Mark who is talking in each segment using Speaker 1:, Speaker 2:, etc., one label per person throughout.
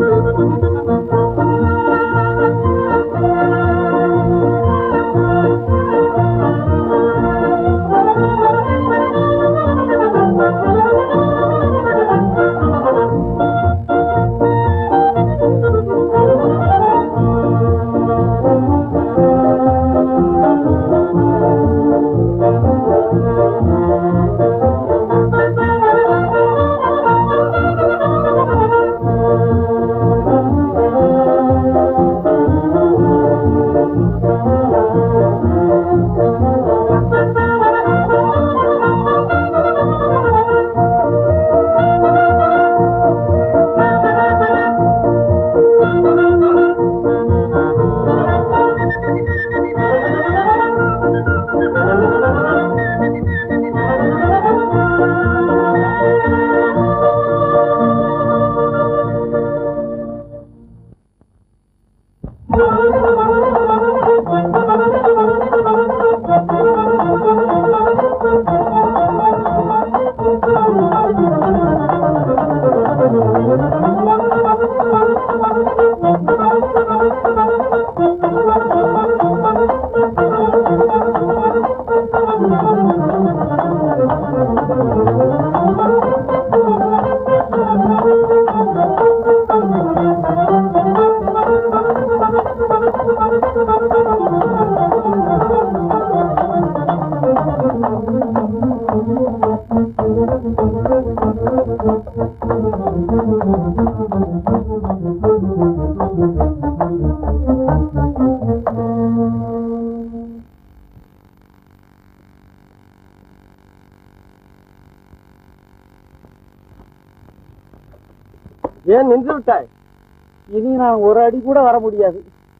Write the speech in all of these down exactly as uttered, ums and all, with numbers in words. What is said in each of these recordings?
Speaker 1: ஏன் நின்று விட்டாய்? இனி நான் ஒரு அடி கூட வர முடியாது.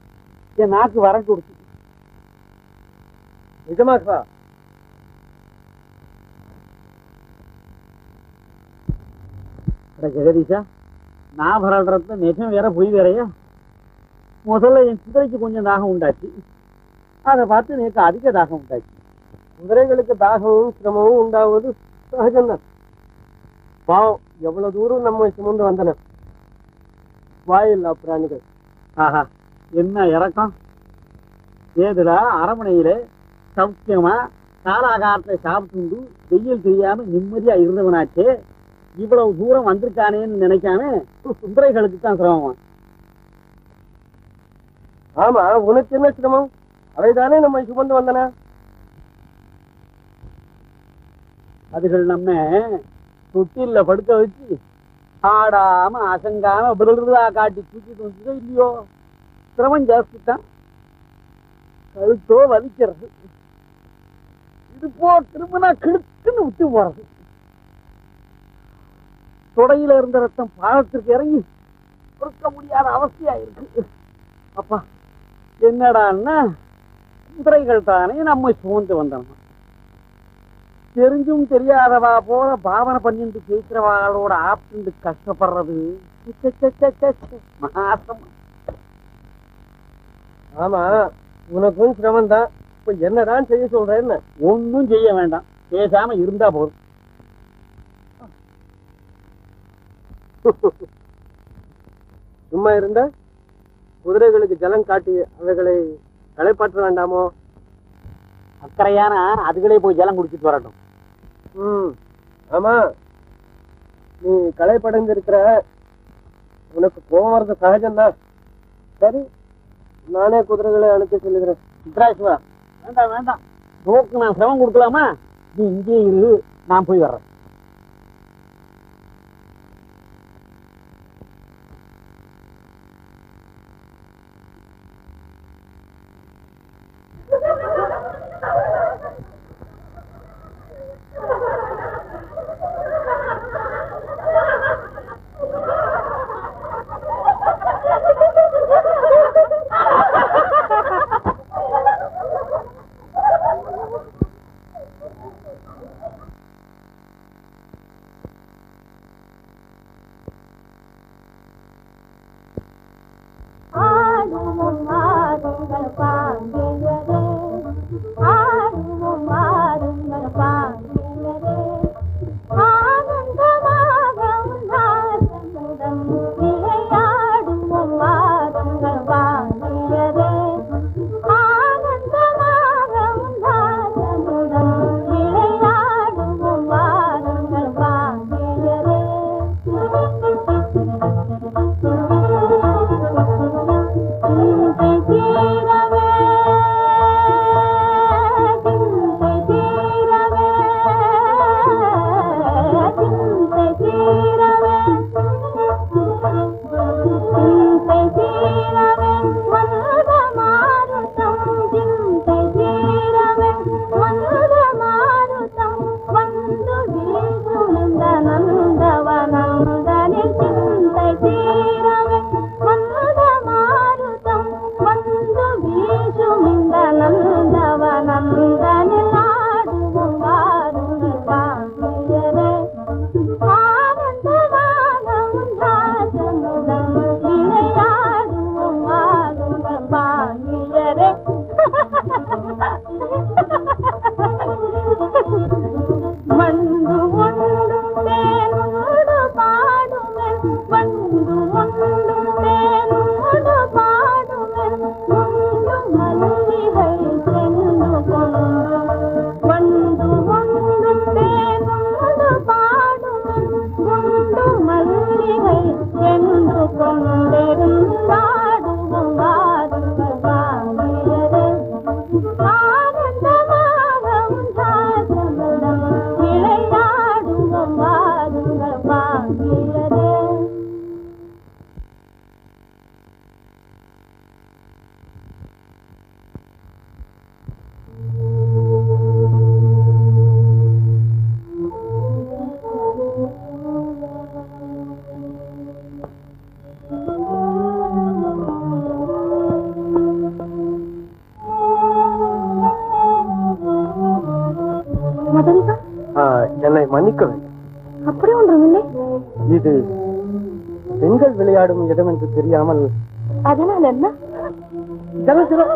Speaker 1: என் நாக்கு வர கொடுத்து. நிஜமாக்கா? ஜெகதீஷா, நான் வரல்றது நிஜம் வேற பொய் வேறையா? முதல்ல என் குதிரைக்கு கொஞ்சம் தாகம் உண்டாச்சு. அதை பார்த்து நேற்று அதிக தாகம் உண்டாச்சு. குதிரைகளுக்கு தாகமும் சிரமமும் உண்டாவது சகஜம்தான். பாவம், எவ்வளவு தூரம் நம்ம சுமந்து வந்தன. வாயில்லா பிராணிகள். ஆஹா, என்ன இறக்கம்! ஏதுடா அரமனையில சௌக்கியமா காலாகாரத்தை சாப்பிட்டு வெயில் தெரியாம நிம்மதியா இருந்தவனாச்சே, இவ்வளவு தூரம் வந்திருக்கானேன்னு நினைக்காம குதிரைகளுக்கு தான் சிரமமா? ஆமா, உனக்கு என்ன சிரமம்? அவைதானே நம்ம சுமந்து வந்தன. அதுகள் நம்ம தொட்டில படுக்க வச்சு ஆடாம அசங்காம விருதா காட்டி தூக்கிட்டு வந்துதோ இல்லையோ, சிரமம் ஜாஸ்தி தான். கழுத்தோ வலிக்கிறது, இடுப்போ திரும்பினா கிடுக்குன்னு விட்டு போறது. தொடையில இருந்த ரத்தம் பாதத்திற்கு இறங்கி பொறுக்க முடியாத அவஸ்தையா இருக்கு. அப்பா, என்னடான்னா குதிரைகள் தானே நம்ம சுமந்து வந்தோம். தெரிஞ்சும் தெரியாதவா போல பாவனை பண்ணிட்டு பேசுறவாளோட ஆப்டு கஷ்டப்படுறது மாசம். ஆமா, உனக்கும் சிரமம் தான். இப்ப என்னதான் செய்ய சொல்றேன்னு? ஒன்னும் செய்ய வேண்டாம், பேசாம இருந்தா போதும். சும்மா இருந்த குதிரைகளுக்கு ஜலம் காட்டி அவைகளை களைப்பாற்ற வேண்டாமோ? அக்கறையான அதுகளே போய் ஜலம் குடிச்சிட்டு வரட்டும். ம், ஆமா, நீ களைப்படைஞ்சிருக்கிற, உனக்கு கோபம் வர்றது சகஜம்தான். சரி, நானே குதிரைகளை அனுப்பி சொல்லுகிறேன். சித்ராசிவா, வேண்டாம் வேண்டாம், நோக்கு நான் சிரமம் கொடுக்கலாமா? நீ இங்கே இரு, நான் போய் வர்றேன்.
Speaker 2: ஆனந்தமாக உல்லாசமுடன் விளையாட
Speaker 1: சூறையாடும் இடம் என்று தெரியாமல்.
Speaker 2: அதனால் என்ன?
Speaker 1: ஜலசிரம்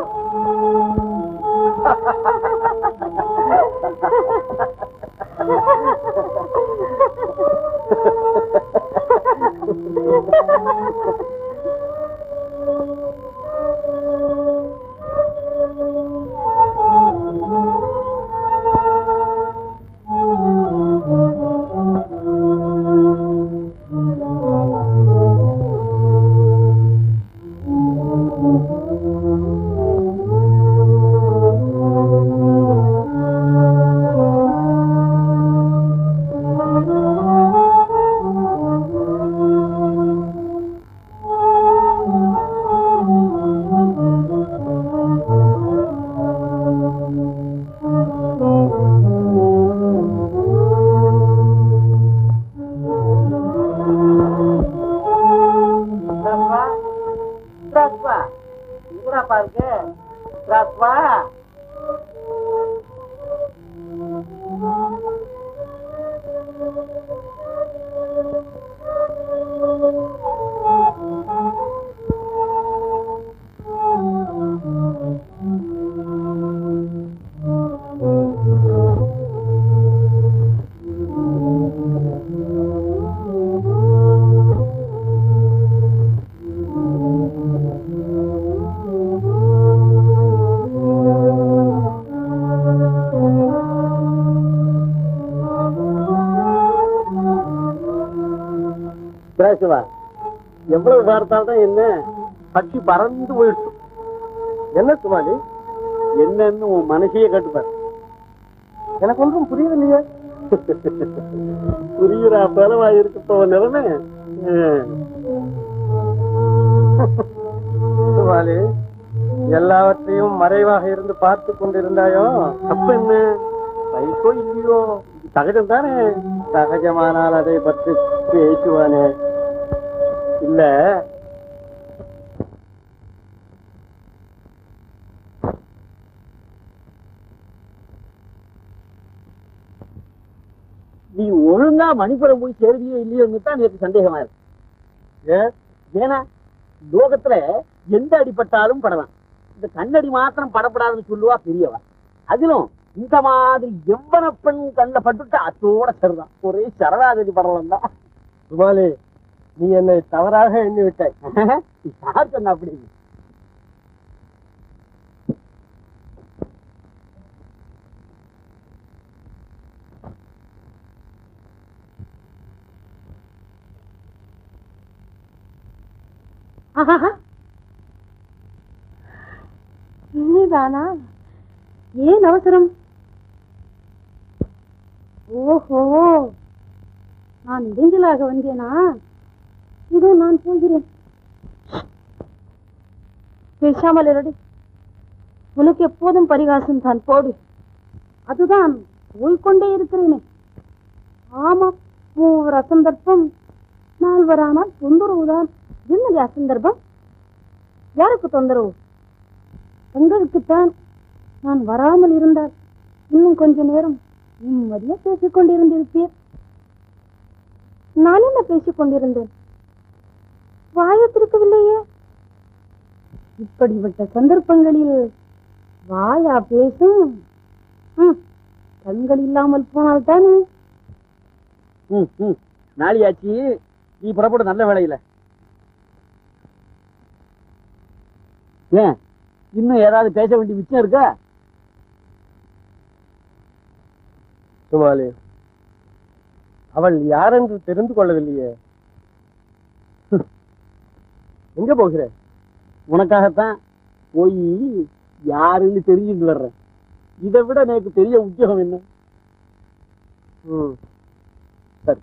Speaker 1: எவ்வளவு பார்த்தால்தான் என்ன பட்சி பறந்து போயிடுச்சு. என்ன சுமாலி என்னன்னு உன் மனசையே கேட்டுப்பார். எனக்கு ஒன்றும் புரியவில்லையே. புரியுறா பலவா இருக்க நிலைமை. சுமாலி எல்லாவற்றையும் மறைவாக இருந்து பார்த்து கொண்டிருந்தாயோ அப்ப என்ன வயசோ இல்லையோ சகஜம் தானே. சகஜமானால் அதை பற்றி பேசுவானே. இல்ல நீ ஒழுங்கா மணிப்புரம் போய் சேருவியோ இல்லையோன்னு தான் எனக்கு சந்தேகமா இருக்கு. ஏன்னா லோகத்துல எந்த அடிப்பட்டாலும் படலாம், இந்த கண்ணடி மாத்திரம் படப்படாதுன்னு சொல்லுவா பெரியவா. அதிலும் இந்த மாதிரி எவ்வளவு பெண் கண்ணில் பட்டுட்டா அத்தோட சரிதான், ஒரே சரணாகதி படலாம் தான். சுமாலி நீ என்னை தவறாக எண்ணி விட்டாய். யார் சொன்ன அப்படி?
Speaker 2: நீதானா? ஏன் அவசரம்? ஓஹோ, நான் இடைஞ்சலாக வந்தேனா? இதோ நான் போகிறேன். பேசாமல் இருடி. உனக்கு எப்போதும் பரிகாசம் தான், போடு. அதுதான் போய்கொண்டே இருக்கிறேனே. ஆமா, மூவர் அசந்தர்ப்பம் நால்வரானால் தொந்தரவுதான். என்னது அசந்தர்ப்பம்? யாருக்கு தொந்தரவு? தங்களுக்குத்தான். நான் வராமல் இருந்தால் இன்னும் கொஞ்ச நேரம் நிம்மதியா பேசிக் கொண்டிருந்திருப்பீர். நான் என்ன பேசிக் கொண்டிருந்தேன்? வாயத்திருக்கவில்லையே. இப்படிப்பட்ட சந்தர்ப்பங்களில் வாயா பேசும்? கண்கள் இல்லாமல் போனால் தானே.
Speaker 1: நாளியாச்சு, நீ புறப்பட நல்ல வேலையில. ஏன் இன்னும் ஏதாவது பேச வேண்டிய விஷயம் இருக்கா? சுமாலி, அவள் யாரென்று தெரிந்து கொள்ளவில்லையே. எங்க போகிற? உனக்காகத்தான் போய் யாருன்னு தெரிஞ்சுட்டு வர்றேன். இதை விட எனக்கு பெரிய உத்தியோகம் என்ன? சரி.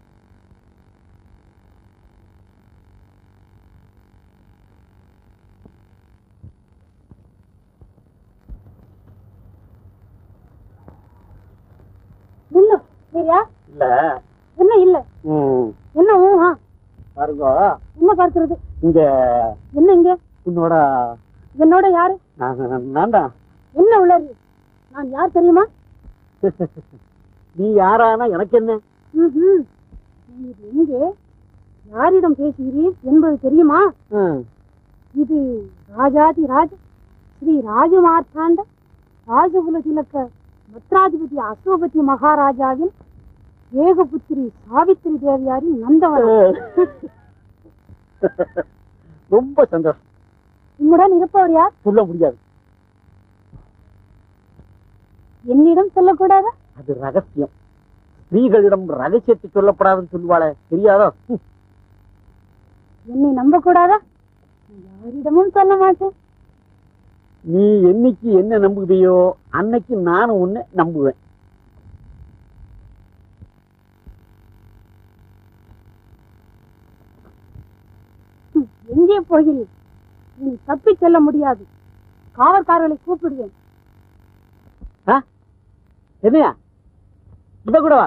Speaker 1: இல்ல
Speaker 2: என்ன இல்ல என்ன ஊஹா
Speaker 1: பாருங்க.
Speaker 2: என்ன பார்க்கிறது?
Speaker 1: இங்க
Speaker 2: என்ன? இங்க
Speaker 1: உன்னோட
Speaker 2: என்னோட யாரு?
Speaker 1: நான் தான்.
Speaker 2: என்ன உள்ளது? நான் யார் தெரியுமா?
Speaker 1: நீ யாரானா எனக்கு என்ன?
Speaker 2: இங்கே யாரிடம் பேசுகிறீர் என்பது தெரியுமா? இது ராஜாதி ராஜ ஸ்ரீ ராஜமார்த்தாண்ட ராஜகுல திலக்க மத்ராதிபதி அசோபதி மகாராஜாவின் ஏகபுத்திரி சாவித்திரி தேவியாரின் நந்தவனம்.
Speaker 1: ரொம்ப சந்தோஷம்.
Speaker 2: உம்முடன் இருப்பவர் யார்?
Speaker 1: சொல்ல முடியாது.
Speaker 2: என்னிடம் சொல்லக்கூடாதா?
Speaker 1: அது ரகசியம். ஸ்திரீகளிடம் ரகசியத்தை சொல்லப்படாதுன்னு சொல்லுவாளே, தெரியாதா?
Speaker 2: என்னை நம்ப கூடாதா? யாரிடமும் சொல்ல மாட்டேன்.
Speaker 1: நீ என்னைக்கு என்ன நம்புவியோ அன்னைக்கு நானும் உன்னை நம்புவேன்.
Speaker 2: எங்கே போகிறீர்? நீ தப்பி செல்ல முடியாது. காவல்காரர்களை கூப்பிடுவேன்.
Speaker 1: என்னையா இத கூடவா?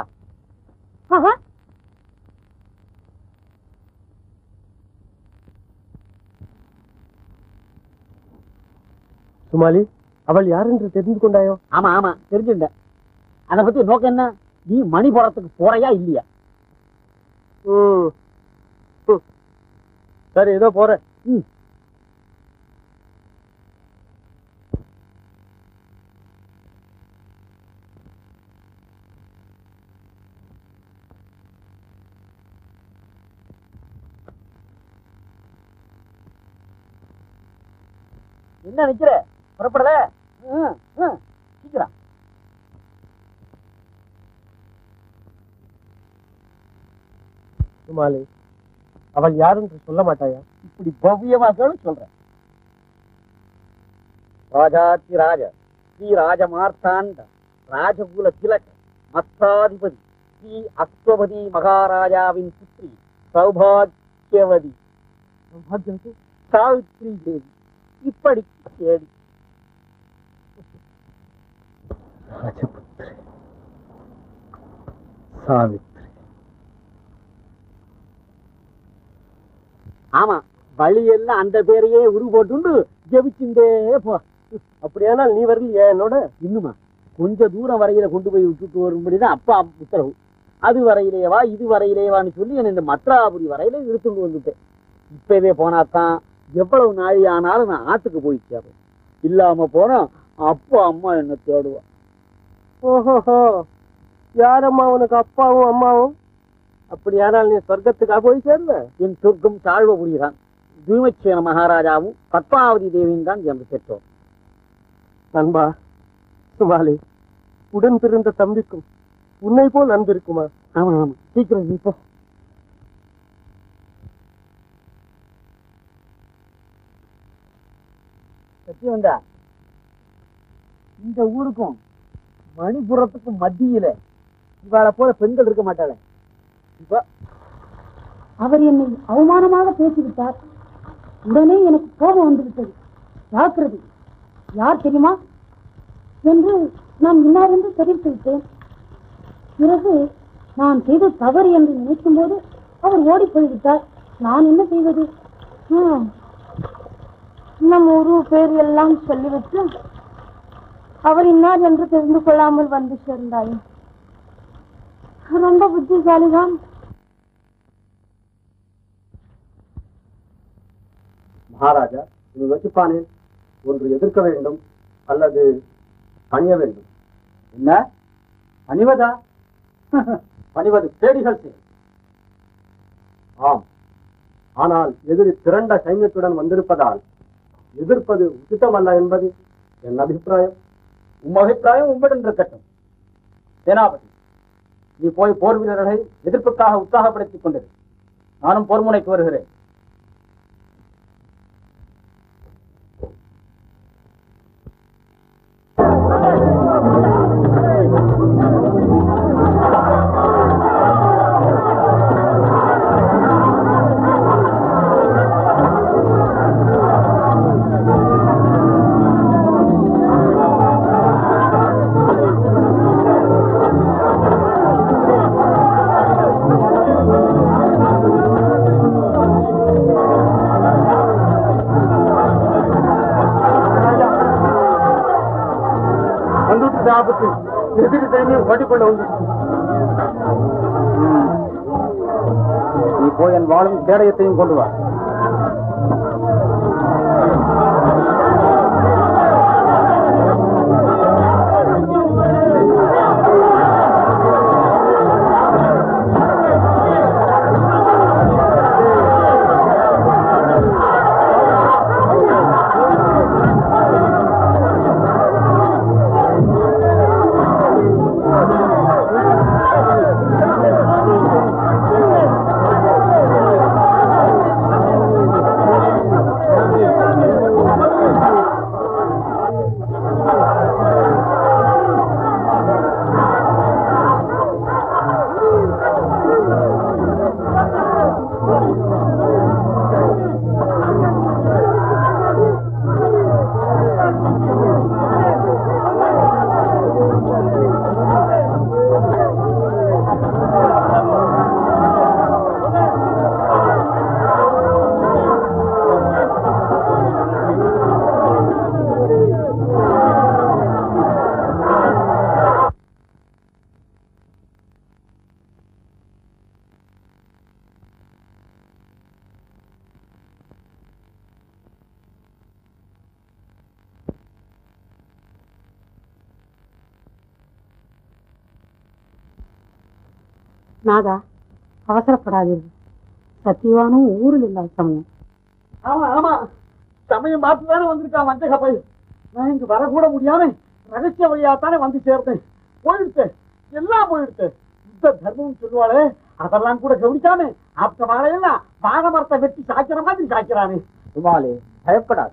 Speaker 3: சுமாலி, அவள் யார் என்று தெரிந்து கொண்டாயோ?
Speaker 1: ஆமா ஆமா தெரிஞ்சுட்ட. அதை பத்தி நோக்கம் என்ன? நீ மணி போறதுக்கு போறையா இல்லையா?
Speaker 3: சரி, ஏதோ போற.
Speaker 1: என்ன நிக்கிற? புறப்படல? சீக்கிரம்.
Speaker 3: சுமாலி, அவள் யார் என்று சொல்ல மாட்டாயா?
Speaker 1: இப்படி பவ்யமா சொல்றேன். ராஜாதி ராஜ ஸ்ரீ ராஜமார்த்தாண்ட ராஜகுல திலக மத்ராதிபதி ஸ்ரீ அஸ்வபதி மகாராஜாவின் புத்திரி சௌபாகியவதி சாவித்ரி தேவி இப்படி கேடி.
Speaker 3: ராஜபுத்திரி சாவித்ரி.
Speaker 1: ஆமா, வழியெல்லாம் அந்த பேரையே உரு போட்டு ஜெபிச்சுட்டே போ.
Speaker 3: அப்படியானால் நீ வரலையா என்னோட?
Speaker 1: இன்னுமா கொஞ்ச தூரம் வரையில கொண்டு போய் விட்டுட்டு வரும்படிதான் அப்பா உத்தரவு. அது வரையிலேவா இது வரையிலேவான்னு சொல்லி என்ன இந்த மத்ராபுரி வரையில இழுத்துட்டு வந்துட்டேன். இப்பவே போனாத்தான் எவ்வளவு நாளி ஆனாலும் நான் ஆத்துக்கு போய் சேரும். இல்லாம போனா அப்பா அம்மா என்ன தேடுவா.
Speaker 3: ஓஹோஹோ, யாரம்மா உனக்கு அப்பாவும் அம்மாவும்? அப்படியானால் நீ சொர்க்கத்துக்காக போய் சேருவ?
Speaker 1: என் சொர்க்கம் தாழ்வபுரிதான். பீமசேன மகாராஜாவும் பத்மாவதி தேவியும் தான் என்று பெற்றோர்.
Speaker 3: நண்பா சுமாலி, உடன் பிறந்த தம்பிக்கும் உன்னை போல் அன்பு இருக்குமா?
Speaker 1: ஆமா ஆமா, சீக்கிரம் நீ போ. சத்தியவந்தா, இந்த ஊருக்கும் மணிபுரத்துக்கும் மத்தியில இவாளை போல பெண்கள் இருக்க மாட்டாளே.
Speaker 2: அவர் என்னை அவமானமாக பேசிவிட்டார். உடனே எனக்கு கோபம் வந்துவிட்டது. ஜாக்கிரதை, யார் தெரியுமா என்று நான் இன்னார் என்று தெரிவித்து விட்டேன். பிறகு நான் செய்த தவறு என்று நினைக்கும் போது அவர் ஓடி போய்விட்டார். நான் என்ன செய்வது? நம் ஒரு பேர் எல்லாம் சொல்லிவிட்டு அவர் இன்னார் என்று தெரிந்து கொள்ளாமல் வந்து சேர்ந்தாய். ரொம்ப புத்திசாலிதான்.
Speaker 3: மகாராஜா, இது வச்சுப்பானேன். ஒன்று எதிர்க்க வேண்டும் அல்லது பணிய வேண்டும்.
Speaker 1: என்ன பணிவதா?
Speaker 3: பணிவது கேடிகள் செய். ஆம், ஆனால் எதிரி திரண்ட சைன்யத்துடன் வந்திருப்பதால் எதிர்ப்பது உச்சிதமல்ல என்பது என் அபிப்பிராயம்.
Speaker 1: உம் அபிப்பிராயம் உம்மிடம் இருக்கட்டும். சேனாபதி, நீ போய் போர் வீரர்களை எதிர்ப்புக்காக உற்சாகப்படுத்திக் கொண்டது. நானும் போர் முனைக்கு வருகிறேன்.
Speaker 3: எதிரி சைன்யம் ஓட்டிக்கொண்டு வந்து நீ
Speaker 1: போய் என் வாழும் கேடயத்தையும் கொண்டு வா.
Speaker 2: நாதா, அவசரப்படாதீர்கள். சத்தியவானும் ஊரில் இல்லாத சமயம்.
Speaker 1: ஆமா ஆமா, சமயம் பார்த்துதானே வந்திருக்கான் வஞ்சக பை. நான் இங்க வரக்கூட முடியாம ரகசிய வழியாத்தானே வந்து சேர்ந்தேன். போயிடுத்தேன், எல்லாம் போயிடுத்தேன். யுத்த தர்மம் சொல்லுவாளே, அதெல்லாம் கூட கவனிக்காம ஆப்த வாழையெல்லாம் வாழை மரத்தை வெட்டி சாய்க்கிற மாதிரி சாய்க்கிறானே. சுமாலே, பயப்படாது.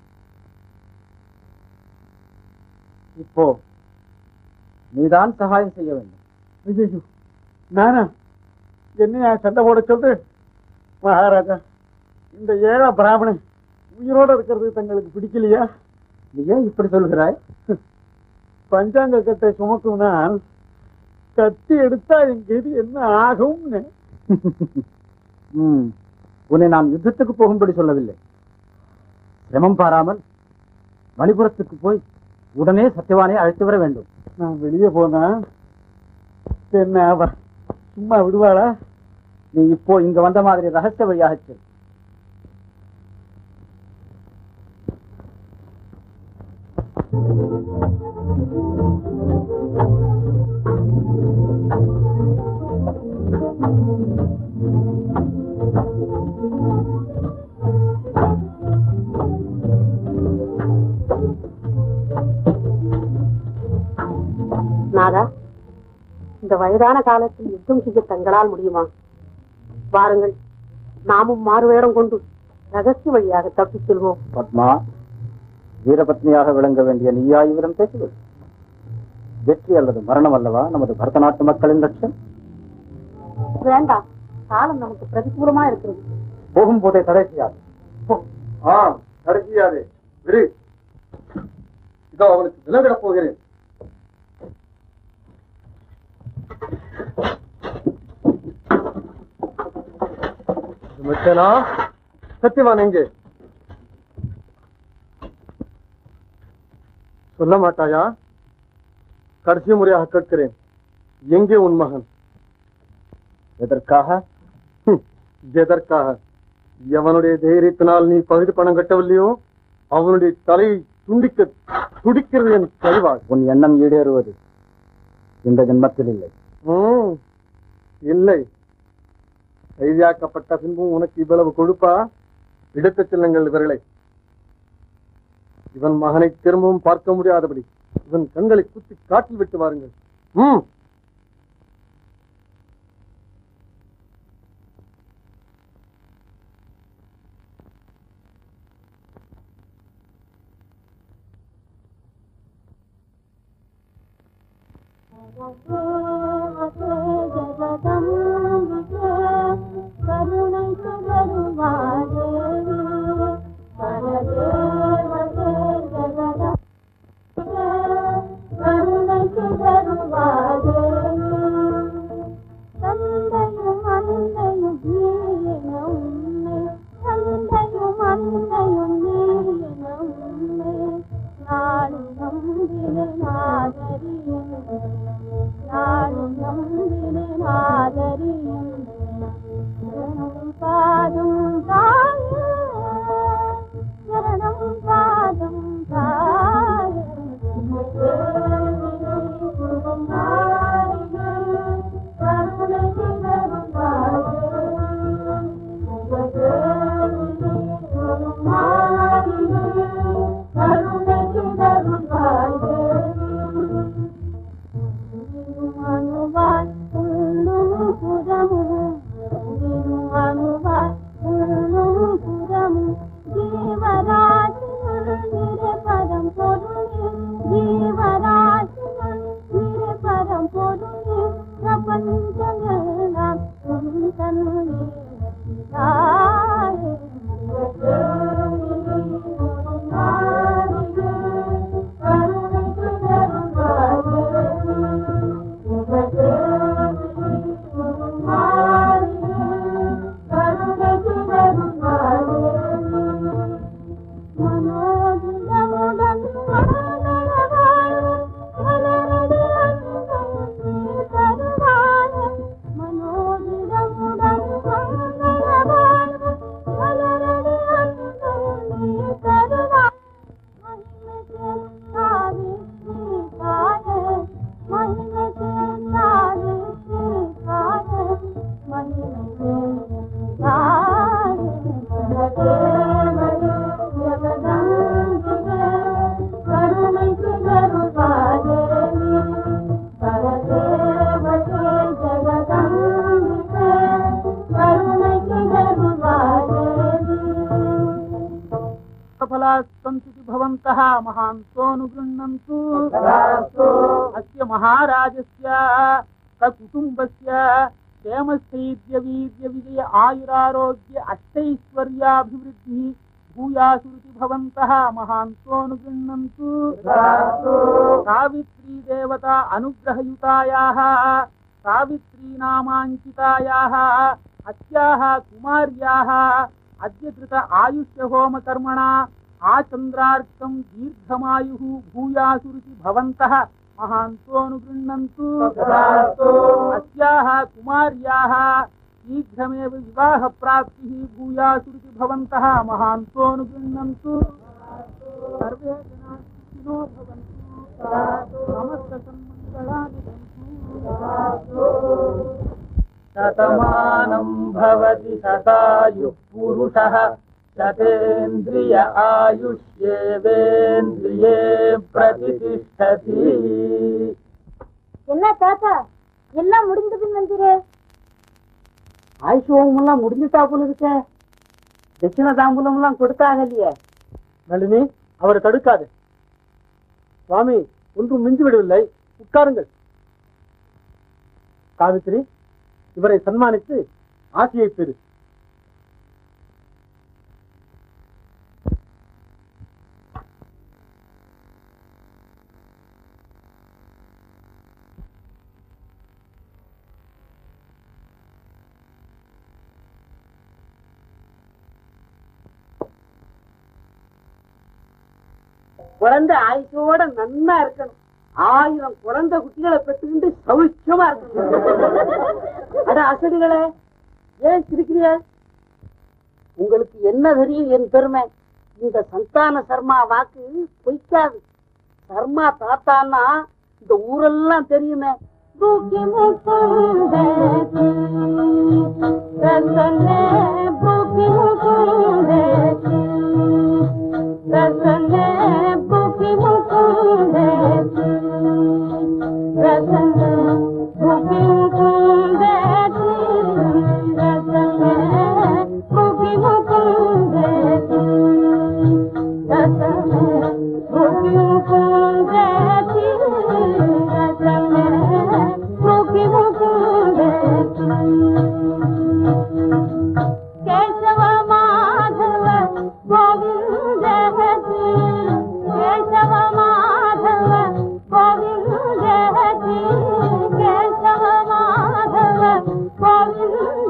Speaker 1: இப்போ நீதான் சகாயம் செய்ய வேண்டும். ஐயோ, நானா? என்னையா சண்டை போட சொல்ற? மகாராஜா, இந்த ஏழை பிராமணன் உயிரோட இருக்கிறது தங்களுக்கு பிடிக்கலையா? நீ ஏன் இப்படி சொல்கிறாய்? பஞ்சாங்க கட்டை சுமக்கும்னா கத்தி எடுத்தா எங்கேது என்ன ஆகும்? உன்னை நான் யுத்தத்துக்கு போகும்படி சொல்லவில்லை. சிரமம் பாராமல் மணிபுரத்துக்கு போய் உடனே சத்தியவானை அழைத்து வர வேண்டும். நான் வெளியே போனா என்ன சும்மா விடுவாளா? நீ இப்போ இங்க வந்த மாதிரி ரகசிய வழியாக செல்.
Speaker 2: நாதா, இந்த வயதான காலத்தில் யுத்தம் செய்ய தங்களால் முடியுமா? வாருங்கள், நாமும் மாறுவேடம் கொண்டு ரகசிய வழியாக தப்பிச் செல்வோம்.
Speaker 1: பத்மா, வீரபத்னியாக விளங்க வேண்டிய நீயா இவரும் பேசுவது? வெற்றி அல்லது மரணம் அல்லவா நமது பரதநாட்டு மக்களின் லட்சம்?
Speaker 2: வேண்டாம், காலம் நமக்கு பிரதிகூலமா இருக்கிறது.
Speaker 1: போகும் போதே தடை செய்யாது. தடை செய்யாது. இதோ அவனுக்கு விலவிடப் போகிறேன். சத்தியவான் எங்கே? சொல்ல மாட்டாயா? கடைசி முறையாக கேட்கிறேன், எங்கே உன் மகன்? எதற்காக? எதற்காக? எவனுடைய தைரியத்தினால் நீ பகுதி பணம் கட்டவில்லையோ அவனுடைய தலையை துண்டிக்க துடிக்கிறது என் கழிவாள். உன் எண்ணம் ஈடேறுவது இந்த ஜென்மத்தில் இல்லை. இல்லை, கைதியாக்கப்பட்ட பின்பும் உனக்கு இவ்வளவு கொழுப்பா? எடுத்துச் செல்லுங்கள் இவர்களை. இவன் மகனை திரும்பவும் பார்க்க முடியாதபடி இவன் கண்களை குத்தி காட்டில் விட்டு வாருங்கள். ம்
Speaker 2: நாளும் நம்பின
Speaker 1: सफलाः सन्तु भवन्तः महान्तोऽनुगृह्णन्तु अस्य महाराजस्य सकुटुम्बस्य क्षेमस्थैर्य वीर्य विजय आयुरारोग्य अष्टैश्वर्याभिवृद्धिः भूयासुरुति भवन्तः महान्तोऽनुगृह्णन्तु सावित्री देवता अनुग्रहयुतायाः सावित्री नामाङ्कितायाः अस्याः कुमार्याः अद्य कृत आयुष्य होम कर्मणा आचन्द्रार्कं दीर्घमायुः भूयासुरुति भवन्तः महान्तोऽनुगृह्णन्तु अस्याः कुमार्याः शीघ्रमेव विवाह प्राप्तिः भूयासुरुति भवन्तः महान्तोऽनुगृह्णन्तु सर्वे जनाः सुखिनो भवन्तु समस्त सन्मङ्गलानि भवन्तु शतमानं भवति शतायुः पुरुषः शतेन्द्रिय आयुष्येवेन्द्रिये प्रतिष्ठति
Speaker 2: என்ன தாத்தா எல்லாம் முடிந்து பின் வந்தீரே?
Speaker 1: ஆயுஷ் ஹோமம் எல்லாம் முடிஞ்சுட்டா போல இருக்க. தட்சிண தாம்பூலம் எல்லாம் கொடுத்தாங்க இல்லையே. நளினி, அவரை தடுக்காது. சுவாமி ஒன்றும் மிஞ்சி விடவில்லை, உட்காருங்கள். சாவித்திரி, இவரை சன்மானித்து ஆசியை பெறு. குழந்தை ஆயுஷோட நன்னா இருக்கணும். ஆயிரம் குழந்தை குட்டிகளை பெற்றுக்கிட்டு சௌக்கியமா இருக்கணும். அட அசடிகளே, ஏன் சிரிக்கிறீங்க? உங்களுக்கு என்ன தெரியும் என் பெருமை? இந்த சந்தான சர்மா வாக்கு பொய்க்காது. சர்மா தாத்தான்னா இந்த ஊரெல்லாம் தெரியுமே. பூக்கி முக்குந்தே ரசனே பூக்கி முக்குந்தே ரசனே பூக்கி முக்குந்தே ரசனே பூக்கி முக்குந்தே ரசனே பூக்கி முக்குந்தே ரசனே பூக்கி முக்குந்தே ரசனே பூக்கி முக்குந்தே கேசவ மாதவ கோவிந்த கேசவ மாதவ கோவிந்த கேசவ மாதவ கோவிந்த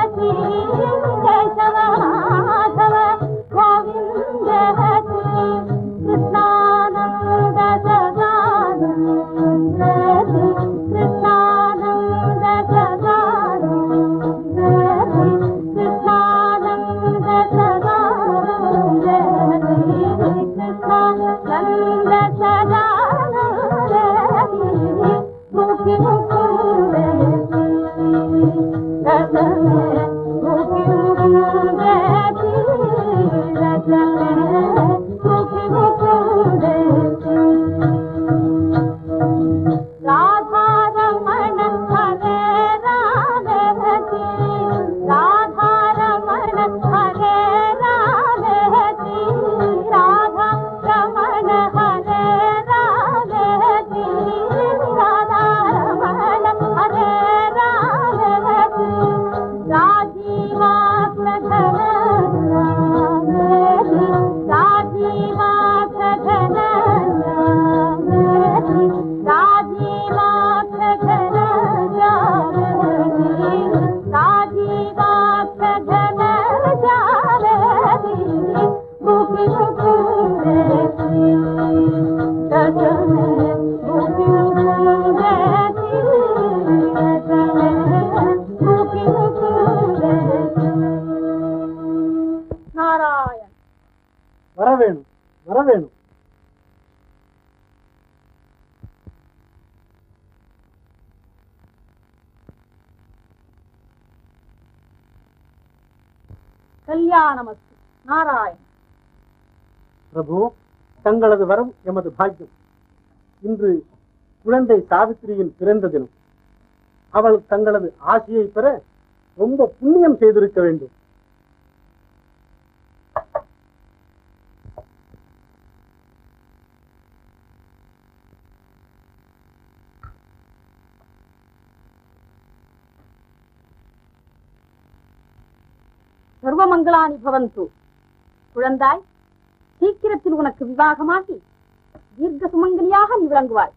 Speaker 1: கேசவ மாதவ கோவிந்த கிருஷ்ணானந்த சதானந்த கிருஷ்ணானந்த சதானந்த கிருஷ்ணானந்த சதானந்த கிருஷ்ணானந்த சதானந்த முகி முகுந்தே ரசனே முகி முகுந்தே ரசனே முகி முகுந்தே ராதாரமண ஹரே ராதே ராதாரமண ஹரே ராதே ராதாரமண ஹரே ராதே ராதாரமண ஹரே ராதே ராஜீவா பிரதன ராஜீவா பிரதன ராஜீவா பிரதன ராஜீவா பிரதன முகி முகுந்தே ரசனே முகி முகுந்தே ரசனே முகி முகுந்தே நாராயண். வரவேணும் வரவேணும். கல்யாணமஸ்து. நாராயண். பிரபு, தங்களது வரம் எமது பாக்கியம். இன்று குழந்தை சாவித்திரியின் பிறந்த தினம். அவள் தங்களது ஆசையை பெற ரொம்ப புண்ணியம் செய்திருக்க வேண்டும்.
Speaker 2: சர்வமங்களானி பவந்து. குழந்தாய், சீக்கிரத்தில் உனக்கு விவாகமாகி தீர்க்க சுமங்கலியாக நீ விளங்குவாய்.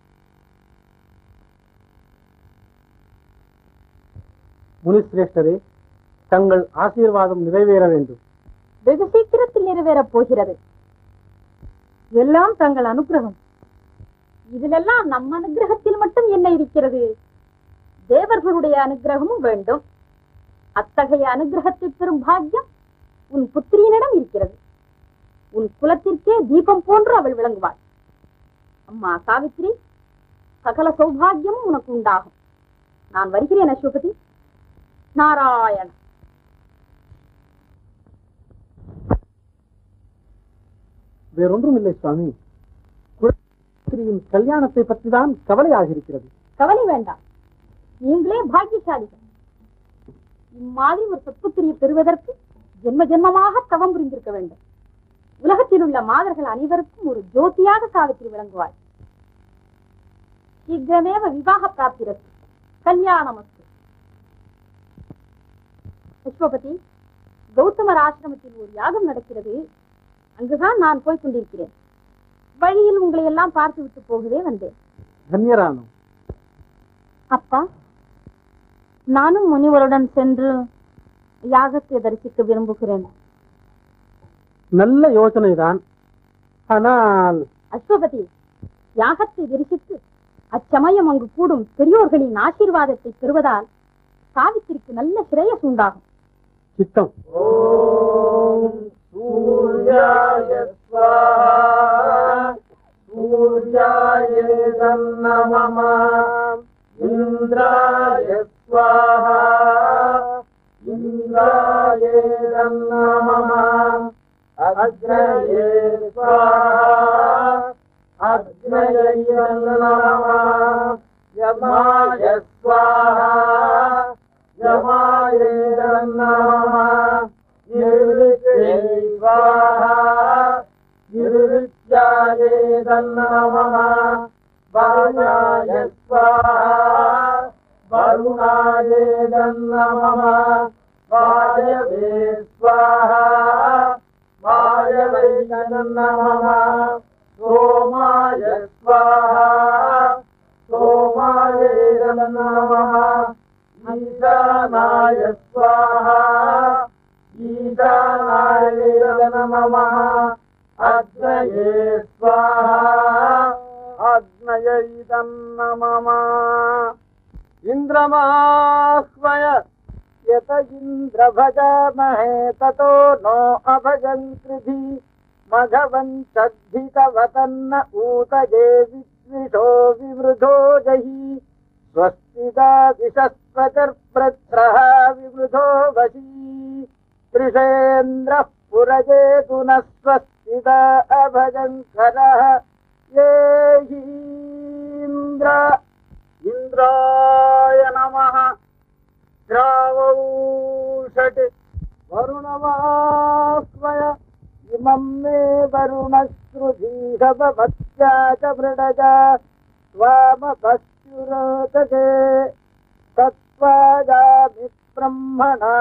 Speaker 3: முனிசிரேஷ்டரே, தங்கள் ஆசீர்வாதம் நிறைவேற வேண்டும்.
Speaker 2: வெகு சீக்கிரத்தில் நிறைவேறப் போகிறது. எல்லாம் தங்கள் அனுகிரகம். இதிலெல்லாம் நம் அனுகிரகத்தில் மட்டும் என்ன இருக்கிறது? தேவர்களுடைய அனுகிரகமும் வேண்டும். அத்தகைய அனுகிரகத்தை பெறும் பாக்கியம் உன் புத்திரியினிடம் இருக்கிறது. உன் குலத்திற்கே தீபம் போன்று அவள் விளங்குவாள். அம்மா சாவித்ரி, சகல சௌபாகியமும் உனக்கு உண்டாகும். நான் வருகிறேன் அஸ்வபதி. நாராயண.
Speaker 3: வேறொன்றும் இல்லை சுவாமி. குலத்திரியின் கல்யாணத்தை பற்றிதான் கவலையாக இருக்கிறது.
Speaker 2: கவலை வேண்டாம், நீங்களே பாக்கியசாலிகள். இம்மாதிரி ஒரு சத்புத்திரியை பெறுவதற்கு ஜென்ம ஜென்மமாக தவம் புரிந்திருக்க வேண்டும். உலகத்தில் உள்ள மாதர்கள் அனைவருக்கும் ஒரு ஜோதியாக சாவித்திரி விளங்குவாய். சீக்கிரமேவ விவாக பிராப்திரத்து. கல்யாணமஸ்து. அஸ்வபதி, கௌதமர் ஆசிரமத்தில் ஒரு யாகம் நடக்கிறது. அங்குதான் நான் போய் கொண்டிருக்கிறேன். வழியில் உங்களை எல்லாம் பார்த்து விட்டு போகவே வந்தேன்.
Speaker 3: தன்யரானோ.
Speaker 2: அப்பா, நானும் முனிவருடன் சென்று யாகத்தை தரிசிக்க விரும்புகிறேன்.
Speaker 3: நல்ல யோசனைதான். ஆனால்
Speaker 2: அஸ்வபதி, யாகத்தை தரிசித்து அச்சமயம் அங்கு கூடும் பெரியோர்களின் ஆசீர்வாதத்தை பெறுவதால் சாவித்திரிக்கு நல்ல சிரேயஸ் உண்டாகும்.
Speaker 3: சித்தம்.
Speaker 1: ஓம் சூர்யாய ஸ்வாஹா சூர்யாய நமः இந்திராய ஸ்வாஹா இந்திராய நமः அக்னயே ஸ்வாஹா அக்னயே நமः யமாய ஸ்வாஹா யமாய நமः நிர்வித்யே ஸ்வாஹா நிர்வித்யாய நமः வருணாய ஸ்வாஹா வருணாய நமः வாயவே ஸ்வாஹா வாயவே நமः சோமாய ஸ்வாஹா சோமாய நமः ஈசானாய ஸ்வாஹா ஈசானாய நமः அக்னயே ஸ்வாஹா அக்னயே நமः இந்திரமாஸ்வய யத இந்திர பஜாமஹே ததோ நோ அபஜங்கிருதி மகவன் சத்திதவதன்ன ஊதஜே வித்விஷோ விவருதோ ஜஹி ஸ்வஸ்திதாதிஷஸ்வதர்ப்ரத்ரஹ விவருதோ வசி த்ரிஷேந்திரः புரஜேது ந ஸ்வஸ்தித அபஜங்கரः ஏஹீந்திர இந்திராய நமः திராவௌஷட் வருணவாஸ்வய இமம் மே வருணஸ்ருதீஷபவத்யாச மிருடஜ ஸ்வாமபஸ்யுரோதகே தத்வாஜாமி பிரம்மணா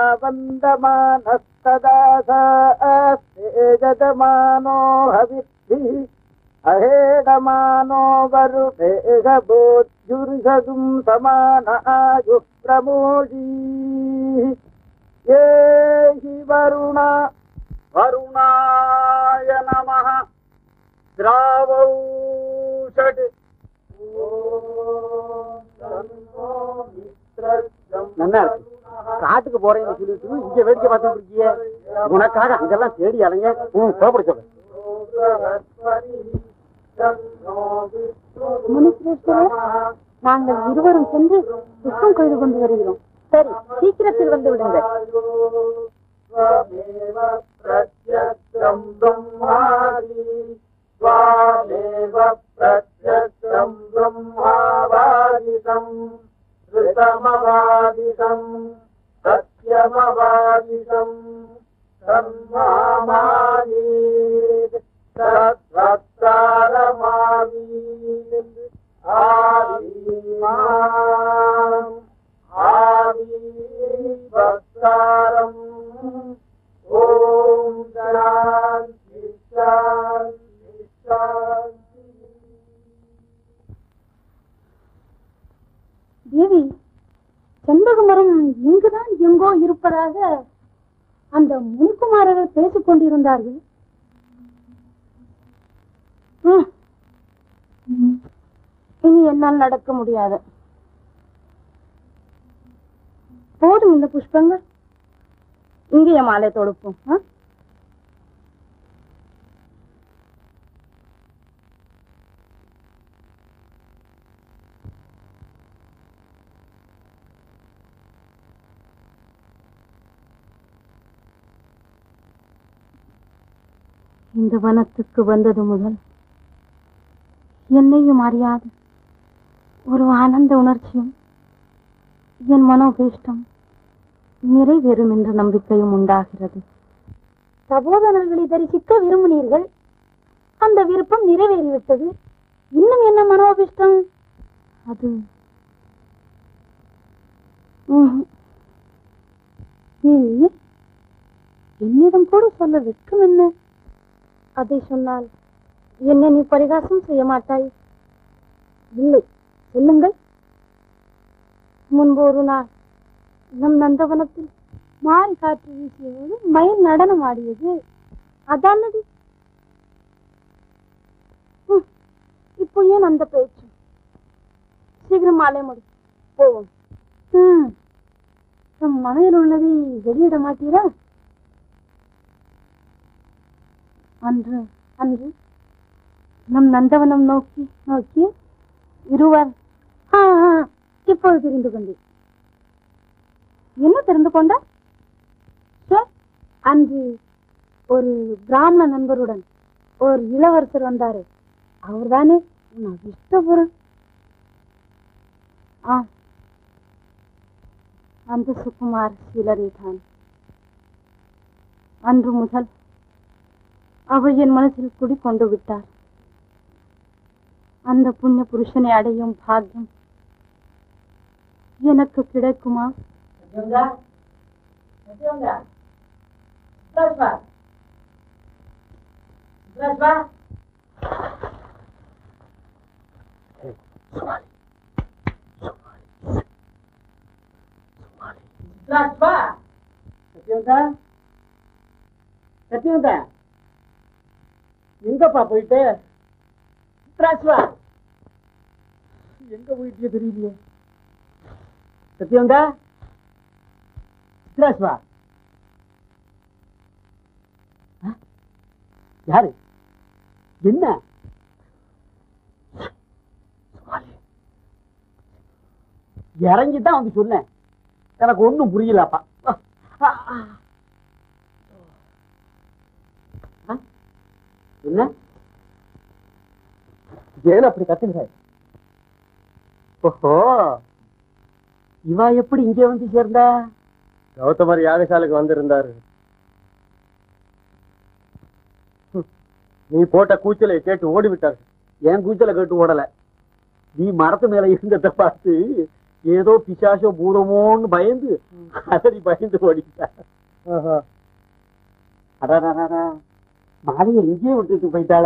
Speaker 1: வந்தமானஸ்ததாசேஜதமானோ ஹவித்பிः அஹேடமானோ வருணேஷ போத்யுர்ஷகும் சமான ஆயுः பிரமோஷீः ஏஹி வருண வருணாய நமः திராவௌஷட் நல்லா இருக்கு. காட்டுக்கு போறேன்னு சொல்லிட்டு இங்க வேடிக்கை பார்த்துட்டு இருக்கிய, உனக்காக அங்கெல்லாம் தேடி அலைங்க. புறப்பட சொல்ல.
Speaker 2: முனிசிரேஷ்டரே, நாங்கள் இருவரும் சென்று புஷ்பம் கொய்து கொண்டு வருகிறோம். சரி, சீக்கிரத்தில் வந்து விடுங்கள்.
Speaker 1: ऋतमवादिशम् सत्यमवादिशम् सन्मामायेत् सत्वत्तारमावीत् आवीमाम् आवीवत्तारम्
Speaker 2: இருப்பதாக அந்த முனிக்குமாரர்கள் பேசிக் கொண்டிருந்தார்கள். இனி என்னால் நடக்க முடியாது. போதும் இந்த புஷ்பங்கள், இங்கேயே மாலை தொடுப்போம். இந்த வனத்துக்கு வந்தது முதல் என்னையும் அறியாது ஒரு ஆனந்த உணர்ச்சியும் என் மனோபீஷ்டம் நிறைவேறும் என்ற நம்பிக்கையும் உண்டாகிறது. சகோதரர்களை தரிசிக்க விரும்பினீர்கள், அந்த விருப்பம் நிறைவேறிவிட்டது. இன்னும் என்ன மனோபீஷ்டம்? அது என்னிடம் கூட சொல்ல வெட்கம் என்ன? அதை சொன்னால் என்ன நீ பரிகாசம் செய்ய மாட்டாய்? இல்லை, சொல்லுங்கள். முன்பு ஒரு நாள் நம் நந்தவனத்தில் மாறி காற்று வீசியபோது மயில் நடனம் ஆடியது, அதானது? இப்போ ஏன் அந்த பேச்சு? சீக்கிரம் மாலை முடி, போவோம். ம் நம் மனதில் உள்ளதை வெளியிட மாட்டீரா? அன்று அன்று நம் நந்தவனம் நோக்கி நோக்கி இருவர் இப்போது தெரிந்து கொண்டேன். என்ன தெரிந்து கொண்ட? அன்று ஒரு பிராமண நண்பருடன் ஒரு இளவரசர் வந்தாரு, அவர்தானே உன் அதிர்ஷ்ட பொருள்? ஆ, அந்த சுகுமார் சிலரே தான். அன்று முதல் அவர் என் மனசில் குடிக்கொண்டு விட்டார். அந்த புண்ணிய புருஷனை அடையும் பாக்கியம் எனக்கு கிடைக்குமா?
Speaker 1: எங்கப்பா போயிட்டு? எங்க போயிட்டே தெரியலையே. சத்யவந்தா, சித்ராஸ்வா, யாரு? என்ன? இறங்கிதான் வந்து சொன்னேன், எனக்கு ஒண்ணும் புரியலப்பா. என்ன? ஏன் அப்படி கத்துங்க? ஓஹோ, இவா எப்படி இங்கே வந்து சேர்ந்தா?
Speaker 3: கௌதமர் யாகசாலைக்கு வந்திருந்தாரு. நீ போட்ட கூச்சலை கேட்டு ஓடி விட்டார்.
Speaker 1: என் கூச்சலை கேட்டு ஓடல, நீ மரத்து மேல இருந்ததை பார்த்து ஏதோ பிசாசோ பூதமோன்னு பயந்து அதடி பயந்து ஓடிட்டா. அடாடா, மாலையை இங்கே விட்டுட்டு போயிட்டாள.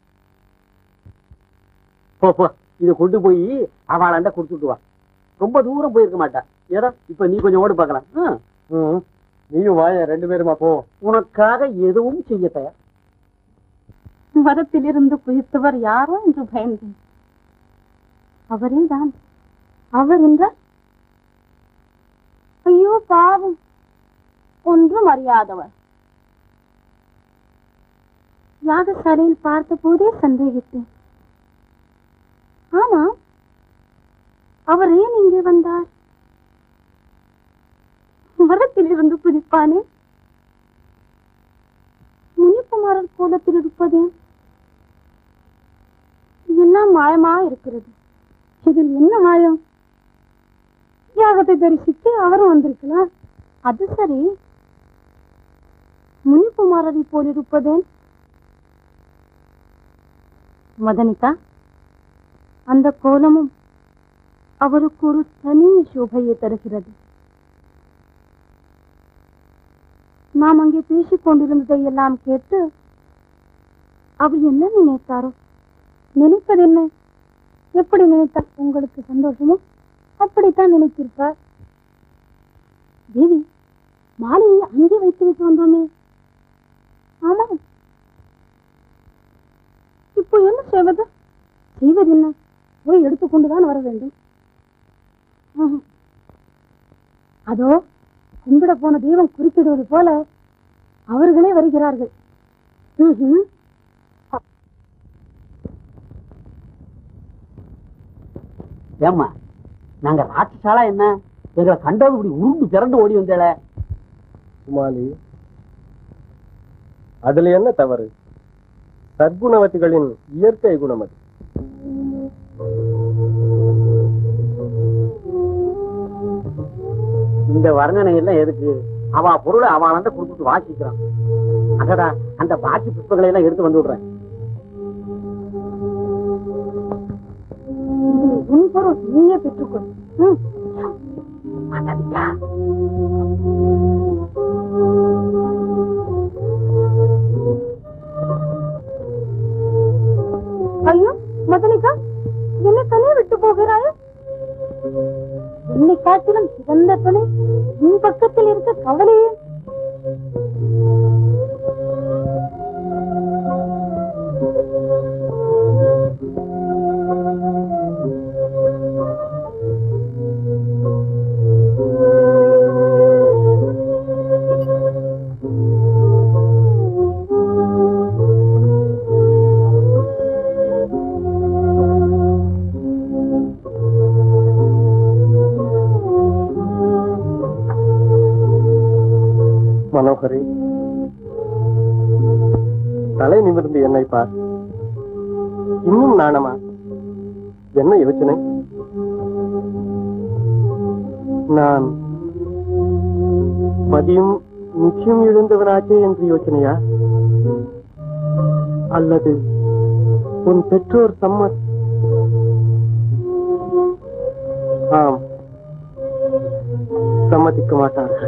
Speaker 1: போ போ, இதை கொண்டு போய் அவளாண்ட கொடுத்துட்டு வா. ரொம்ப தூரம் போயிருக்க மாட்டா. ஏதோ இப்ப நீ கொஞ்சம் ஓடி பார்க்கலாம்.
Speaker 3: நீயும் வாய, ரெண்டு பேருமா போ.
Speaker 1: உனக்காக எதுவும் செய்ய தயார்.
Speaker 2: மரத்திலிருந்து குதித்தவர் யாரோ என்று பயந்தேன். அவரே தான். அவர் என்றால் ஐயோ பாவம், ஒன்றும் அறியாதவர். யாகசாலையில் பார்த்த போதே சந்தேகித்தேன். ஆமா, அவர் ஏன் இங்கே வந்தார்? மரத்தில் இருந்து குதிப்பானே, முனிக்குமாரர் கோலத்தில் இருப்பதே எல்லாம் மாயமா இருக்கிறது. இதில் என்ன மாயம்? யாகத்தை தரிசித்து அவரும் வந்திருக்கலாம். அது சரி, முனிக்குமாரரை போல் இருப்பதேன்? மதனிகா, அந்த கோலமும் அவருக்கு ஒரு தனி சோபையை தருகிறது. நாம் அங்கே பேசிக் கொண்டிருந்ததை எல்லாம் கேட்டு அவர் என்ன நினைத்தாரோ? நினைப்பது என்ன? எப்படி நினைத்தால் உங்களுக்கு சந்தோஷமோ அப்படித்தான் நினைத்திருப்பார். தேவி, மாலையை அங்கே வைத்து விட்டு வந்தோமே. ஆமா, இப்போ என்ன செய்வது? செய்வது என்ன? போய் எடுத்துக்கொண்டுதான் வர வேண்டும். அதோ கும்பிட போன தெய்வம் குறிப்பிடுவது போல அவர்களே வருகிறார்கள்.
Speaker 1: ஏம்மா, நாங்க ராட்சசாலா என்ன? எங்களை கண்டது இப்படி உருண்டு பிறண்டு ஓடி வந்தேள.
Speaker 3: சுமாலி, அதுல என்ன தவறு? சற்குணவதிகளின் இயற்கை குணம் அது.
Speaker 1: இந்த வர்ணனை எல்லாம் எதுக்கு? அவ பொருளை அவன் வந்து கொடுத்துட்டு வாசிக்கிறான். அடடா, அந்த பாக்கி புத்தகங்களை எல்லாம் எடுத்து வந்து விடுறேன்.
Speaker 2: உன் பொருள் நீயே பெற்றுக்கொள். ஐயோ மதனிகா, என்ன தனியே விட்டு போகிறாய்? என்னை காட்டிலும் சிறந்த துணை உன் பக்கத்தில் இருக்க கவலையே.
Speaker 3: மனோகரே, தலை நிமிர்ந்து என்னை பார். இன்னும் நாணமா? என்ன யோசனை? நான் மதியம் நிச்சயம் இழந்தவனாச்சே என்று யோசனையா? அல்லது உன் பெற்றோர் சம்மத்? ஆம், சம்மதிக்க மாட்டார்கள்.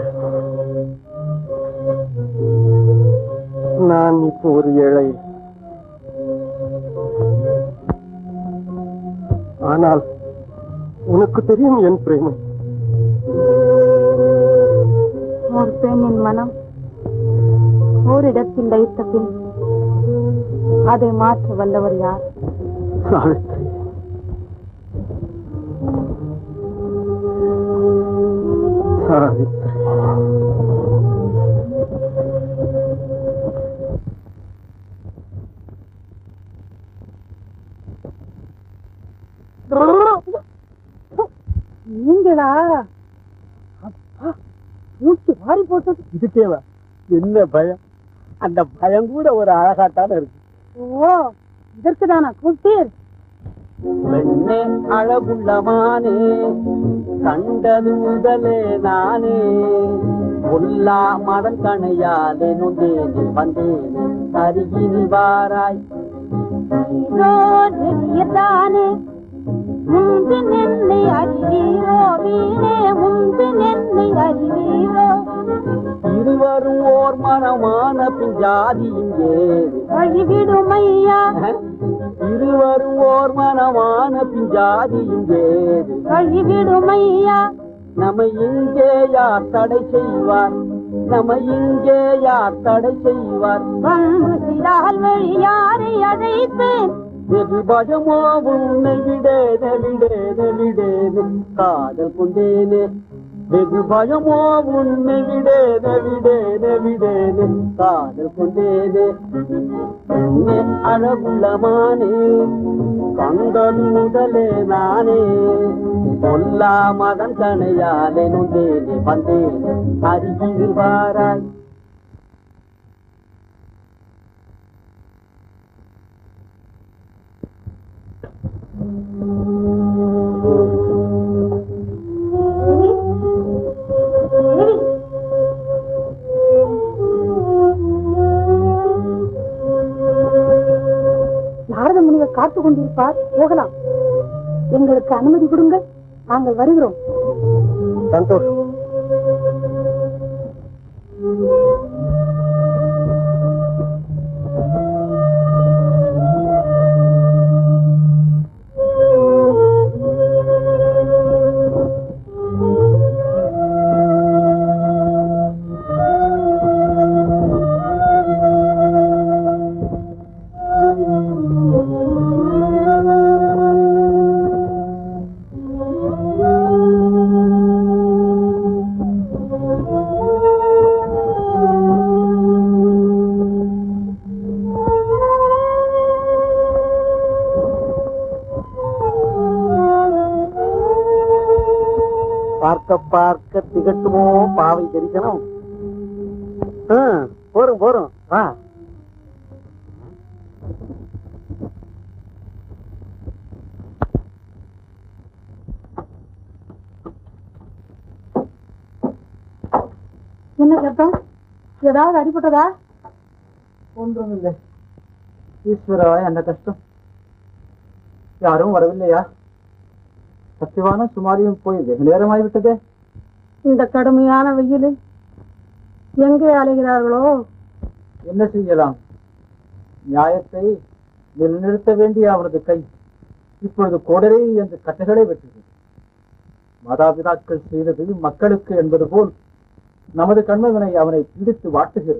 Speaker 3: நான் இப்போ ஒரு ஏழை. ஆனால் உனக்கு தெரியும் என் பிரேமை.
Speaker 2: ஒரு பெண்ணின் மனம் ஓரிடத்தில் லைத்த பின் அதை மாற்ற வல்லவர் யார்?
Speaker 3: சாவித்ரி, சாவித்ரி.
Speaker 2: நீங்களா? அப்பா, மூச்சு வாரி போட்டது.
Speaker 1: இதுக்கேவா என்ன பயம்? அந்த பயம் கூட ஒரு அழகாட்டான இருக்கு.
Speaker 2: ஓ, இதற்குதானா கூட்டீர்?
Speaker 1: பெண்ணே அழகுள்ளமானே, கண்டது முதலே நானே, உள்ளா மதன் கணையாலே நொந்தேனே வந்தேனே அருகினில் வாராய்.
Speaker 2: தானே முந்தின் என்னை அறிவீரோ, வீணே முந்தின் என்னை அறிவீரோ.
Speaker 1: இருவரும் ஓர் மனமான பின் ஜாதி இங்கே
Speaker 2: வழிவிடுமையா.
Speaker 1: இருவரும் ஓர் மனமான பின் ஜாதி இங்கே
Speaker 2: வழிவிடுமையா.
Speaker 1: நம்ம இங்கே யார் தடை செய்வார்? நம்ம இங்கே யார் தடை செய்வார்?
Speaker 2: வந்து சிலால் வழி யாரை அழைப்பேன்?
Speaker 1: வெகு பயமோ உன்னை விடேனே விடேனே விடேனே காதல் கொண்டேனே. வெகு பயமோ உன்னை விடேனே விடேனே விடேனே காதல் கொண்டேனே. பெண்ணே அழகுள்ளமானே, கண்டது முதலே நானே, பொல்லா மதன் கணையாலே நொந்தேனே வந்தேனே அருகில் வாராய்.
Speaker 2: நாரத முனிவர் காத்துக் கொண்டிருப்பார், போகலாம். எங்களுக்கு அனுமதி கொடுங்கள், நாங்கள் வருகிறோம்.
Speaker 3: சந்தோஷம்.
Speaker 1: பார்க்க பார்க்க திகட்டுமோ பாவை தரிசனம். ஆ, போறோம் போறோம் வா.
Speaker 2: என்ன சத்தம்? ஏதாவது அடிபட்டதா?
Speaker 1: ஒன்றும் இல்லை. ஈஸ்வரா, என்ன கஷ்டம். யாரும் வரவில்லையா? சத்தியவான சுமாரியும் போய் வெகு நேரமாய்விட்டதே.
Speaker 2: இந்த கடுமையான வெயிலில் எங்கே அலைகிறார்களோ?
Speaker 1: என்ன செய்யலாம்? நியாயத்தை நிலைநிறுத்த வேண்டிய அவரது கை இப்பொழுது கோடரை என்று கட்டைகளை வெட்டது. மாதாபிதாக்கள் செய்தது மக்களுக்கு என்பது போல் நமது கண்மகனை அவனை பிடித்து வாட்டுகிறது.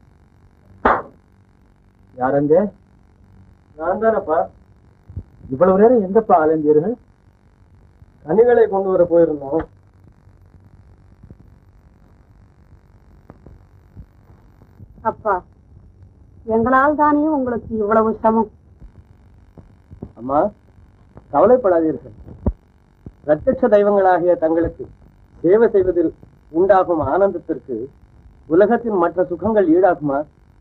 Speaker 1: யாரங்க?
Speaker 3: நான் தானப்பா.
Speaker 1: இவ்வளவு நேரம் எங்கப்பா அலைந்தீர்கள்?
Speaker 3: கனிகளை கொண்டு வர போயிருந்தோம்.
Speaker 2: அப்பா, எங்களால் தானே உங்களுக்கு இவ்வளவு சிரமம்.
Speaker 3: அம்மா, கவலைப்படாதீர்கள். பிரத்யட்ச தெய்வங்களாகிய தங்களுக்கு சேவை செய்வதில் உண்டாகும் ஆனந்தத்திற்கு உலகத்தின் மற்ற சுகங்கள் ஈடாகுமா?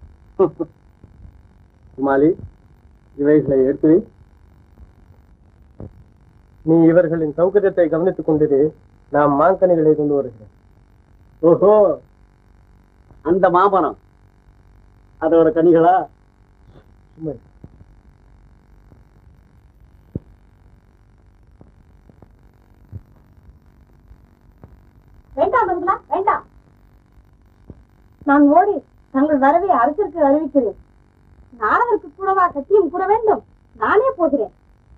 Speaker 3: குமாலி, இவைகளை எடுத்து வை. நீ இவர்களின் சௌகரியத்தை கவனித்துக் கொண்டிரு. நாம் மாங்கனிகளை கொண்டு வருகிறேன்.
Speaker 1: ஓஹோ, அந்த மாமரம் அதோட கனிகளா?
Speaker 3: சும்மா
Speaker 2: வேண்டாம் மங்களா, வேண்டாம். நான் ஓடி தங்கள் வரவை அரசிற்கு அறிவிக்கிறேன். நாரதற்கு கூடவா சத்தியம் கூற வேண்டும்? நானே போகிறேன்.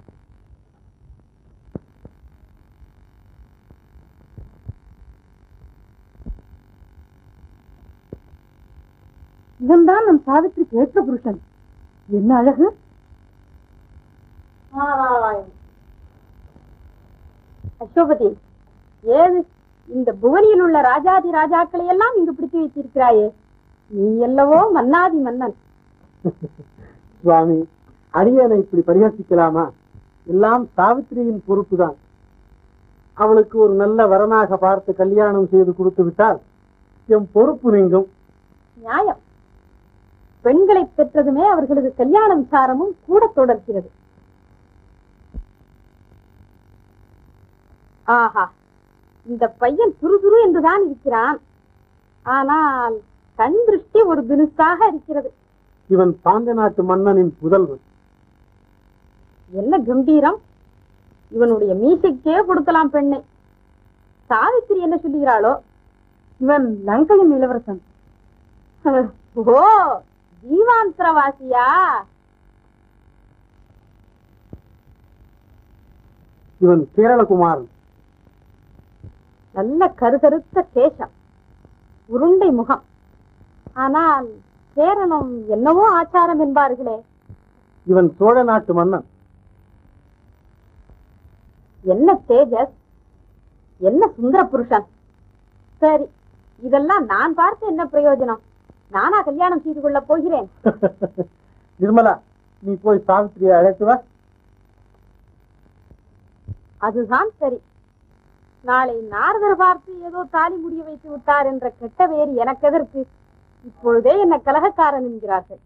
Speaker 2: இவன்தான் நம் சாவித்திரிக்கு ஏற்ற புருஷன். என்ன அழகு! அசோபதி, ஏது இந்த புவனியில் உள்ள ராஜாதி ராஜாக்களை எல்லாம் இங்கு பிடித்து வைத்திருக்கிறாயே? நீ அல்லவோ மன்னாதி மன்னன்.
Speaker 1: சுவாமி, அரியனை இப்படி பரிகசிக்கலாமா? எல்லாம் சாவித்திரியின் பொறுப்புதான். அவளுக்கு ஒரு நல்ல வரனாக பார்த்து கல்யாணம் செய்து கொடுத்து விட்டால் என் பொறுப்பு நீங்கும்.
Speaker 2: நியாயம். பெண்களை பெற்றதுமே அவர்களது கல்யாணம் சாரமும் கூட தொடர்கிறது. ஆஹா, இந்த பையன் துரு துரு என்றுதான் இருக்கிறான். ஆனால் கண் திருஷ்டி ஒரு தினுசாக இருக்கிறது.
Speaker 1: இவன் பாண்ட நாட்டு மன்னனின் புதல்வன்.
Speaker 2: என்ன கம்பீரம்! இவனுடைய மீசைக்கே கொடுக்கலாம் பெண்ணை. சாவித்திரி என்ன சொல்லுகிறாளோ? இவன் லங்கையின் இளவரசன். ஓ, ஜீவாந்தரவாசியா?
Speaker 1: இவன் கேரளகுமாரன்.
Speaker 2: நல்ல கருகருத்த கேசம், உருண்டை முகம். ஆனால் கேரளம் என்னவோ ஆச்சாரம் என்பார்களே.
Speaker 1: இவன் சோழ நாட்டு மன்னன்.
Speaker 2: என்ன தேஜஸ், என்ன சுந்தர புருஷன்! சரி, இதெல்லாம் நான் பார்த்து என்ன பிரயோஜனம்? நானா கல்யாணம் செய்து கொள்ள போகிறேன்?
Speaker 1: நிர்மலா, நீ போய் சாவித்திரியை அழைத்து வா.
Speaker 2: அதுதான் சரி. நாளை நாரதர் பார்த்து ஏதோ தாலி முடிய வைத்து விட்டார் என்ற கெட்ட வேறு எனக்கு எதற்கு? இப்பொழுதே என்ன கலகக்காரன் என்கிறார்கள்.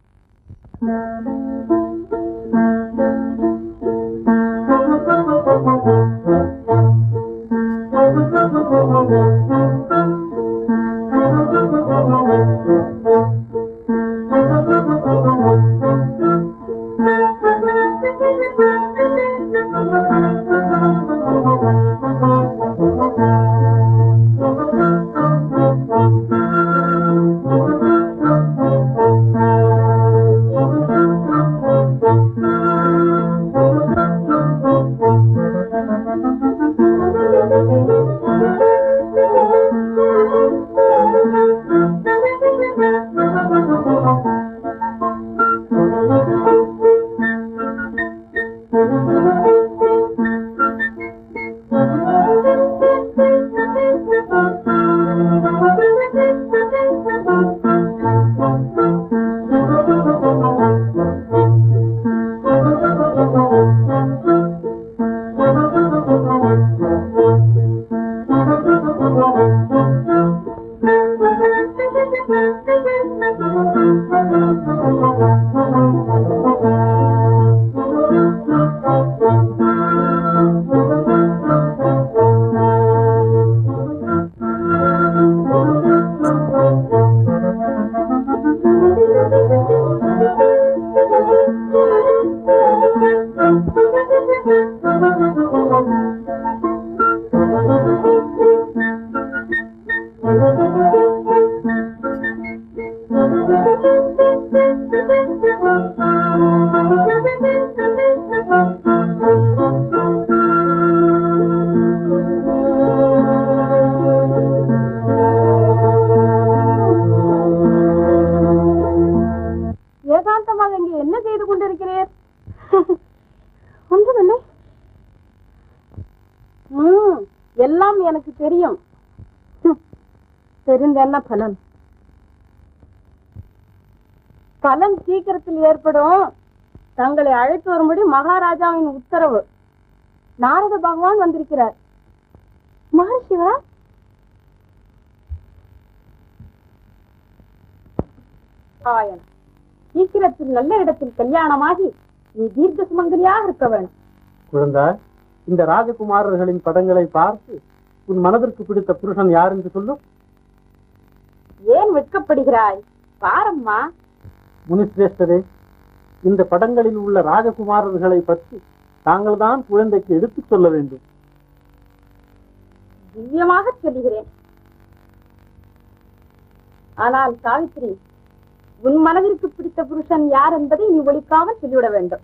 Speaker 2: ஏகாந்தமாக இங்கே என்ன செய்து கொண்டிருக்கிறீர்? ஒன்றுமில்லை. ம், எல்லாம் எனக்கு தெரியும். தெரிந்த என்ன பலன்? பலன் சீக்கிரத்தில் ஏற்படும். தங்களை அழைத்து வரும்படி மகாராஜாவின் உத்தரவு. நாரத பகவான் வந்திருக்கிறார். மகர்ஷிவா, ஆயன் சீக்கிரத்தில் நல்ல இடத்தில் கல்யாணமாகி நீ தீர்க்க சுமங்கலியாக இருக்க வேண்டும்.
Speaker 1: குழந்தாய், இந்த ராஜகுமாரர்களின் படங்களை பார்த்து உன் மனதிற்கு பிடித்த புருஷன் யார் என்று சொல்லும்.
Speaker 2: ஏன் வெட்கப்படுகிறாய்? பாரம்மா.
Speaker 1: முனிசிரேஷ்டரே, இந்த படங்களில் உள்ள ராஜகுமாரர்களை பற்றி தாங்கள் தான் குழந்தைக்கு எடுத்துச் சொல்ல வேண்டும்.
Speaker 2: திவ்யமாக சொல்லுகிறேன். ஆனால் சாவித்ரி, உன் மனதிற்கு பிடித்த புருஷன் யார் என்பதை நீ ஒழிக்காமல் சொல்லிவிட வேண்டும்.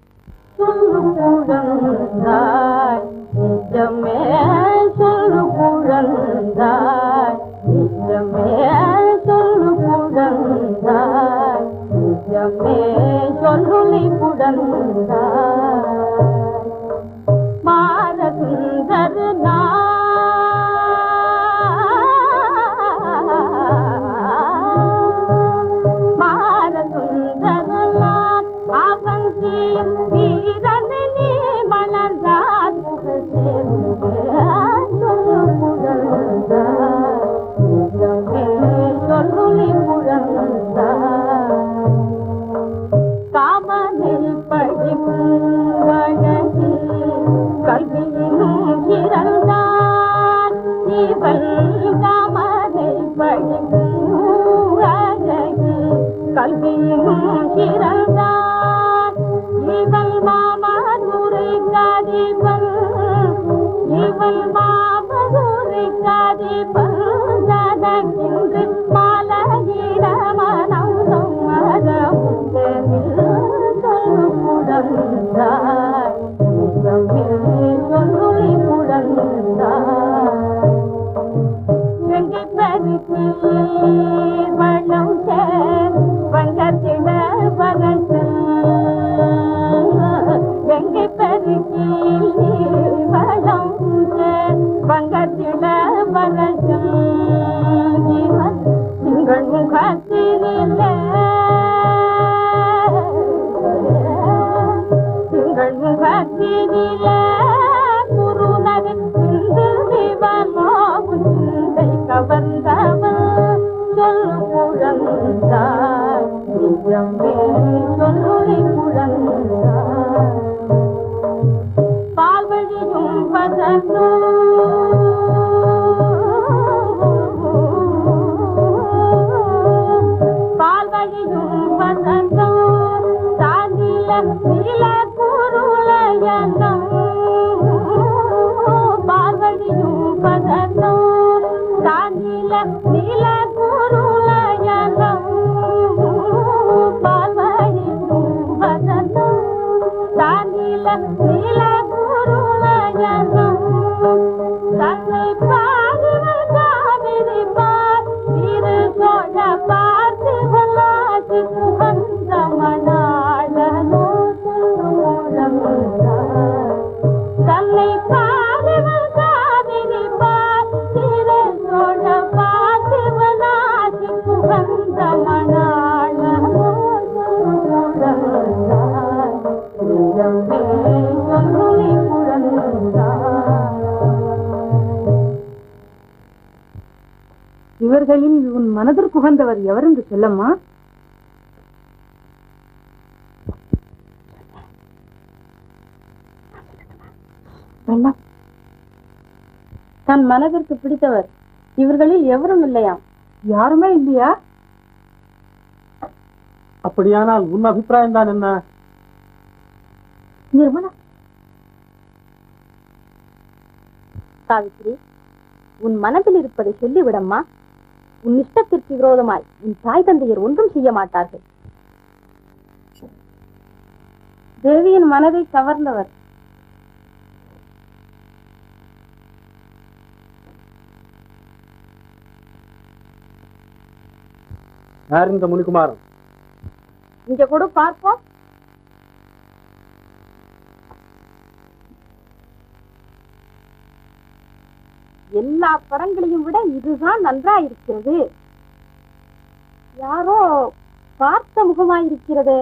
Speaker 2: இவர்களில் உன் மனதிற்கு உகந்தவர் எவர் என்று சொல்லம்மா. தன் மனதிற்கு பிடித்தவர் இவர்களில் எவரும் இல்லையா? யாருமே இல்லையா?
Speaker 1: அப்படியானால் உன் அபிப்பிராயம் தான் என்ன?
Speaker 2: நிர்மலா, சாவித்ரி, உன் மனதில் இருப்பதை சொல்லிவிடம்மா. உன் இஷ்டத்திற்கு விரோதமாய் உன் தாய் தந்தையர் ஒன்றும் செய்ய மாட்டார்கள். தேவியின் மனதை கவர்ந்தவர்
Speaker 1: யார் இந்த முனிகுமாரன்?
Speaker 2: இங்க கூட பார்ப்போம். எல்லா படங்களையும் விட இதுதான் நன்றா இருக்கிறது. யாரோ பார்த்த முகமாயிருக்கிறதே.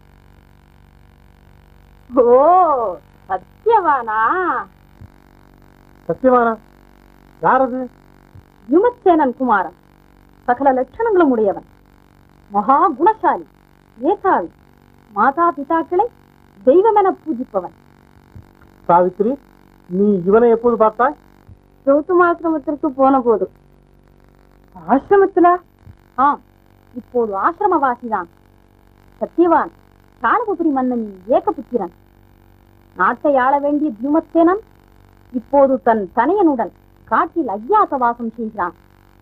Speaker 2: ஓ, சத்தியவானா?
Speaker 1: சத்தியவானா? யாரது?
Speaker 2: யுமச்சேனன் குமாரன். சகல லட்சணங்களும் உடையவன், மகா குணசாலி, மேதாவி, மாதா பிதாக்களை தெய்வமென பூஜிப்பவன்.
Speaker 1: சாவித்ரி, நீ இவனை எப்போது பார்த்தாய்?
Speaker 2: கௌதமாசிரமத்திற்கு போன போது. ஆசிரமத்தில? ஆம், இப்போது ஆசிரமவாசிதான். சத்தியவான் சாணபுரி மன்னனின் ஏகபுத்திரன். நாட்டை ஆள வேண்டிய தியுமத்தேனன் இப்போது தன் தனையனுடன் காட்டில் அஜ்ஞாதவாசம் செய்கிறான்.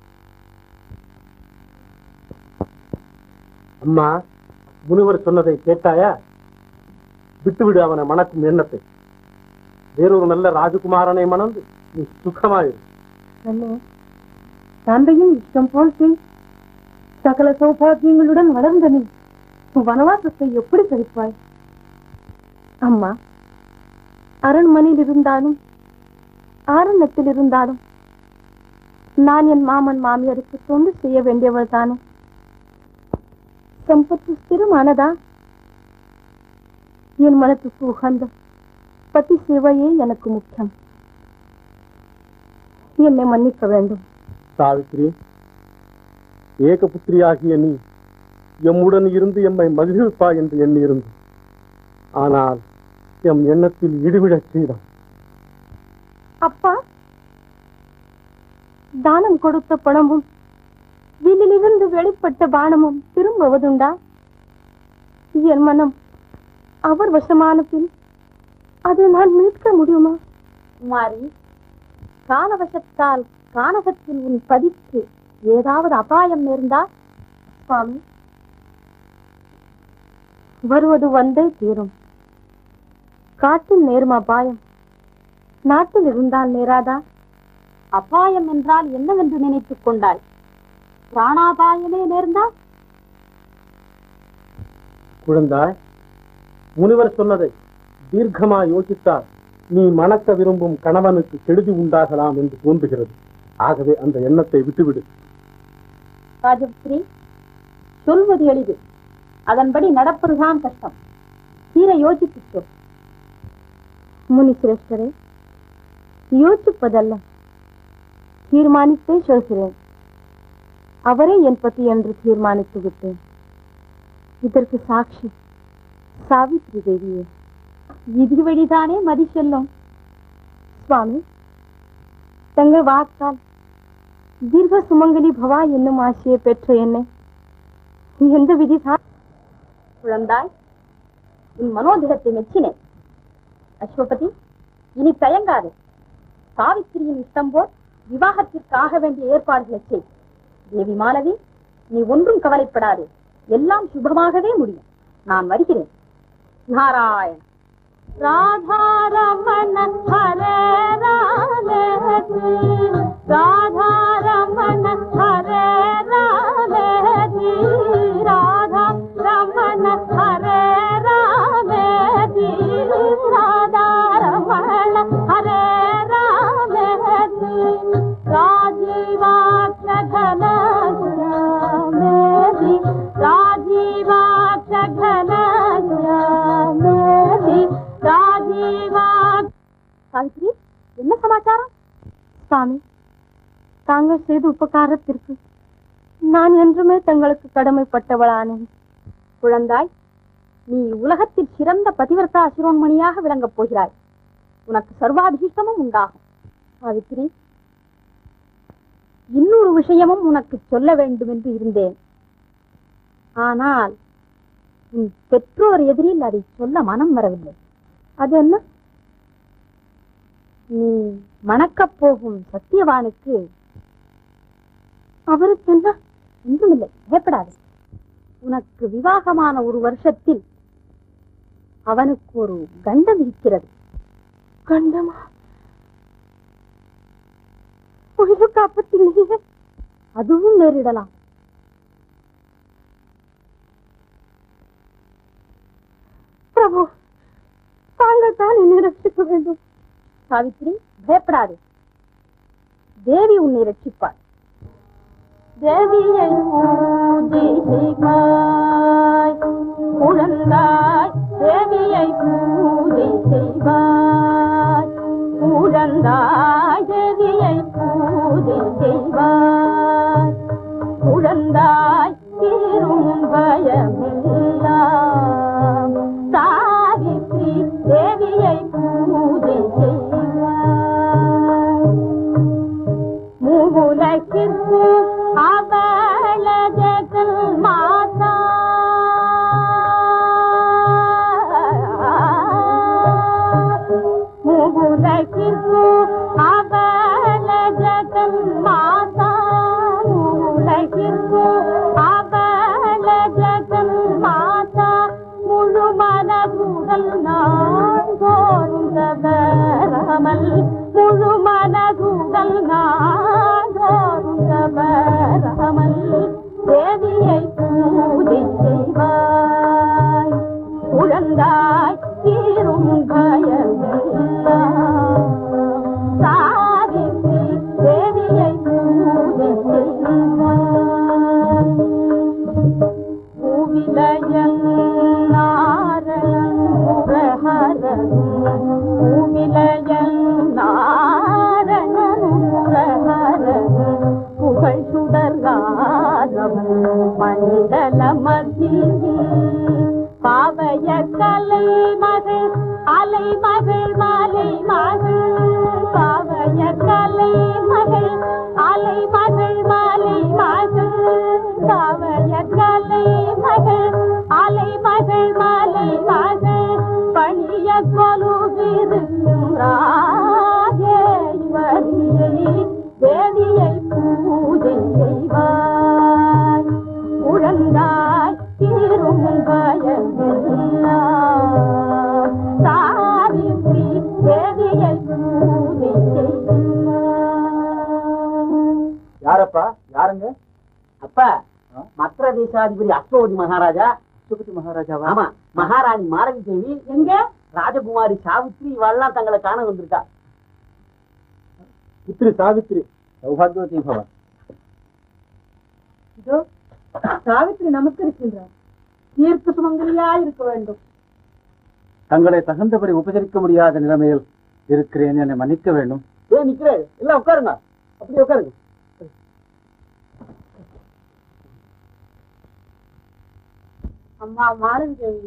Speaker 1: அம்மா, முனிவர் சொன்னதை கேட்டாயா? விட்டுவிடு அவனை மணக்கும் எண்ணத்தை. வேறொரு நல்ல ராஜகுமாரனை மணந்து நீ சுகமாயிரு.
Speaker 2: தந்தையும் இஷ்டம் போல் செய். சகல சௌபாகியங்களுடன் வளர்ந்த நீ வனவாசத்தை எப்படி கழிப்பாய்? அம்மா, அரண்மனையில் இருந்தாலும் ஆரண்யத்தில் இருந்தாலும் நான் என் மாமன் மாமியாருக்கு தொண்டு செய்ய வேண்டியவள் தானே. சம்பத்து ஸ்திரமானதா? என் மனத்துக்கு உகந்த பத்தி சேவையே எனக்கு முக்கியம். என்னை மன்னிக்க வேண்டும்.
Speaker 1: சாவித்ரி, ஏகபுத்திரியாகிய நீ எம்முடன் இருந்து எம்மை மகிழ்ப்பா என்று எண்ணி இருந்து, ஆனால் எம் எண்ணத்தில் இடிவிடச் செய்தான்.
Speaker 2: அப்பா, தானம் கொடுத்த பணமும் வில்லிலிருந்து வெளிப்பட்ட பானமும் திரும்புவதுண்டா? என் மனம் அவர் வசமான பின் அதை நான் மீட்க முடியுமா? குமாரி, காலவசத்தால் கானகத்தில் உன் பதிக்கு ஏதாவது அபாயம் நேர்ந்தா? சுவாமி, வருவது வந்தே தீரும். காட்டில் நேரும் அபாயம் நாட்டில் இருந்தால் நேராதா? அபாயம் என்றால் என்னவென்று நினைத்துக் கொண்டாய்? பிராணாபாயமே நேர்ந்தா?
Speaker 1: குழந்தாய், முனிவர் சொன்னதை தீர்க்கமா யோசித்தால் நீ மணக்க விரும்பும் கணவனுக்கு கெடுதி உண்டாகலாம் என்று தோன்றுகிறது. ஆகவே அந்த எண்ணத்தை விட்டுவிடு.
Speaker 2: ராஜபுத்திரி, சொல்வது எளிது, அதன்படி நடப்பதுதான் கஷ்டம். தீர யோசித்து சொல். முனி சிரேஷ்டரே, யோசிப்பதல்ல, தீர்மானித்தே சொல்கிறேன். அவரே என் பத்தி என்று தீர்மானித்து விட்டேன். இதற்கு சாட்சி சாவித்ரி தேவியே. விதி வழிதானே மதி செல்லும். சுவாமி, தங்கள் வாக்கால் தீர்க்க சுமங்கலி பவா என்னும் ஆசையை பெற்ற என்னை எந்த விதிதான்? குழந்தாய், உன் மனோதிகத்தை மெச்சினேன். அஸ்வபதி, இனி தயங்காது. சாவித்திரியின் இஷ்டம் போல் விவாகத்திற்காக வேண்டிய ஏற்பாடுகளை செய். தேவி மாலவி, நீ ஒன்றும் கவலைப்படாதே. எல்லாம் சுபமாகவே முடியும். நான் வருகிறேன். நாராயண. ராதாரமண ஹரே ராமே, ராதாரமண ஹரே ராமே, ராதாரமண ஹரே ராமே, ராதாரமண ஹரே ராமே, ராஜீவாக்ஷகன மேதி, ராஜீவாக்ஷகன மேதி, ராஜீவா. சாவித்ரி, என்ன சமாச்சாரம்? சுவாமி, தாங்கள் செய்த உபகாரத்திற்கு நான் என்றுமே தங்களுக்கு கடமைப்பட்டவளானேன். குழந்தாய், நீ உலகத்தில் சிறந்த பதிவர்த்தா சிரோன்மணியாக விளங்கப் போகிறாய். உனக்கு சர்வாதீஷ்டமும் உண்டாகும். சாவித்ரி, இன்னொரு விஷயமும் உனக்கு சொல்ல வேண்டும் என்று இருந்தேன். ஆனால் உன் பெற்றோர் எதிரில் அதை சொல்ல மனம் வரவில்லை. அது என்ன? நீ மணக்கப் போகும் சத்தியவானுக்கு அவருக்கு என்ன ஒன்றுமில்லை, பயப்படாது. உனக்கு விவாகமான ஒரு வருஷத்தில் அவனுக்கு ஒரு கண்டம் இருக்கிறது. கண்டமா? உயிர் காப்பத்திலேயே அதுவும் நேரிடலாம். பிரபு, தாங்கள் தான் என்னை ரட்சிக்க வேண்டும். சாவித்திரி, பயப்படாது, தேவி உன்னை ரட்சிப்பார். தேவியை பூஜை செய்வாய் குழந்தாய், தேவியை பூஜை செய்வாய் குழந்தாய், தேவியை பூஜை செய்வாய் குழந்தாய், தீரும் பயமெல்லாம் சாவித்ரி தேவியை பூஜை செய்வாய். மூவுலகிற்கு அவள ஜெகல் மாதா, மூவுலகிற்கு அவள ஜெகல் மாதா, மூவுலகிற்கு அவள ஜெகல் மாதா, முழு மனதுடல் நான் தோறும் தவறாமல், முழு மனதுடல் நான் தோறும் தவறாமல் தேவியை பூஜை செய்வாய் குழந்தாய், தீரும் பயமெல்லாம் சாவித்ரி தேவியை பூஜை செய்வாய். பூவிலயன் நாரணன் புரஹரன், பூவிலயன் நாரணன் புரஹரன், புகழ் சுடர்காதவன் மண்டல மத்தியில், பாவய கலை மகள் அலை மகள் மாலை மகள், பாவய கலை மகள் அலை மகள் மாலை மகள், பாவய கலை மகள் அலை மகள் மாலை மகள், பணிய கொலுவிருக்கும் ராஜேஸ்வரியை தேவியை பூஜை செய்வாய் குழந்தாய், தீரும் பயமெல்லாம் சாவித்ரி தேவியை பூஜை செய்வாய்.
Speaker 1: யாரப்பா? யாருங்க? அப்பா, மத்திர தேசாதிபதி அஸ்வதி மகாராஜா. அஸ்வதி மகாராஜாவா? ஆமா. மகாராணி மாலவி தேவி எங்க? ராஜகுமாரி சாவித்ரி இவெல்லாம் தங்களை காண வந்திருக்கா.
Speaker 3: புத்திரி சாவித்ரி சௌபாகியவதி பவ.
Speaker 2: இதோ சாவித்ரி நமக்கு இருக்கின்றார். தீர்க்க சுமங்கலியா இருக்க வேண்டும்.
Speaker 1: தங்களை தகுந்தபடி உபசரிக்க முடியாத நிலைமையில் இருக்கிறேன், என்னை மன்னிக்க வேண்டும். ஏன் நிக்கிறேன்? எல்லாம் உட்காருங்க, அப்படி உட்காருங்க.
Speaker 2: அம்மா மாலவி தேவி,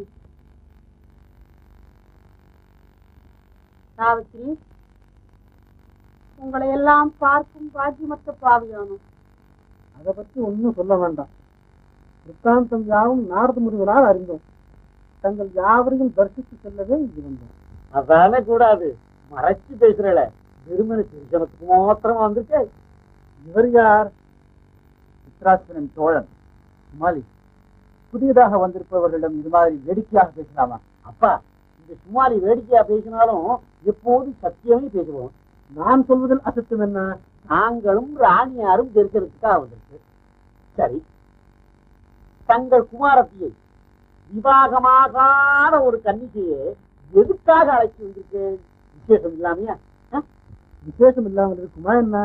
Speaker 2: சாவித்ரி உங்களை எல்லாம் பார்க்கும் பாக்கியமற்ற பாவியானோம்.
Speaker 1: அதை பற்றி ஒன்னும் சொல்ல வேண்டாம். விற்த்தாந்தம் யாவும் நாரத முனிவரால் அறிந்தோம். தங்கள் யாவரையும் தரிசித்து செல்லவே இங்கு வந்தோம். அதானே கூடாது, மறைச்சு பேசுறல. வெறுமனை திருச்சனத்துக்கு மாத்திரம் வந்திருக்க. இவர் யார்? சித்ராஸ்வரன் சோழன் சுமாலி. புதியதாக வந்திருப்பவர்களிடம் இது மாதிரி வேடிக்கையாக பேசலாமா? அப்பா, இந்த சுமாலி வேடிக்கையா பேசினாலும் எப்போதும் சத்தியமே பேசுவோம். நான் சொல்வதில் அசத்தம் என்ன? நாங்களும் ராணியாரும் தெரிக்கிறதுக்காக வந்திருக்கு. சரி, தங்கள் குமாரத்தியை விவாகமாகாத ஒரு கன்னிகையை எதுக்காக அழைச்சி வந்திருக்கு? விசேஷம் இல்லாமையா? விசேஷம் இல்லாமல் இருக்குமா என்ன?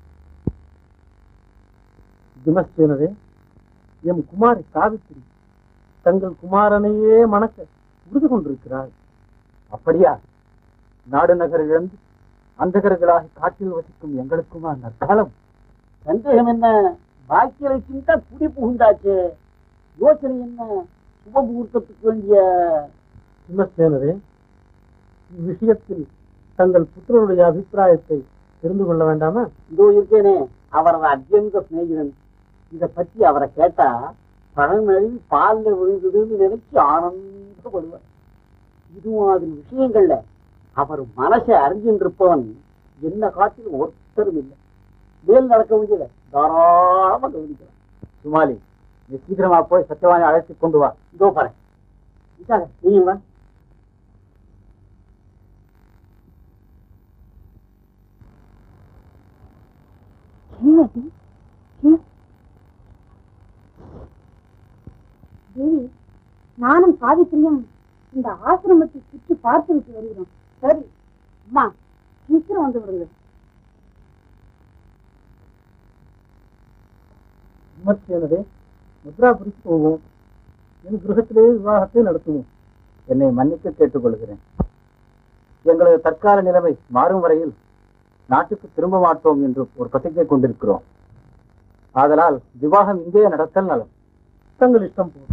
Speaker 1: திமஸ்தேனரே, எம் குமாரி சாவித்திரி தங்கள் குமாரனையே மணக்க உறுதி கொண்டிருக்கிறார். அப்படியா? நாடு நகர் இழந்து அந்தகர்களாக காட்டில் வசிக்கும் எங்களுக்குமா நற்காலம்? சந்தேகம் என்ன? பாக்கியலட்சுமி தான் குடி புகுந்தாச்சு. யோசனை என்ன? சுப முகூர்த்தத்துக்கு வேண்டிய. சிம்மசேனரே, இவ்விஷயத்தில் தங்கள் புத்திரருடைய அபிப்பிராயத்தை தெரிந்து கொள்ள வேண்டாமா? இதோ இருக்கேனே, அவரது அத்தியந்த சிநேகிதன். இதை பற்றி அவரை கேட்டா பழமழி பால்ல விழுந்ததுன்னு நினைச்சு ஆனந்தப்படுவார். இதுவும் அதில் விஷயங்கள்ல அவர் மனசை அறிஞ்சின்றிருப்பவன் என்ன காட்டிலும் ஒருத்தரும் இல்லை. மேல் நடக்க முடியல, தாராளமா கவனிக்கலாம். சுமாலி, நீ சீக்கிரமா போய் சத்தியவானை அழைத்து கொண்டு வா. இதோ பாரு. நீங்க வா.
Speaker 2: தேவி, நானும் சாவித்திரியும் இந்த ஆசிரமத்தை சுற்றி பார்த்து விட்டு வருகிறோம். சரி அம்மா, சீக்கிரம் வந்து விடுங்க.
Speaker 1: விமர்சனதே, முத்ராபுரிக்கு போவோம். என் கிரகத்திலேயே விவாகத்தை நடத்துவோம். என்னை மன்னிக்க கேட்டுக்கொள்கிறேன். எங்களது தற்கால நிலைமை மாறும் வரையில் நாட்டுக்கு திரும்ப மாட்டோம் என்று ஒரு பிரதிஜை கொண்டிருக்கிறோம். ஆதலால் விவாகம் இங்கே நடத்தல் நலம். தங்கள் இஷ்டம் போ.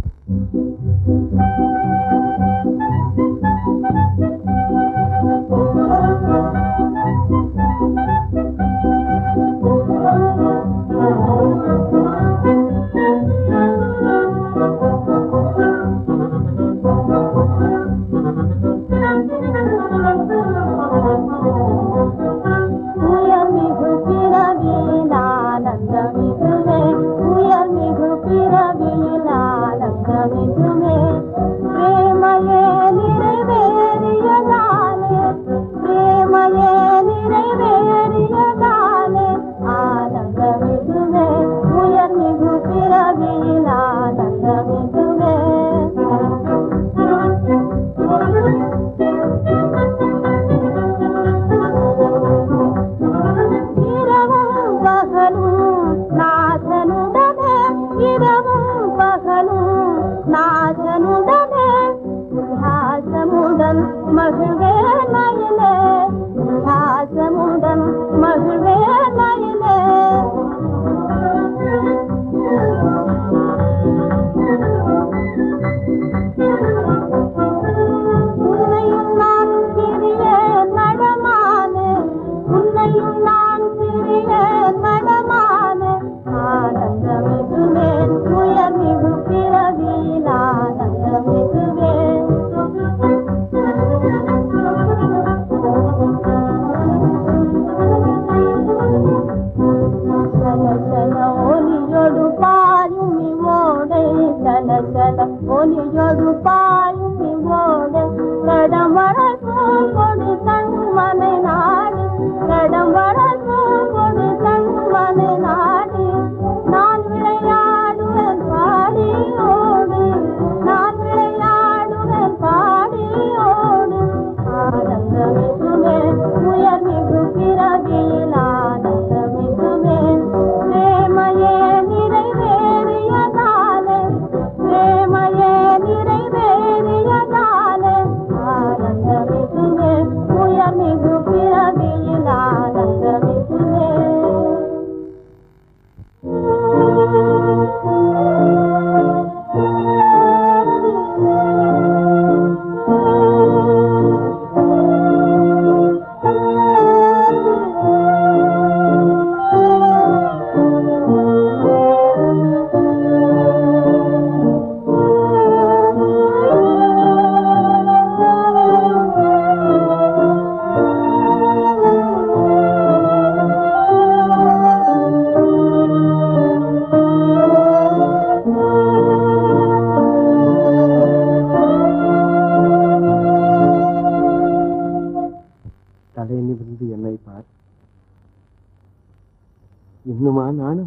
Speaker 3: இன்னுமா நானும்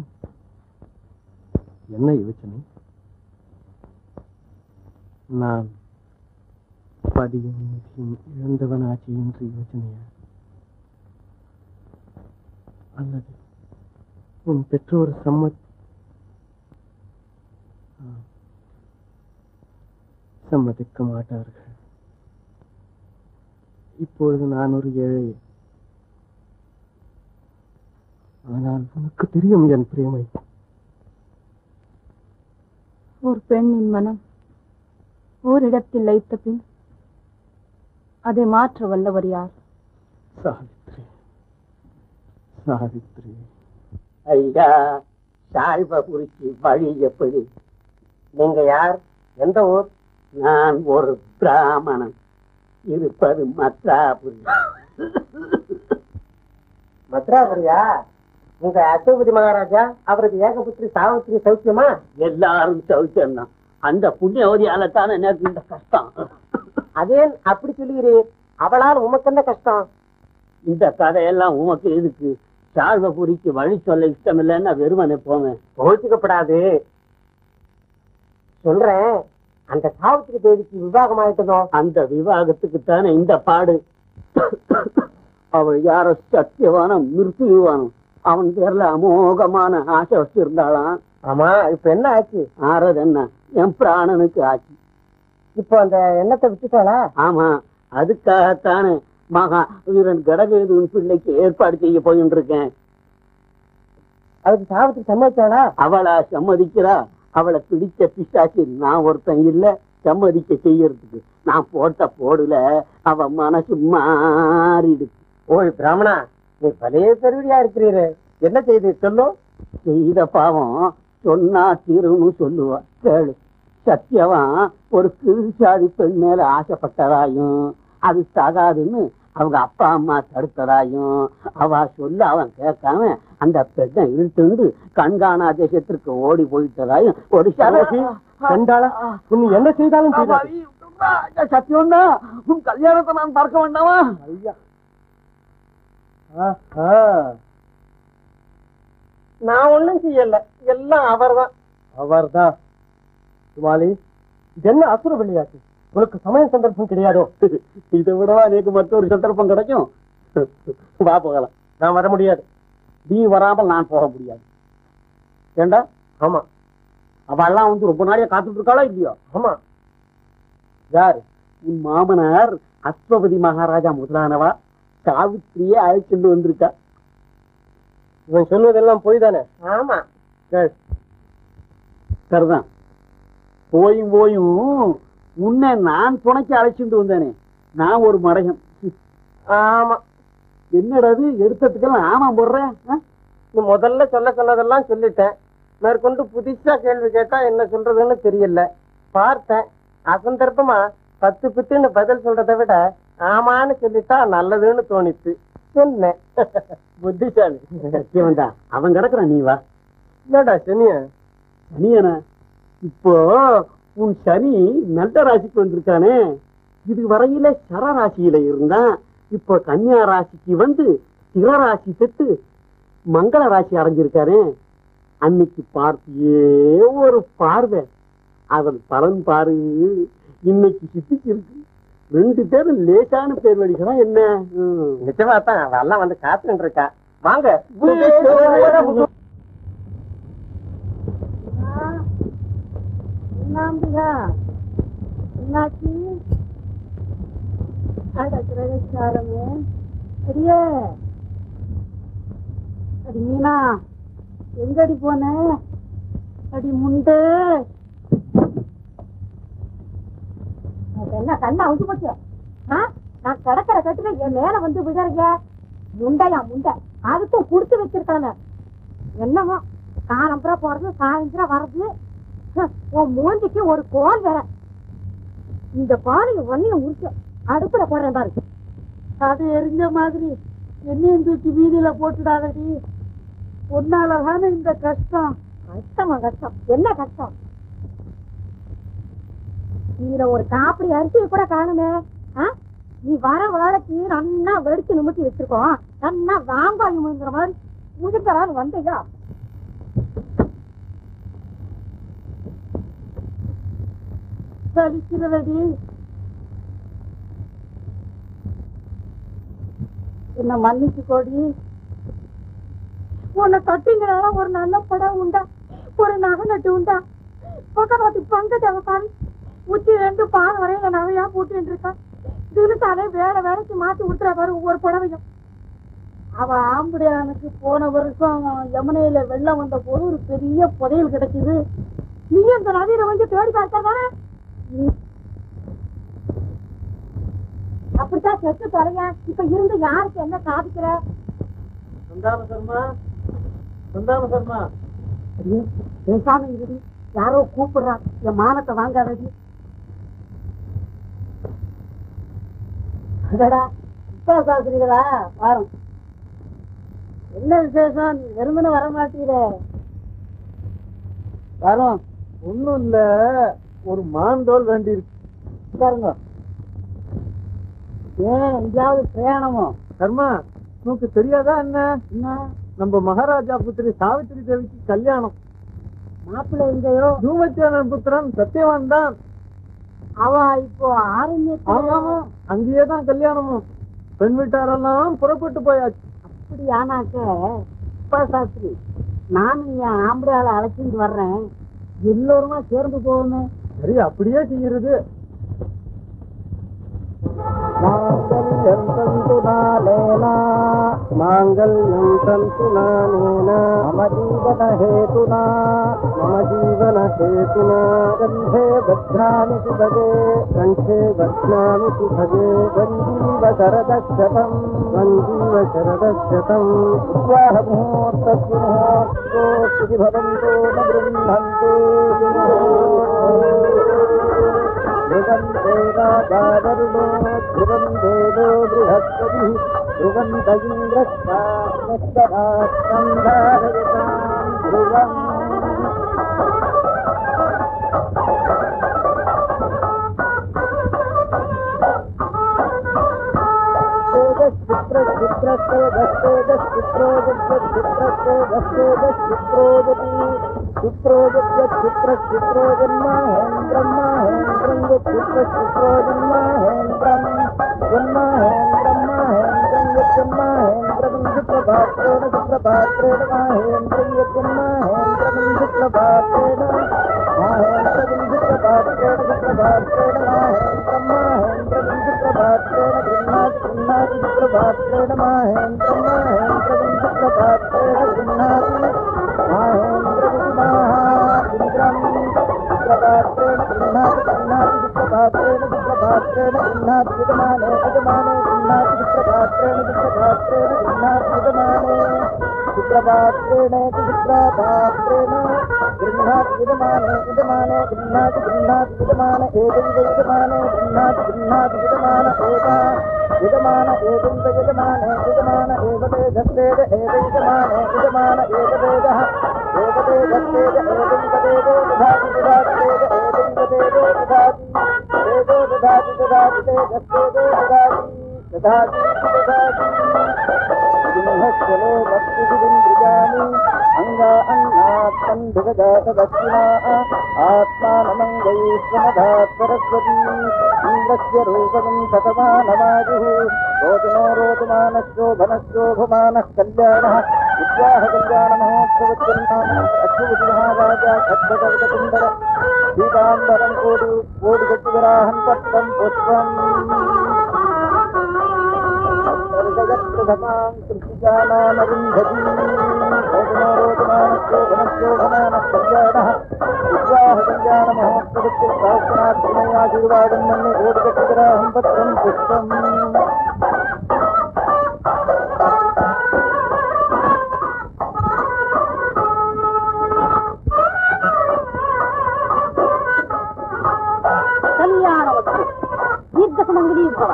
Speaker 3: என்ன யோசனை? நான் பதியும் இழந்தவனாச்சு என்று யோசனையா? அல்லது உன் பெற்றோர் சம்மத் சம்மதிக்க மாட்டார்கள். இப்பொழுது நான் ஒரு ஏழை. ஆனால் உனக்கு தெரியும் என் பிரேமை.
Speaker 2: ஒரு பெண்ணின் மனம் ஓரிடத்தில் லைத்த பின் அதை மாற்ற வல்லவர் யார்?
Speaker 3: சாவித்ரி, சாவித்ரி.
Speaker 1: ஐயா, சால்வபுரிக்கு வழி எப்படி? நீங்க யார்? எந்த ஊர்? நான் ஒரு பிராமணன், இருப்பது மத்ராபுரி.
Speaker 3: மத்ராபுரியா? உங்க அசோபதி மகாராஜா அவருக்கு ஏகபுத்திரி சாவித்திரி சௌக்கியமா?
Speaker 1: எல்லாரும் சௌக்கியம் தான். அந்த புண்ணியவதியால தானே எனக்கு இந்த கஷ்டம்.
Speaker 3: அதே அப்படி சொல்லுகிறீர்? அவளால் உமக்கு என்ன கஷ்டம்?
Speaker 1: இந்த கதையெல்லாம் உமக்கு எதுக்கு? சால்வபுரிக்கு வழி சொல்ல இஷ்டம் இல்லைன்னா வெறுமனே போவேன்.
Speaker 3: கோச்சிக்கப்படாது. சொல்றேன், அந்த சாவித்திரி தேவிக்கு விவாகம் ஆயிட்டதோ?
Speaker 1: அந்த விவாகத்துக்கு தானே இந்த பாடு. அவள் யாரோ சத்தியவானம் மிருத்துவானம். அவன் பேர்ல அமோகமான ஆசை வச்சிருந்தாளாம்.
Speaker 3: ஆமா, இப்ப என்ன ஆச்சு?
Speaker 1: ஆறது என்ன, என் பிராணனுக்கு ஆச்சு.
Speaker 3: இப்போ அந்த எண்ணத்தை விட்டுட்டாளா?
Speaker 1: ஆமா, அதுக்காகத்தானே மகா வீரன் கடகேதுவின் பிள்ளைக்கு ஏற்பாடு செய்ய போயிட்டு இருக்கேன்.
Speaker 3: அதுக்கு சாவித்திரி சம்மதிச்சாளா?
Speaker 1: அவளா சம்மதிக்கிறா? அவளை பிடிச்ச பிசாச்சு நான் ஒருத்தன் இல்ல சம்மதிக்க செய்யறதுக்கு. நான் போட்ட போடுல அவ மனசு மாறிடுச்சு.
Speaker 3: ஓய் பிராமணா, நீ பழைய பெருவிடியா இருக்கிறீரு. என்ன செய்து சொல்லும்?
Speaker 1: செய்த பாவம் சொன்னா தீருன்னு சொல்லுவா. கேளு. சத்தியவன் ஒரு கீழ்சாதி பெண் மேல ஆசைப்பட்டதாயும் அது தகாதுன்னு அவங்க அப்பா அம்மா தடுத்ததாயும் அவ சொல்ல அவன் கேட்காம அந்த பெண்ணை இழுத்துண்டு கண்காணா தேசத்திற்கு ஓடி போயிட்டதாயும் ஒரு
Speaker 3: என்ன செய்தாலும்
Speaker 1: சத்தியம்தான். உன் கல்யாணத்தை நான் பார்க்க வேண்டாமா?
Speaker 3: நான் ஒண்ணும் செய்யல, எல்லாம் அவர்தான். அவர்தான். சுமாலி, இது என்ன அசுர விளையாட்டு? உனக்கு சமய சந்தர்ப்பம் கிடையாதோ?
Speaker 1: இதை விடவா எனக்கு மற்றொரு சந்தர்ப்பம் கிடைக்கும்? வா போகலாம்.
Speaker 3: நான் வர முடியாது.
Speaker 1: நீ வராமல் நான் போக முடியாது. ஏண்டா?
Speaker 3: ஆமா.
Speaker 1: அவெல்லாம் வந்து ரொம்ப நாளையா காத்துட்டு இருக்காளா இல்லையோ?
Speaker 3: ஆமா.
Speaker 1: யாரு? உன் மாமனார் அஸ்வபதி மகாராஜா முதலானவா சாவித்திரியே அழைச்சிட்டு வந்திருக்கா.
Speaker 3: இவன் சொல்வதெல்லாம் போய் தானே? ஆமா.
Speaker 1: சரிதான். போயும் போயும் உன்னை நான் துணைக்கு அழைச்சிட்டு வந்தேனே, நான் ஒரு மடையன்.
Speaker 3: ஆமா.
Speaker 1: என்னடாது எடுத்ததுக்கெல்லாம் ஆமா போடுறேன்.
Speaker 3: நீ முதல்ல சொல்ல சொன்னதெல்லாம் சொல்லிட்டேன். மேற்கொண்டு புதுசா கேள்வி கேட்டா என்ன சொல்றதுன்னு தெரியல. பார்த்தேன், அசந்தர்ப்பமா பத்து பித்துன்னு பதில் சொல்றதை விட ஆமான்னு சொல்லிட்டா நல்லதுன்னு தோணிச்சு, சொன்னேன். புத்திசாலி.
Speaker 1: சத்தியவன்டா, அவன் கிடக்குறான். நீ வா.
Speaker 3: என்னடா சனிய?
Speaker 1: சனியனா? இப்போ உன் சனி நல்ல ராசிக்கு வந்திருக்கானே. இது வரையில சர ராசியில இருந்தான். இப்போ கன்னியா ராசிக்கு வந்து சிற ராசி செத்து மங்கள ராசி அடைஞ்சிருக்கானே. அன்னைக்கு பார்த்தியே ஒரு பார்வை, அவன் பலன் பாரு. இன்னைக்கு சித்திச்சிருக்கு. ரெண்டு பேரும் லேசான பேர் வழிகளா என்ன?
Speaker 3: நிச்சயமா தான் அவெல்லாம் வந்து காத்துட்டு இருக்கா. வாங்க.
Speaker 2: என்னாச்சு? அடக்கிரகாரமே அடியே, அடி மீனா, எங்கடி போன? அடி முண்டு, என்ன கண்ணா அவுத்து போச்சு? நான் கிடக்கிற கட்டுல என் மேல வந்து விடுறீங்க. முண்டையா முண்டை, அதுக்கும் குடுத்து வச்சிருக்கானே. என்னவோ காலம்புறம் போறது, சாயந்தரம் வர்றது. உன் மூஞ்சிக்கு ஒரு கோல் வேற. இந்த பானையை ஒன்னையும் உரிச்ச அடுப்புல போடுறேன் பாரு. அது எரிஞ்ச மாதிரி என்னையும் தூக்கி வீதியில போட்டுடாதடி. ஒன்னாலதான இந்த கஷ்டம். கஷ்டமா? கஷ்டம் என்ன கஷ்டம்? இதுல ஒரு காப்படி அரிசி கூட காணுமே. நீ வர வேலைக்கு நன்னா வெடிச்சு நிமித்தி வச்சிருக்கோம். நன்னா வாங்காய் முழுங்குற மாதிரி முழுங்கறான்னு வந்தையா? வலிக்கிறதடி. என்ன மன்னிச்சு கோடி. உன்னை கட்டிங்கிறனால ஒரு நல்ல படம் உண்டா, ஒரு நகை நட்டு உண்டா? பக்கத்து பங்கஜ பாரு, உச்சி ரெண்டு பால் வரையில நகையா போட்டு இருக்கா. திருத்தாலே வேற வேலைக்கு மாத்தி விட்டுற பாரு ஒவ்வொரு புடவையும். அவ ஆம்படியானுக்கு போன வருஷம் யமுனையில வெள்ளம் வந்த போது ஒரு பெரிய புதையல் கிடைச்சது. நீ அந்த நதியில வந்து தேடி பார்த்தா தானே? அப்படித்தான் செத்து தொலைங்க. இப்ப இருந்து யாருக்கு என்ன சாதிக்கிற?
Speaker 1: சந்தான சர்மா, சந்தான சர்மா,
Speaker 2: பேசாம இருடி. யாரோ கூப்பிடுறான். என் மானத்தை வாங்காதடி. அதடா இப்ப சாஸ்திரிகளா வாரம். என்ன விசேஷம்? நீ வெறுமனே வர மாட்டீரே.
Speaker 1: வரோம். ஒண்ணும் இல்ல, ஒரு மாந்தோல் வேண்டி இருக்கு.
Speaker 2: பாருங்க, ஏன் எங்கேயாவது பிரயாணமோ?
Speaker 1: கர்மா, உனக்கு தெரியாதா என்ன?
Speaker 2: என்ன?
Speaker 1: நம்ம மகாராஜா புத்திரி சாவித்திரி தேவிக்கு கல்யாணம்.
Speaker 2: மாப்பிள்ளை எங்கேயோ?
Speaker 1: தூமச்சேனன் புத்திரன் சத்தியவான் தான்.
Speaker 2: அவ இப்போ ஆரண்யத்துல.
Speaker 1: அங்கேயேதான் கல்யாணமும். பெண் வீட்டாரெல்லாம் புறப்பட்டு போயாச்சு.
Speaker 2: அப்படி ஆனாக்க அப்பா சாஸ்திரி, நானும் என் ஆம்பளையால அழைச்சிட்டு வர்றேன், எல்லோருமா சேர்ந்து போகணும்.
Speaker 1: சரி, அப்படியே செய்யறது.
Speaker 3: மாங்கல்யம் தந்து நானேனா மாங்கல்யம் தந்து நானேனா மம ஜீவன ஹேதுனா மம ஜீவன ஹேதுனா கண்டே பத்ராமி சுபகே கண்டே பத்ராமி சுபகே வஞ்சீவ சரதக்ஷதம் வஞ்சீவ சரதக்ஷதம் விவாஹ முஹூர்த்தஸ்ய முஹூர்த்தோஸ்தி பவந்தோ ந ப்ருஹந்தே ध्रुवं देवादावरुणो ध्रुवं देवो बृहस्पतिः ध्रुवन्त इन्द्रस्तास्तां धारयतां ध्रुवम् चित्रो चित्र चित्रो जन्म हेम ब्रह्म हेम ब्रह्म चित्र चित्रो जन्म हेम ब्रह्म जन्म हेम ब्रह्म हेम ब्रह्म जन्म हेम ब्रह्म चित्र भात्रेण चित्र भात्रेण हेम ब्रह्म जन्म हेम ब्रह्म चित्र भात्रेण हेम ब्रह्म चित्र भात्रेण चित्र भात्रेण हेम ब्रह्म हेम ब्रह्म चित्र भात्रेण गृह्णाति गृह्णाति चित्र भात्रेण हेम ब्रह्म हेम ब्रह्म चित्र भात्रेण गृह्णाति हेम ब्रह्म चित्रभात्रेण गृह्णाति गृह्णाति चित्रभात्रेण चित्रभात्रेण गृह्णाति विद्यमाने विद्यमाने गृह्णाति चित्रभात्रेण चित्रभात्रेण गृह्णाति विद्यमाने चित्रभात्रेण चित्रभात्रेण गृह्णाति विद्यमाने विद्यमाने गृह्णाति गृह्णाति विद्यमान एतैव विद्यमाने गृह्णाति गृह्णाति विद्यमान एव विद्यमान एतैव विद्यमाने विद्यमान एव तेजस्तेज एव विद्यमाने विद्यमान एव तेजः एव तेजस्तेज एवं तदेवो दधाति दधाति तेज एवं तदेवो दधाति तेजो दधाति दधाति तेजस्तेजो दधाति दधाति दधाति जिह्वस्वलो भक्तिदिन्द्रियाणि अङ्गा अन्नात्मन्धुगजातदक्षिणा आत्मानमङ्गैश्वमधात् सरस्वती इन्द्रस्य रूपकं शतमानमायुः रोचनो रोचमानश्चोभनश्चोभमानः कल्याणः विद्याः कल्याणमहोत्सवत्युन्नाम अश्वभुजमहाराजा खड्गकवचकुण्डल दीपाम्बरं कोडि कोडिगट्टिवराहं पट्टं पुष्पम् सर्वजत्प्रथमां कृषिजानामरुन्धती रोचनो रोचमानश्चोभनश्चोभमानः कल्याणः विद्याः कल्याणमहोत्सवत्युः सहस्रात्मयाशीर्वादं मन्ये कोडिगट्टिवराहं पट्टं पुष्पम्
Speaker 2: கல்யாணவத்து தீர்க்க சுமங்கலி பவ.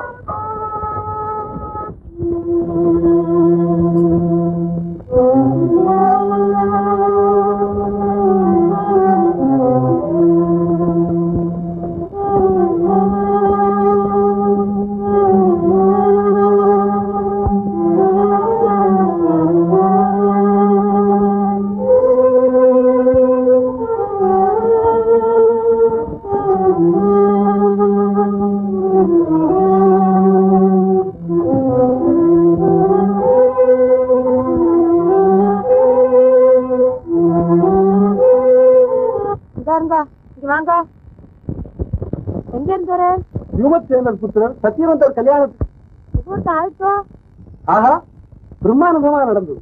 Speaker 1: புத்திரன் சத்தியவந்தர் கல்யாணத்துக்கு
Speaker 2: ஆயிட்டோ?
Speaker 1: ஆஹா, பிரம்மானந்தமா நடந்தது.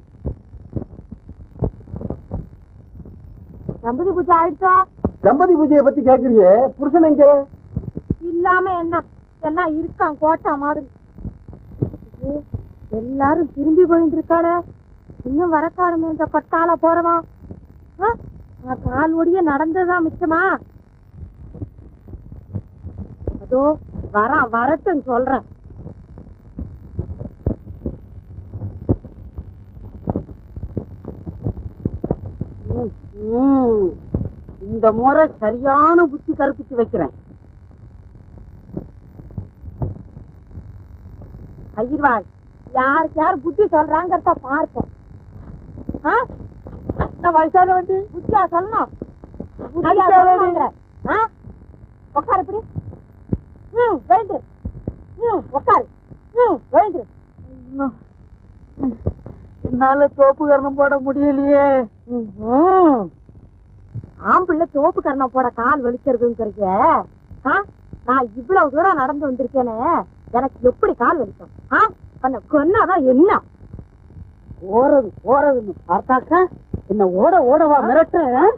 Speaker 2: தம்பதி பூஜை ஆயிட்டோ?
Speaker 1: தம்பதி பூஜையை பத்தி கேக்குறியே, புருஷன் எங்க?
Speaker 2: இல்லாம என்ன, எல்லாம் இருக்கான் கோட்டா மாதிரி. எல்லாரும் திரும்பி போயிட்டு இருக்காளே, இன்னும் வரக்காரமே இந்த பட்டால போறவா? கால் ஒடிய நடந்ததுதான் மிச்சமா? அதோ வர வரட்டும் சொல்றேன்.
Speaker 1: இந்த முறை சரியான புத்தி கற்பிச்சு வைக்கிறேன்.
Speaker 2: ஐயர்வாள் யாருக்கு யார் புத்தி சொல்றாங்கிறத பார்ப்போம். வயசான வண்டி புத்தியா சொல்லணும். உட்காரு இப்படி. ம் வேண்டு. ம் உட்காரு. ம் வேண்டு.
Speaker 1: என்னால தோப்பு கரணம் போட முடியலையே.
Speaker 2: ஆம்பிள்ள தோப்பு கரணம் போட கால் வலிக்கிறதுங்கிறீங்க. நான் இவ்வளவு தூரம் நடந்து வந்திருக்கேனே, எனக்கு எப்படி கால் வலிக்கும்? கொன்னாதான் என்ன
Speaker 1: ஓறது ஓறதுன்னு பார்த்தாக்கா என்ன ஓட ஓடவா மிரட்ட?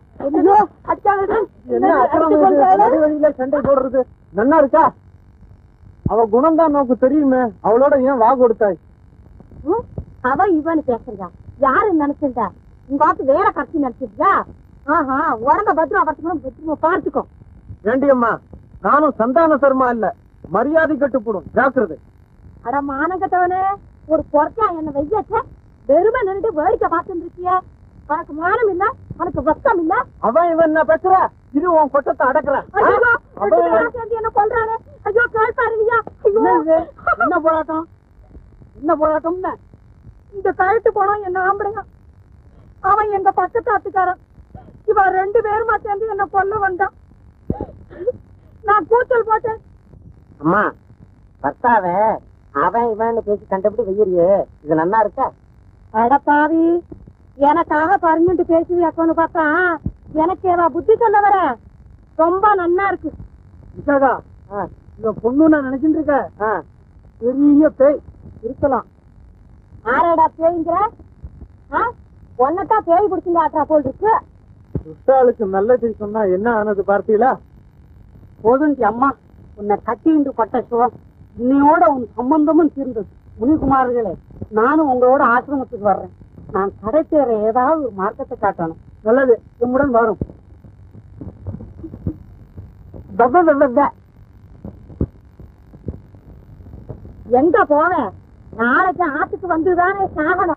Speaker 1: சண்டை போடுறது நன்னா இருக்கா? அவ குணம்தான் நோக்கு தெரியுமே, அவளோட ஏன் வா கொடுத்தாய்?
Speaker 2: அவ இவன்னு பேசுறா. யாரு நினைச்சிருந்தா? உங்க ஆத்து வேற கட்சி நினைச்சிருக்கா? ஆஹா, உடம்ப பத்திரம் பத்திரம் பத்திரமா பார்த்துக்கோ.
Speaker 1: வேண்டியம்மா, நானும் சந்தான சர்மா இல்ல, மரியாதை கட்டுப்படும், ஜாக்கிரதை.
Speaker 2: அட மானங்கட்டவனே, ஒரு பொறக்கா என்ன வெய்யாச்ச வெறுமை நின்று வேடிக்கை பார்த்துட்டு இருக்கிய. உனக்கு மானம் இல்ல, உனக்கு வெக்கம் இல்ல.
Speaker 1: அவன் இவன் என்ன பேசுற? இது உன் கொட்டத்தை அடக்கலாம்.
Speaker 2: என்ன சொல்றானே? ஐயோ கேள்பாருவியா?
Speaker 1: என்ன போராட்டம்? என்ன போராட்டம்?
Speaker 2: இந்த கழுத்து போனோம் என்ன ஆம்பளைங்க. அவன் எங்க பக்கத்து ஆத்துக்காரன். இவ ரெண்டு பேருமா சேர்ந்து என்ன கொல்ல வந்தான். நான் கூச்சல் போட்டேன்.
Speaker 3: அம்மா, பர்த்தாவ அவன் இவன் பேசி கண்டபடி வெய்யறியே, இது நல்லா இருக்கா?
Speaker 2: அடப்பாவி, எனக்காக பறிஞ்சுட்டு பேசுவியாக்கோன்னு பார்த்தா எனக்கு ஏதா புத்தி சொல்ல வர. ரொம்ப நன்னா இருக்கு.
Speaker 1: விசாகா, இந்த பொண்ணு நான் நினைச்சிட்டு இருக்க பெரிய பேய் இருக்கலாம்.
Speaker 2: ஆராடா பேய்ங்கிற? ஒன்னதான் பேய் பிடிச்சிங்க ஆட்டா போல் இருக்கு.
Speaker 1: சுட்டாளுக்கு நல்லது சொன்னா என்ன ஆனது பார்த்தீங்களா? போதும் அம்மா, உன்னை கட்டிண்டு பட்ட சுகம் இன்னையோட உன் சம்பந்தமும் தீர்ந்தது. முனிகுமார்களே, நானும் உங்களோட ஆசிரமத்துக்கு வர்றேன். நான் கடை சேர ஏதாவது ஒரு மார்க்கத்தை காட்டணும். நல்லது, உம்முடன் வரும்.
Speaker 2: எங்க போவேன்? நாளைக்கு ஆத்துக்கு வந்துதானே சாகனம்.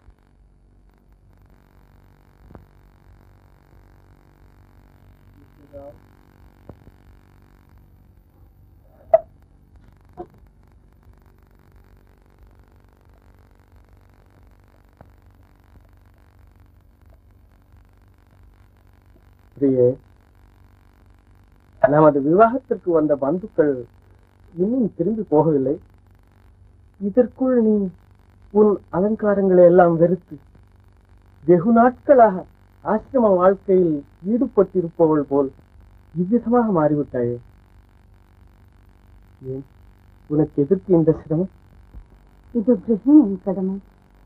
Speaker 3: நமது விவாகத்திற்கு வந்த பந்துக்கள் இன்னும் திரும்பி போகவில்லை. இதற்குள் நீ உன் அலங்காரங்களை எல்லாம் வெறுத்து வெகு நாட்களாக ஆசிரம வாழ்க்கையில் ஈடுபட்டிருப்பவள் போல் இவ்விதமாக மாறிவிட்டாயே. ஏன் உனக்கு எதற்கு இந்த சிரமம்?
Speaker 2: இது கிரகிணியின் கடமை.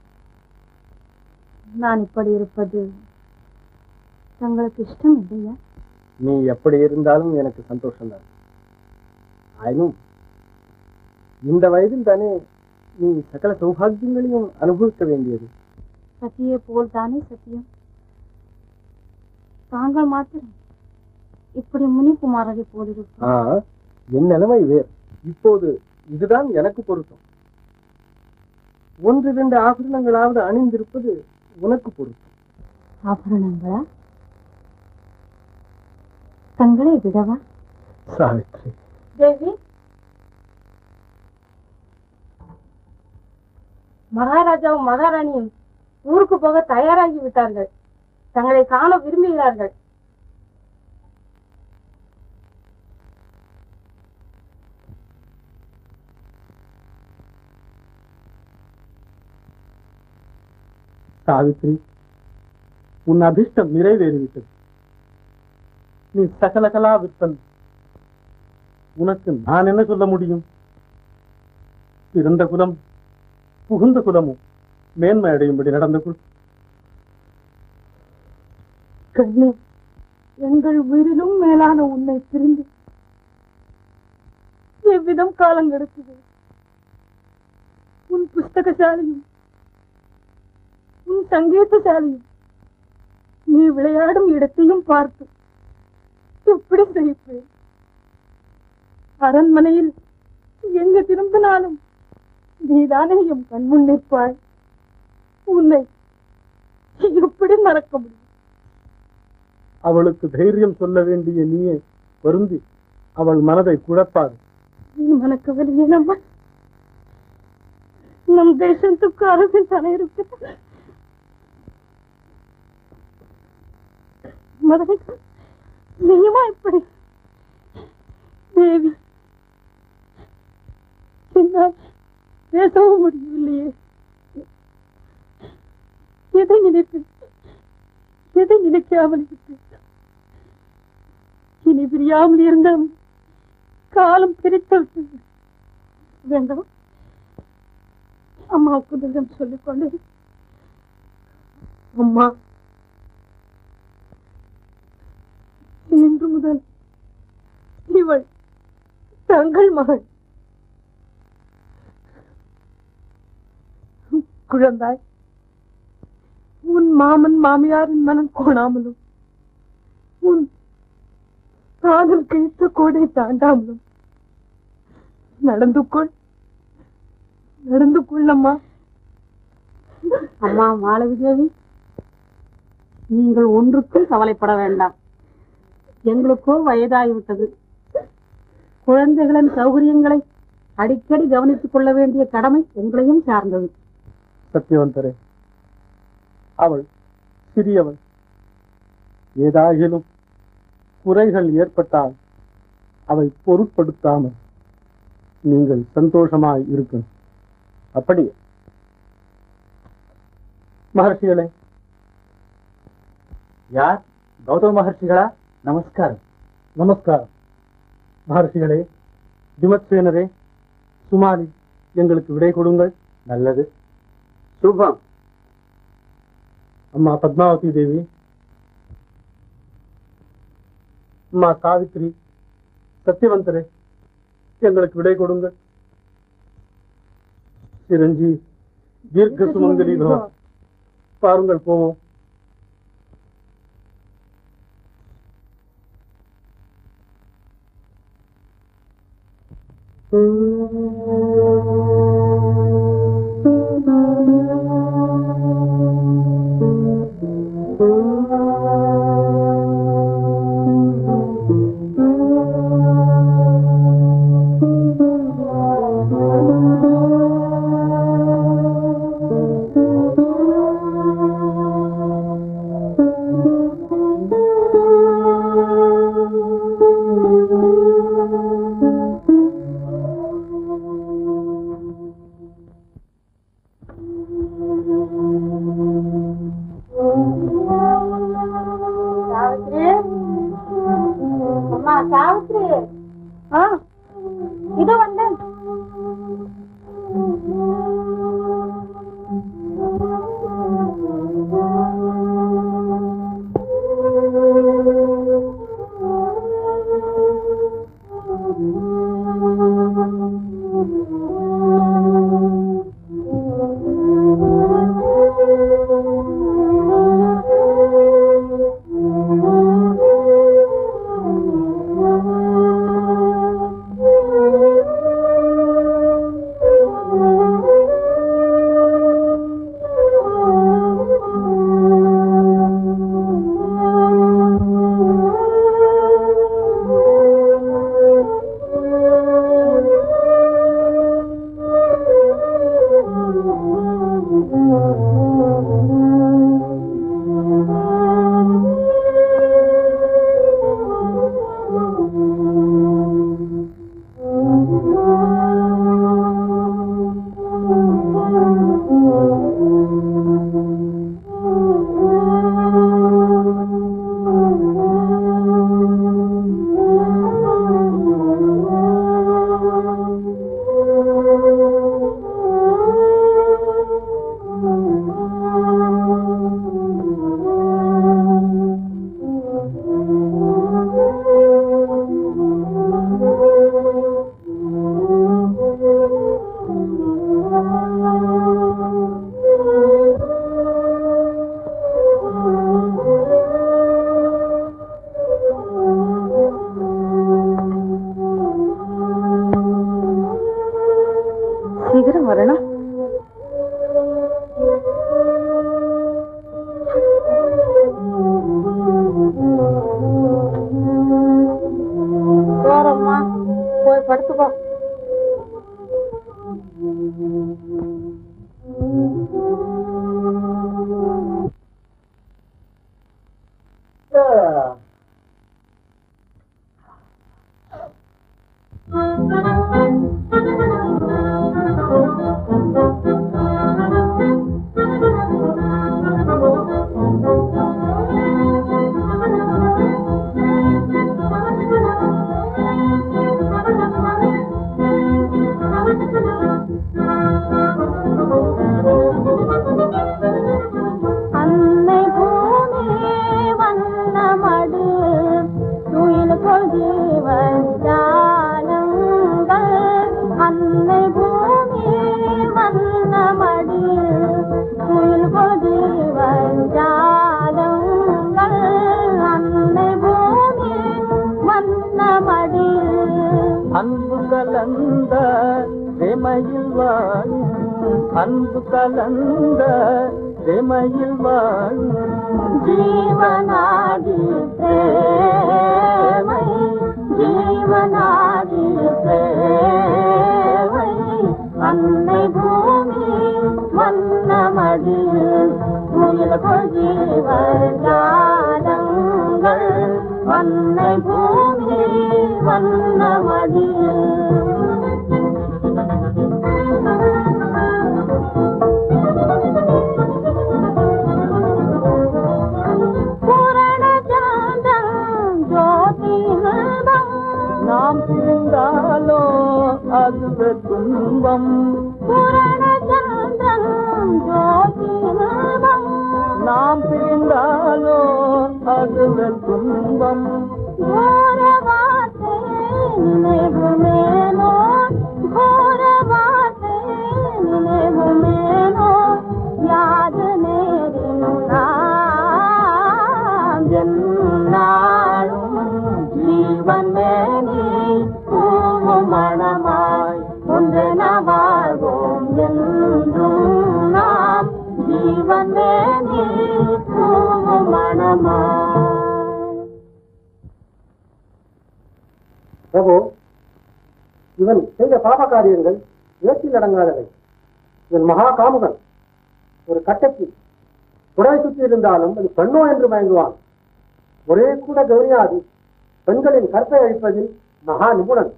Speaker 2: நான் இப்படி இருப்பது தங்களுக்கு இஷ்டம் இல்லையா?
Speaker 3: நீ எப்படி இருந்தாலும் எனக்கு சந்தோஷம்தான். ஆயினும் இந்த வயதில் தானே நீ சகல சௌபாகியங்களையும் அனுபவிக்க வேண்டியது.
Speaker 2: சத்தியே போல் தானே சத்தியம். தாங்கள் மாத்திரம் இப்படி முனிகுமாரரை போலிருக்கும்.
Speaker 3: என் நிலைமை வேறு. இப்போது இதுதான் எனக்கு பொருத்தம். ஒன்று இரண்டு ஆபரணங்களாவது அணிந்திருப்பது உனக்கு பொருத்தம்.
Speaker 2: ஆபரணங்களா? தங்களை விடவா?
Speaker 3: சாவித்ரி
Speaker 2: தேவி, மகாராஜாவும் மகாராணியும் ஊருக்கு போக தயாராகி விட்டார்கள். தங்களை காண விரும்புகிறார்கள்.
Speaker 1: சாவித்ரி, உன் அபிஷ்டம் நிறைவேறிவிட்டது. நீ சகல கலா விற்பன். உனக்கு நான் என்ன சொல்ல முடியும்? பிறந்த குலம் புகுந்த குலமும் மேன்மை அடையும்படி நடந்து கொள்.
Speaker 2: கண்ணே, எங்கள் உயிரிலும் மேலான உன்னை பிரிந்து எவ்விதம் காலம் கிடக்குது. உன் புஸ்தகசாலையும் உன் சங்கீதசாலையும் நீ விளையாடும் இடத்தையும் பார்த்து எப்படி சகிப்பேன்? அரண்மனையில் எங்க திரும்பினாலும் நீதானே என் கண்முன் நிற்பாய். உன்னை எப்படி மறக்க முடியும்?
Speaker 1: அவளுக்கு தைரியம் சொல்ல வேண்டிய நீயே வருந்தி அவள் மனதை குழப்பாது.
Speaker 2: மனக்கவலையே நம்ம நம் தேசத்துக்கு அரசின் தலை இருக்கு. நீயுமா இப்படி தேவி என்னால் பேசவும் முடியவில்லையே. எதை நினைத்து எதை நினைக்காமல் இனி பிரியாமல் இருந்தால் காலம் பிரித்து விட்டது. வேண்டாம், அம்மாவுக்கு தூரம் சொல்லிக் கொண்டு அம்மா இன்று முதல் இவள் தங்கள் மகள். குழந்தாய், உன் மாமன் மாமியாரின் மனம் கோணாமலும் உன் காதல் கிழித்த கோடை தாண்டாமலும் நடந்து கொள் நடந்து கொள்ளம்மா.
Speaker 4: அம்மா மாளவி தேவி, நீங்கள் ஒன்றுக்கும் கவலைப்பட வேண்டாம். எங்களுக்கோ வயதாகிவிட்டது. குழந்தைகளின் சௌகரியங்களை அடிக்கடி கவனித்துக் கொள்ள வேண்டிய கடமை உங்களையும் சார்ந்தது.
Speaker 1: சத்தியவந்தரே, அவள் சிறியவள். ஏதாகிலும் குறைகள் ஏற்பட்டால் அவை பொருட்படுத்தாமல் நீங்கள் சந்தோஷமாய் இருக்கணும். அப்படியே மகர்ஷிகளே. யார்? கௌதம மகர்ஷிகளா? நமஸ்காரம். நமஸ்காரம் மகர்ஷிகளே. விமத்சேனரே, சுமாரி எங்களுக்கு விடை கொடுங்கள். நல்லது. சுபம். அம்மா பத்மாவதி தேவி, அம்மா சாவித்ரி, சத்தியவந்தரே, எங்களுக்கு விடை கொடுங்கள். சிரஞ்சி தீர்க்க சுமங்கலி பவ. பாருங்கள், போவோம். அன்பு கலந்த பிரமையில் வாழும்
Speaker 2: ஜீவனாடி பிரேமை ஜீவனாடி பிரேமை அன்னை பூமி வண்ணமடியில் உயிர்கள் ஜீவஜாலங்கள் அன்னை பூமி வண்ணமடியில்
Speaker 1: நாம் பிரிந்தாலோ அதுவே துன்பம் நாம் பிரிந்தாலோ அதுவே துன்பம்
Speaker 2: நினைவுமேனோ கோரவாசே நினைவுமேனோ யாது நேரினும் நாம் என்னாலும் ஜீவனே நீ பூவும் மணமாய் ஒன்றென வாழ்வோம் என்றும் நாம் ஜீவனே நீ பூவும் மணமாய்.
Speaker 3: பிரபு, இவன் செய்த பாப காரியங்கள் ஏற்றில் அடங்காதவை. இவன் மகா காமுகன். ஒரு கட்டைக்கு புடவை சுற்றி இருந்தாலும் அது பெண்ணோ என்று மயங்குவான். ஒரே கூட கௌரியாது பெண்களின் கற்பை அழிப்பதில் மகா நிபுணன்.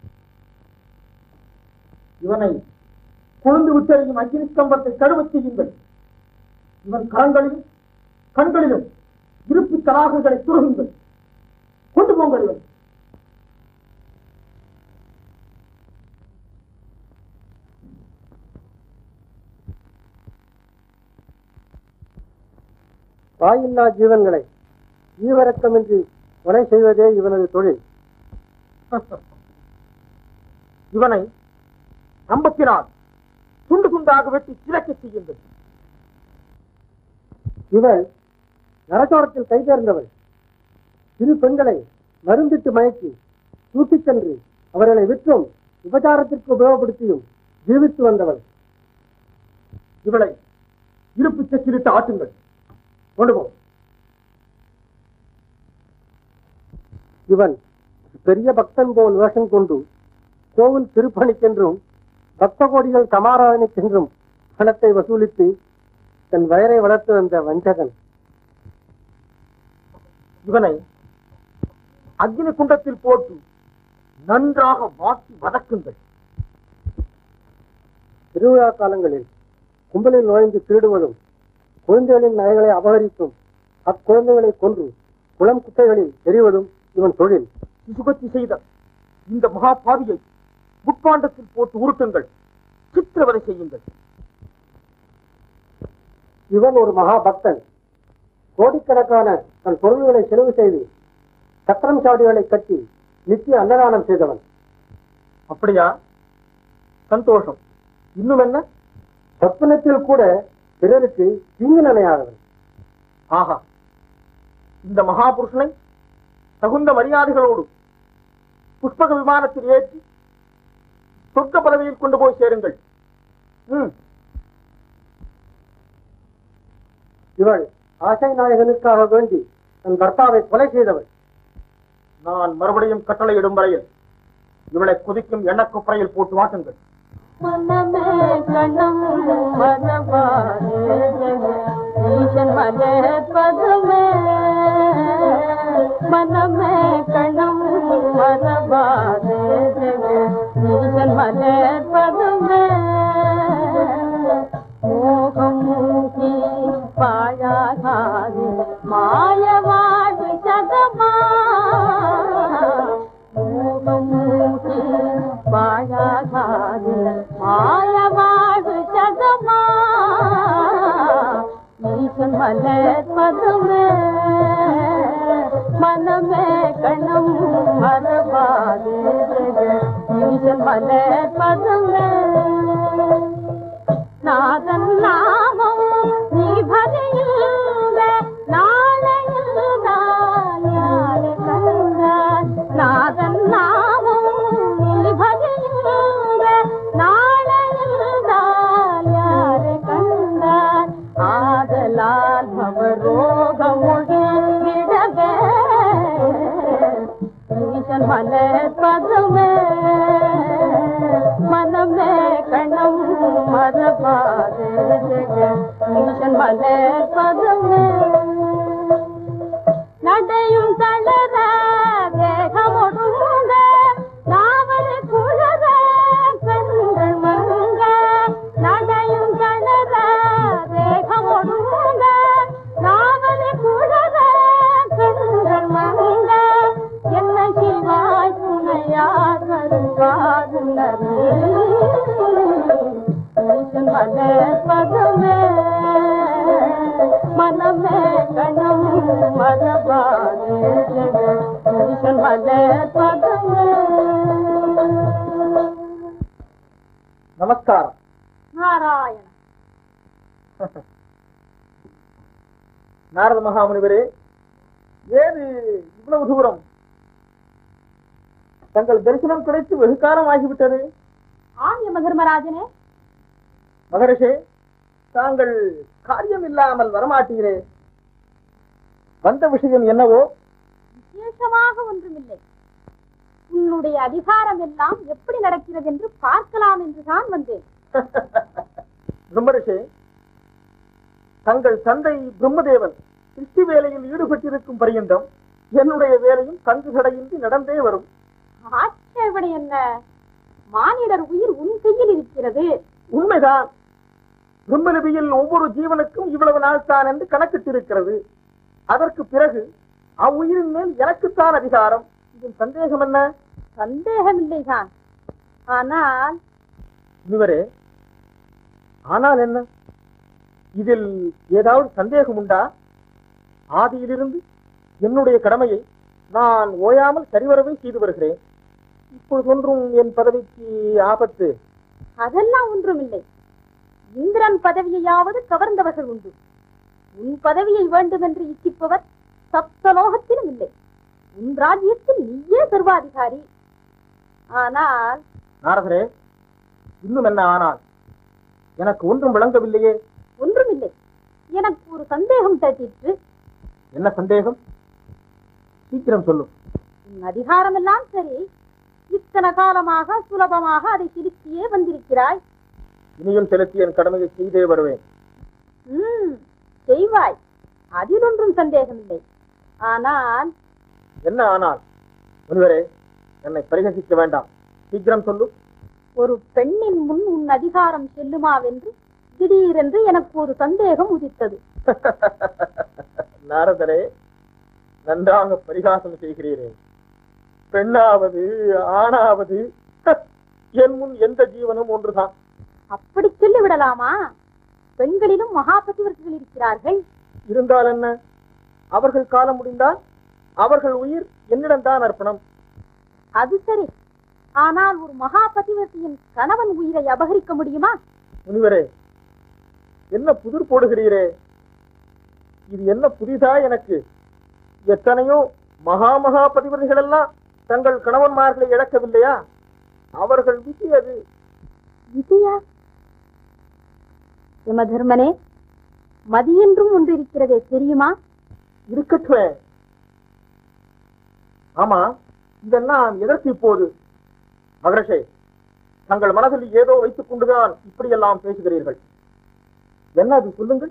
Speaker 1: இவனை குழுந்து விட்டறியும் அக்னி ஸ்தம்பத்தை கழுவச் செய்யுங்கள். இவன் கரங்களிலும் கண்களிலும் இருப்பு தராகுகளை துருகுங்கள். கொண்டு போங்கள். இவன்
Speaker 3: வாயில்லா ஜீவன்களை ஈவரக்கமின்றி கொலை செய்வதே இவனது தொழில்.
Speaker 1: இவனை நம்பத்தினால் துண்டு துண்டாக வெட்டி சிலக்க செய்யுங்கள்.
Speaker 3: இவள் நரசோரத்தில் கைதேர்ந்தவள். இரு பெண்களை மருந்திட்டு மயக்கி தூக்கிச் சென்று அவர்களை விற்றும் விபச்சாரத்திற்கு உபயோகப்படுத்தியும் ஜீவித்து வந்தவள்.
Speaker 1: இவளை இருப்பு சக்கிலிட்டு ஆட்டுங்கள். கொண்டு போ.
Speaker 3: இவன் பெரிய பக்தன் போல் வேஷம் கொண்டு கோவில் திருப்பணிக்கென்றும் பக்த கோடிகள் சமாராதனைக்கென்றும் பணத்தை வசூலித்து தன் வயரை வளர்த்து வந்த வஞ்சகன்.
Speaker 1: இவனை அக்னி குண்டத்தில் போட்டு நன்றாக வாட்டி வதக்குங்கள்.
Speaker 3: திருவிழா காலங்களில் கும்பலில் நுழைந்து திருடுவதும் குழந்தைகளின் நகைகளை அபகரித்தும் அக்குழந்தைகளை கொன்று குளம் குட்டைகளில் எறிவதும் இவன் தொழில்.
Speaker 1: சுகத்தி செய்த இந்த மகா பாவியை முட்பாண்டத்தில் போட்டு உருட்டுங்கள். சித்திரவதை செய்யுங்கள்.
Speaker 3: இவன் ஒரு மகா பக்தன். கோடிக்கணக்கான தன் பொருள்களை செலவு செய்து சத்திரம் சாடிகளை கட்டி நித்திய அன்னதானம் செய்தவன்.
Speaker 1: அப்படியா? சந்தோஷம். இன்னும் என்ன?
Speaker 3: சொப்பனத்தில் கூட பிறருக்கு தீங்கு நினையாதவன்.
Speaker 1: ஆஹா, இந்த மகாபுருஷனை தகுந்த மரியாதைகளோடு புஷ்பக விமானத்தில் ஏற்றி சொர்க்க பதவியில் கொண்டு போய் சேருங்கள்.
Speaker 3: இவள் ஆசை நாயகனுக்காக வேண்டி தன் பர்த்தாவை கொலை செய்தவள்.
Speaker 1: நான் மறுபடியும் கட்டளையிடும் வரையில் இவளை குதிக்கும் எண்ணக்குப்பறையில் போட்டு வாட்டுங்கள்.
Speaker 2: மனமே கணம் மனவாரே ஈசன் மலே பதுமே மனமே கணம் மனவாரே ஈசன் மலே பதுமே மோகம் மூகி பாழாகாது மாயவாடு சதமா மோகம் மூகி பாழாகாது மாயவாடு சதமா ஈசன் மலே பதுமே மனமே கணம் மரபாதே ஈசன் மலே பதுமே நாதன் நாமம் நீ பதையுங்க நாளையில் நாளை கண்ட நாதன் நாமம் நீ பதையுங்க நாளையில் நாளை
Speaker 4: பதமே மனமே கணம் மரபானே ஜெகதீசன் மலர் பதமே.
Speaker 1: நமஸ்காரம்.
Speaker 4: நாராயண.
Speaker 1: நாரத மகாமுனிவரே, ஏது இவ்வளவு தூரம்? தங்கள் தரிசனம் கிடைத்து வெகு காலம் ஆகிவிட்டது.
Speaker 2: ஆம் யம தர்மராஜனே.
Speaker 1: மகரிஷே, தாங்கள் காரியம் இல்லாமல் வரமாட்டீரே. வந்த விஷயம் என்னவோ?
Speaker 2: விசேஷமாக ஒன்றுமில்லை. உன்னுடைய அதிகாரம் எல்லாம் எப்படி நடக்கிறது என்று பார்க்கலாம் என்றுதான் வந்தேன்.
Speaker 1: பிரம்மரிஷே, தங்கள் தந்தை பிரம்மதேவன் சிருஷ்டி வேலையில் ஈடுபட்டிருக்கும் பரியந்தம் என்னுடைய வேலையும் கங்கு தடையின்றி நடந்தே வரும்.
Speaker 2: ஆட்சேபனை என்ன? மானிடர் உயிர் உன் கையில் இருக்கிறது.
Speaker 1: உண்மைதான். பிரம்மலிபியில் ஒவ்வொரு ஜீவனுக்கும் இவ்வளவு நாள் தான் என்று கணக்கிட்டிருக்கிறது. அதற்கு பிறகு அவ்வுயிரின் மேல் எனக்குத்தான் அதிகாரம். இதில் சந்தேகம் என்ன?
Speaker 2: சந்தேகம் இல்லைதான். ஆனால்
Speaker 1: இவரே, ஆனால் என்ன? இதில் ஏதாவது சந்தேகம் உண்டா? ஆதியிலிருந்து என்னுடைய கடமையை நான் ஓயாமல் சரிவரவே செய்து வருகிறேன். இப்பொழுது ஒன்றும் என் பதவிக்கு ஆபத்து?
Speaker 2: அதெல்லாம் ஒன்றுமில்லை. இந்திரன் பதவியையாவது கவர்ந்தவர்கள் உண்டு. உன் பதவியை வேண்டும் என்று இச்சிப்பவர் சப்தலோகத்திலும் இல்லை. உன் ராஜ்யத்தில் நீயே சர்வாதிகாரி. ஆனால்
Speaker 1: நாரதரே, இன்னும் என்ன ஆனால்? எனக்கு ஒன்றும் விளங்கவில்லையே.
Speaker 2: ஒன்றுமில்லை. எனக்கு ஒரு சந்தேகம் தட்டிற்று.
Speaker 1: என்ன சந்தேகம்? சீக்கிரம் சொல்லும்.
Speaker 2: உன் அதிகாரம் எல்லாம் சரி. இத்தனை காலமாக சுலபமாக அதை செலுத்தியே வந்திருக்கிறாய்.
Speaker 1: இனியும் செலுத்தி என் கடமையை செய்தே வருவேன்.
Speaker 2: உம் செய்வாய். அதில் ஒன்றும் சந்தேகம் இல்லை. ஆனால்
Speaker 1: என்ன ஆனால்? முனிவரே, என்னை பரிகசிக்க வேண்டாம். சீக்கிரம் சொல்லும்.
Speaker 2: ஒரு பெண்ணின் முன் உன் அதிகாரம் செல்லுமாவென்று திடீரென்று எனக்கு ஒரு சந்தேகம் உதித்தது.
Speaker 1: நாரதரே, நன்றாக பரிகாசம் செய்கிறீரே. பெண்ணாவது ஆணாவது என் முன் எந்த ஜீவனும் ஒன்றுதான்.
Speaker 2: அப்படி சொல்லி விடலாமா? பெண்களிலும் மகாபதிவர்கள் இருக்கிறார்கள்.
Speaker 1: இருந்தால் என்ன? அவர்கள் காலம் முடிந்தால் அவர்கள் உயிர் என்னிடம்தான் அர்ப்பணம்.
Speaker 2: அது சரி. ஆனால் ஒரு மகாபதிவத்தியின் கணவன் உயிரை அபகரிக்க முடியுமா?
Speaker 1: முனிவரே, என்ன புதிர் போடுகிறீரே? இது என்ன புதிதா எனக்கு? எத்தனையோ மகா மகா பதிவர்கள் எல்லாம் தங்கள் கணவன்மார்களை இழக்கவில்லையா? அவர்கள் விதி அது.
Speaker 2: விதியா? யம தர்மனே, மதி என்றும் ஒன்று இருக்கிறதே, தெரியுமா?
Speaker 1: இருக்கட்டும். ஆமா, இதெல்லாம் எதற்கு இப்போது? மகரிஷே, தங்கள் மனதில் ஏதோ வைத்துக் கொண்டுதான் இப்படியெல்லாம் பேசுகிறீர்கள். என்ன அது? சொல்லுங்கள்.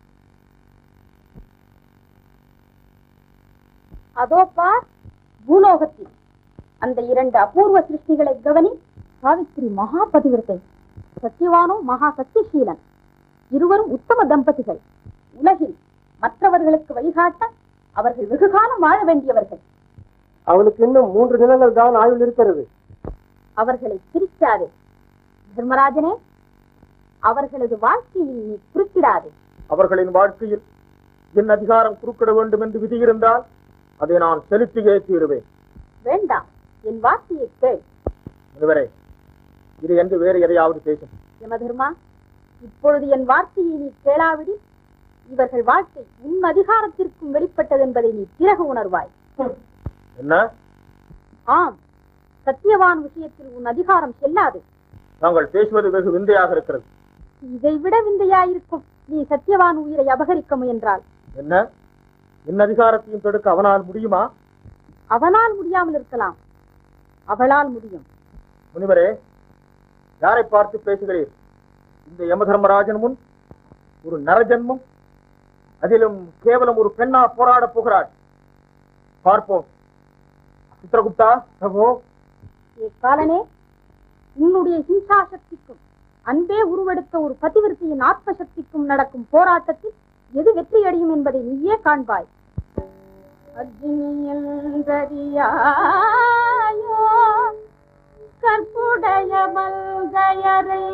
Speaker 2: அதோ பார், பூலோகத்தில் அந்த இரண்டு அபூர்வ சிருஷ்டிகளை கவனி. சாவித்திரி மகா பதிவிரத்தை, சத்தியவானோ மகா சத்தியசீலன். இருவரும் உத்தம தம்பதிகள். உலகில் மற்றவர்களுக்கு வழிகாட்ட அவர்கள் வெகுகாலம் வாழ வேண்டியவர்கள்.
Speaker 3: அவளுக்கு இன்னும் மூன்று தினங்கள் தான் ஆயுள் இருக்கிறது.
Speaker 2: அவர்களை பிரிக்காதே தர்மராஜனே. அவர்களது வாழ்க்கையில் நீ குறுக்கிடாதே.
Speaker 1: அவர்களின் வாழ்க்கையில் என் அதிகாரம் குறுக்கிட வேண்டும் என்று விதி இருந்தால் அதை நான் செலுத்தியே தீருவேன்.
Speaker 2: வேண்டாம், என் வார்த்தையை கேள்.
Speaker 1: முனிவரே, இது என்று வேறு எதையாவது பேசும்.
Speaker 2: யமதர்மா, இப்பொழுது என் வார்த்தையை நீ கேளாவிடில் இவர்கள் வாழ்க்கை உன் அதிகாரத்திற்கும் வெளிப்பட்டது என்பதை நீ பிறகு உணர்வாய்.
Speaker 1: என்ன?
Speaker 2: ஆம், சத்தியவான் விஷயத்தில் உன் அதிகாரம் செல்லாது.
Speaker 1: நாங்கள் பேசுவது வெகு விந்தையாக இருக்கிறது.
Speaker 2: இதை விட விந்தையாயிருக்கும் நீ சத்தியவான் உயிரை அபகரிக்க முயன்றால்.
Speaker 1: என்ன? என் அதிகாரத்தையும் தடுக்க அவனால் முடியுமா?
Speaker 2: அவனால் முடியாமல் இருக்கலாம், அவளால் முடியும்.
Speaker 1: முனிவரே, யாரை பார்த்து பேசுகிறீர்? இந்த யமதர்மராஜன் முன் ஒரு நரஜன்மம், அதிலும் கேவலம் ஒரு பெண்ணா போராட போகிறாள். பார்ப்போம். சித்திரகுப்தா, பிரபு.
Speaker 2: காலனே, உன்னுடைய ஹிம்சா சக்திக்கும் அன்பே உருவெடுத்த ஒரு பதிவிருத்தியின் ஆத்ம சக்திக்கும் நடக்கும் போராட்டத்தில் எது வெற்றி அடையும் என்பதை நீயே காண்பாய். அக்னியில்
Speaker 4: கற்புடைய மல்கையரை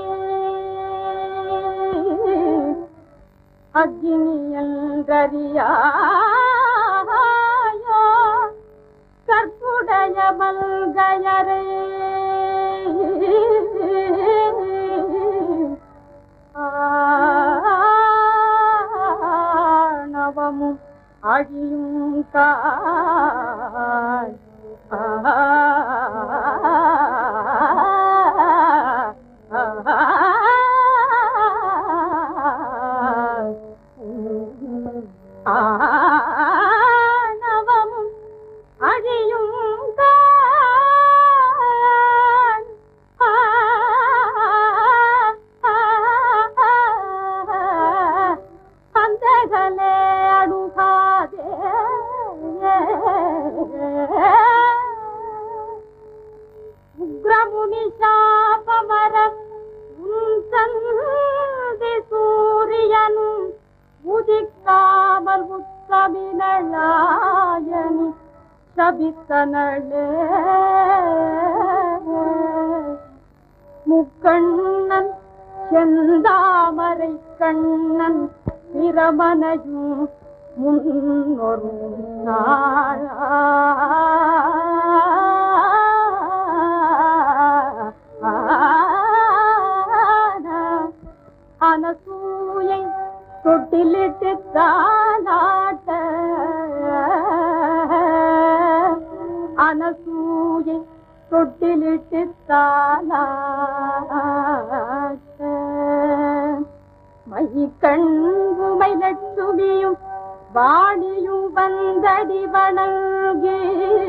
Speaker 4: அக்னியன்றறியாயோ கற்புடைய மல்கையரை ஆணவமும் அழியும் காய் ஆணவமும் அழியும் அந்தகலே அணுகாதே உக்ரமுனி சாபமரம் உந்தந்தி சூரியனும் உதிக்காமல் உத்தமிழாயனி சபித்தனளே முக்கண்ணன் செந்தாமரை கண்ணன் பிரமனையும் முன்னொரு நாள் அனசூயை தொட்டிலிட்டு தானாட்ட அனசூயை தொட்டிலிட்டு தானாட்ட மை கண்புமை லட்சுமியும் வாணியும் வந்தடி வணங்கி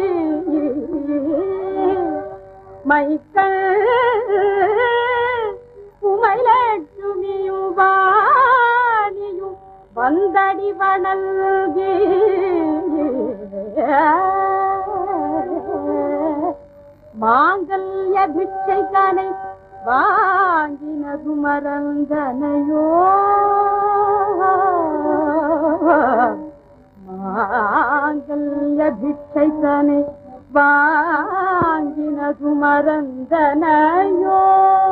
Speaker 4: மைக்கள் உமை லட்சுமியும் வாணியும் வந்தடி வணங்கி மாங்கல்ய பிட்சை தனை வாங்கினது மறந்தனையோ மாங்கல்ய பிட்சை தனை வாங்கினது மறந்தனையோ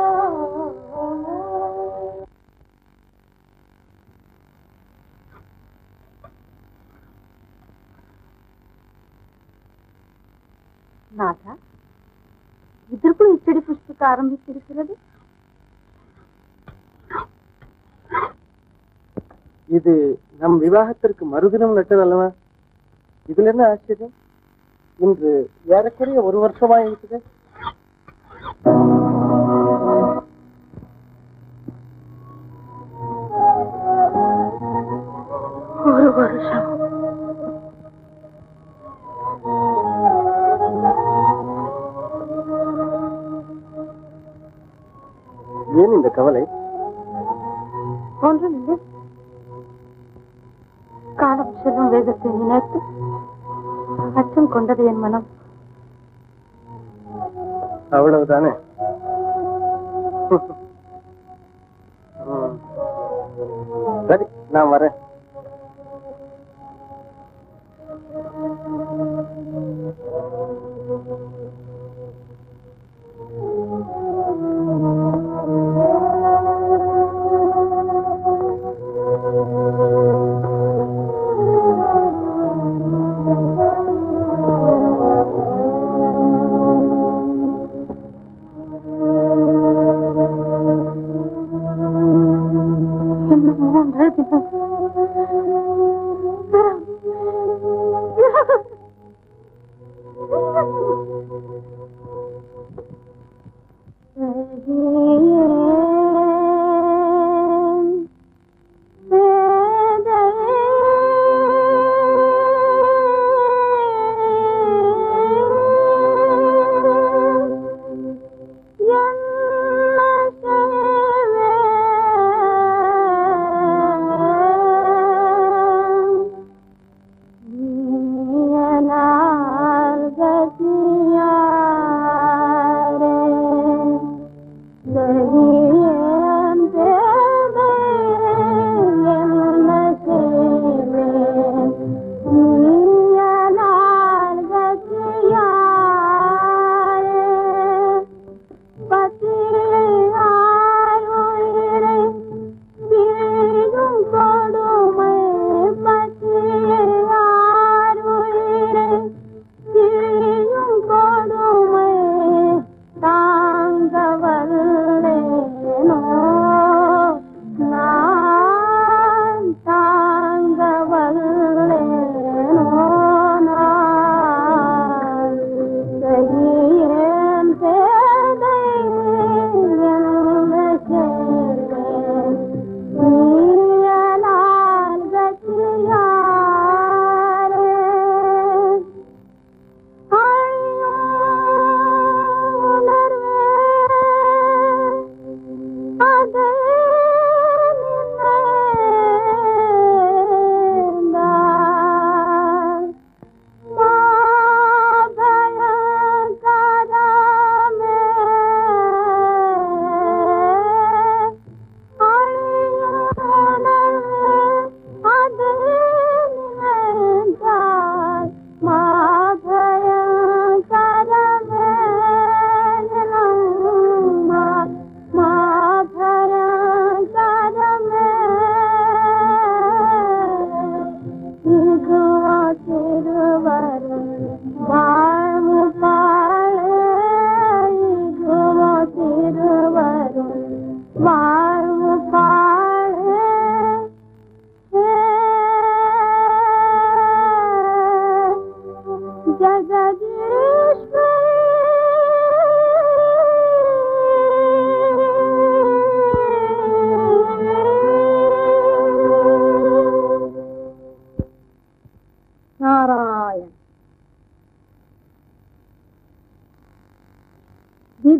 Speaker 4: நாதா இதற்குள் இச்சடி புஷ்பிக்க ஆரம்பித்திருக்கிறது.
Speaker 3: இது நம் விவாகத்திற்கு மறுதினம் நட்டது அல்லவா? இதுல என்ன ஆச்சரியம்? இன்று ஏறக்குறைய ஒரு வருஷமா இருக்குது.
Speaker 2: ஒரு வருஷம்
Speaker 3: ஏன் இந்த கவலை?
Speaker 2: ஒன்றுமில்லை. காலம் செல்லும் வேகத்தை நினைத்து அச்சம் கொண்டது என் மனம்.
Speaker 3: அவ்வளவுதானே? சரி, நான் வரேன்.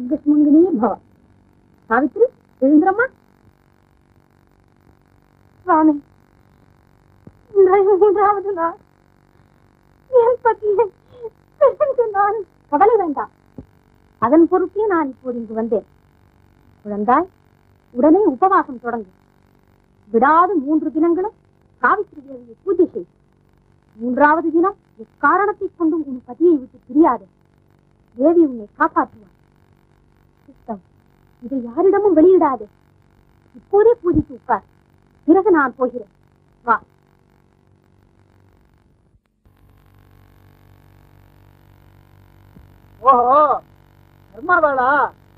Speaker 2: தீர்க்கசுமங்கினி பவ. சாவித்ரி, எழுந்திரம்மா.
Speaker 4: சுவாமி, மூன்றாவது நாள் என் பத்தியை நான்
Speaker 2: கவலை வேண்டாம். அதன் பொருட்டே நான் இப்போது இங்கு வந்தேன். குழந்தாய், உடனே உபவாசம் தொடங்கு. விடாது மூன்று தினங்களும் சாவித்ரி தேவியை பூஜை செய். மூன்றாவது தினம் எக்காரணத்தை கொண்டும் உன் பதியை விட்டு பிரியாது. தேவி உன்னை காப்பாற்றுவார். சித்தம், இதை யாரிடமும் வெளியிடாது. இப்போதே பூஜைக்கு உட்கார். பிறகு நான் போகிறேன். வா.
Speaker 1: ஓஹோ, தர்மாவேளா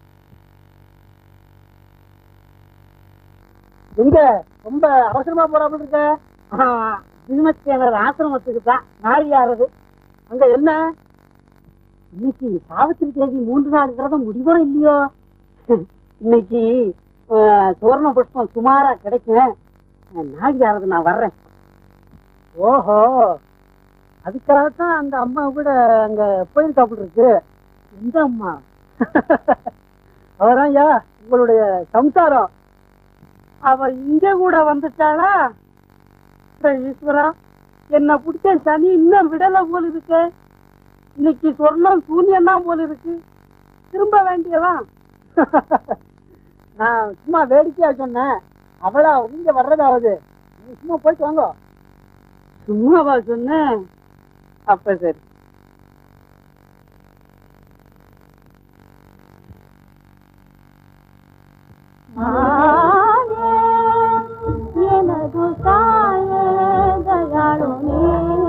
Speaker 1: எங்க ரொம்ப அவசரமா போறாமல் இருக்க? பீமசேனர் ஆசிரமத்துக்கு தான் நாழியாறது. அங்க என்ன இன்னைக்கு சாவித்திரி தேதி மூன்று நாள் விரதம் முடிவோ இல்லையோ? இன்னைக்கு சுவர்ண புஷ்பம் சுமாரா கிடைக்கும். நாழியாறது நான் வர்றேன். ஓஹோ, அதுக்காகத்தான் அந்த அம்மா கூட அங்க போயிருக்காப்புல இருக்கு. எந்த அம்மா? அவதான் யா உங்களுடைய சம்சாரம். அவ இங்க கூட வந்துட்டாளா? ஈஸ்வரா, என்ன பிடிச்ச சனி இன்னும் விடல போல இருக்கு. இன்னைக்கு சொர்ணம் சூன்யம் தான் போல இருக்கு. திரும்ப வேண்டியதான். நான் சும்மா வேடிக்கையா சொன்னேன். அவளா இங்க வர்றதாவது. நீ சும்மா போயிட்டு வாங்க. சும்மாவா சொன்னேன்? அப்ப சரி.
Speaker 2: எனது தாயே தயாளுமே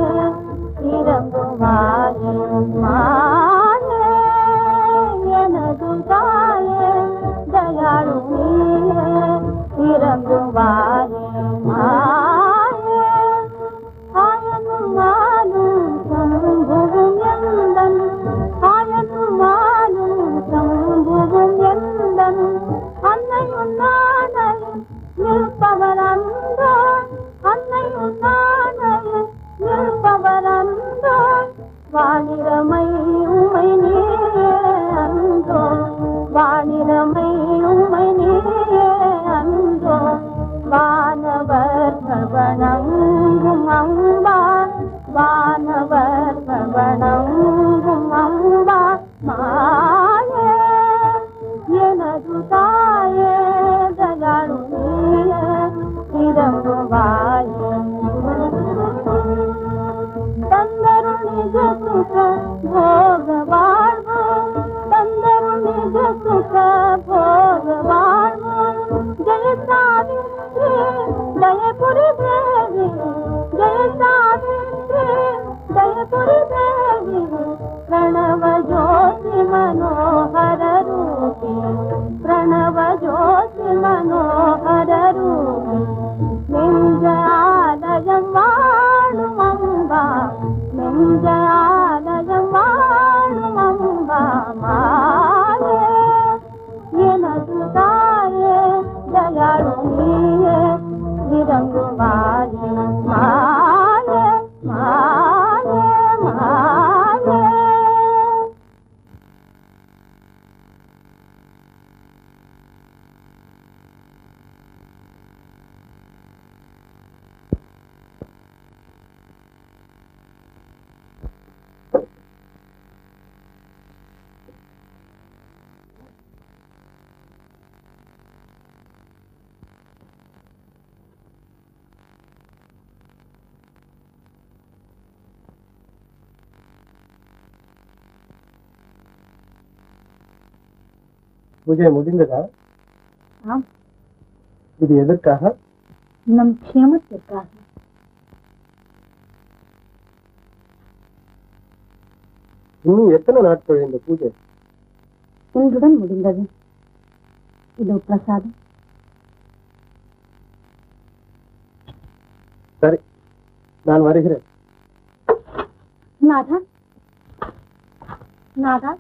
Speaker 2: இறங்குவாயே மாயே. எனது தாயே தயாளுமே இறங்குவாயே மாயே. ஆயனும் மாலும் சம்புவும் எந்தன், ஆயனும் மாலும் சம்புவும் எந்தன். அன்னையும் நானையும் நிற்பவர் அன்றோ, அன்னையும் நானையும் நிற்பவர் அன்றோ. வானிரமை உமை நீயே அன்றோ, வானிரமை உமை நீயே அன்றோ. வானவர் வணங்கும் அம்பா, வானவர் வணங்கும் அம்பா மாயே. எனது தாயே தயாளுமே இறங்குவாயே. தந்தரும் நிஜ சுக போக வாழ்வு, தந்தரும் நிஜ சுக போக வாழ்வு. ஜெய சாவித்ரி ஜெயபுரி தேவி, ஜெய சாவித்ரி ஜெயபுரி தேவி. प्रणव ज्योति मनोहर रूपी, प्रणव ज्योति मनोहर रूपी. निंजालयं वाणुमंबा, निंजालयं वाणुमंबा माये. एनदु ताये दयाळुनिये इरंगुवाये माये माये माये.
Speaker 3: பூஜை முடிந்ததா?
Speaker 2: ஆம்.
Speaker 3: இது எதற்காக?
Speaker 2: நம் க்ஷேமத்திற்காக.
Speaker 3: இன்னும் எத்தனை நாட்கள் இந்த பூஜை?
Speaker 2: இன்றுடன் முடிந்தது. இதோ பிரசாதம்.
Speaker 3: சரி, நான் வருகிறேன்.
Speaker 2: நாதா, நாதா,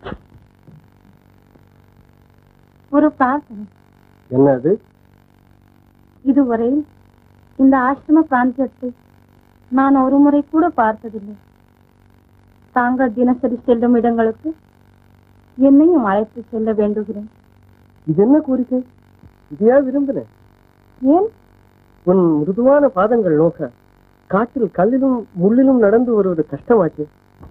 Speaker 2: ஒரு பிரார்த்தனை.
Speaker 3: என்னது?
Speaker 2: இதுவரையில் இந்த ஆசிரம பிராந்தியத்தை நான் ஒரு முறை கூட பார்த்ததில்லை. தாங்கள் தினசரி செல்லும் இடங்களுக்கு
Speaker 4: என்னையும் அழைத்து செல்ல வேண்டுகிறேன்.
Speaker 3: இது என்ன கோரிக்கை? இதையா விரும்பின?
Speaker 4: ஏன்?
Speaker 3: உன் மிருதுவான பாதங்கள் நோக்க காற்றில் கல்லிலும் முள்ளிலும் நடந்து வருவது கஷ்டமாச்சு.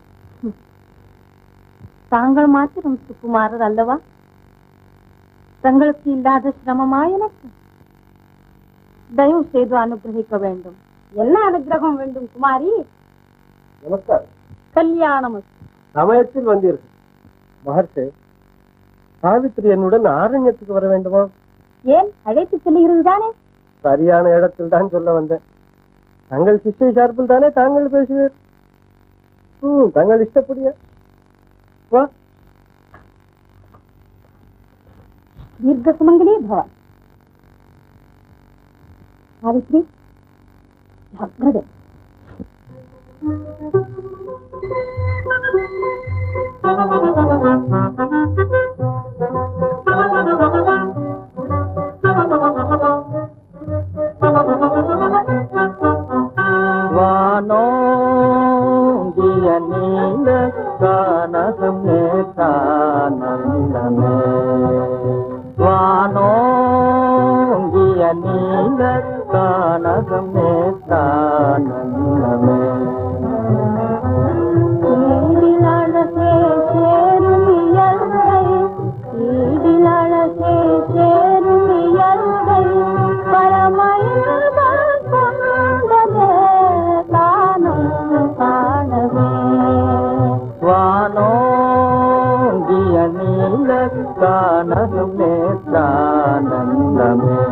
Speaker 4: தாங்கள் மாத்திரம் சுக்குமாரர் அல்லவா? தங்களுக்கு இல்லாத சிரமமா எனக்கு? தயவு செய்து அனுகிரகிக்க வேண்டும். என்ன அனுகிரகம் வேண்டும் குமாரி?
Speaker 3: நமஸ்காரம்.
Speaker 4: கல்யாணம்
Speaker 3: சமயத்தில் வந்தீர்கள். மகர்ஷி, சாவித்திரி என்னுடன் ஆரண்யத்துக்கு வர வேண்டுமா?
Speaker 4: ஏன் அழைத்து செல்லுகிறது தானே?
Speaker 3: சரியான இடத்தில் தான் சொல்ல வந்தேன். தங்கள் சிஷ்யை சார்பில் தானே தாங்கள் பேசுவீர். ம் தங்கள் இஷ்டப்படியா? வா.
Speaker 2: दीर्घ सुमंगली भव. सावित्री जाग्रते.
Speaker 1: वानो दिया नील कानसम नेतानंद में वानो दिया नील कानसम नेतानंद में
Speaker 4: ஈடிலாள சேருமியல்கை ஈடிலாள சேருமியல்கை பரமயல்தான் கொண்டதே தானம் காணவே
Speaker 1: वानो दिया नील कानसम नेतानंद में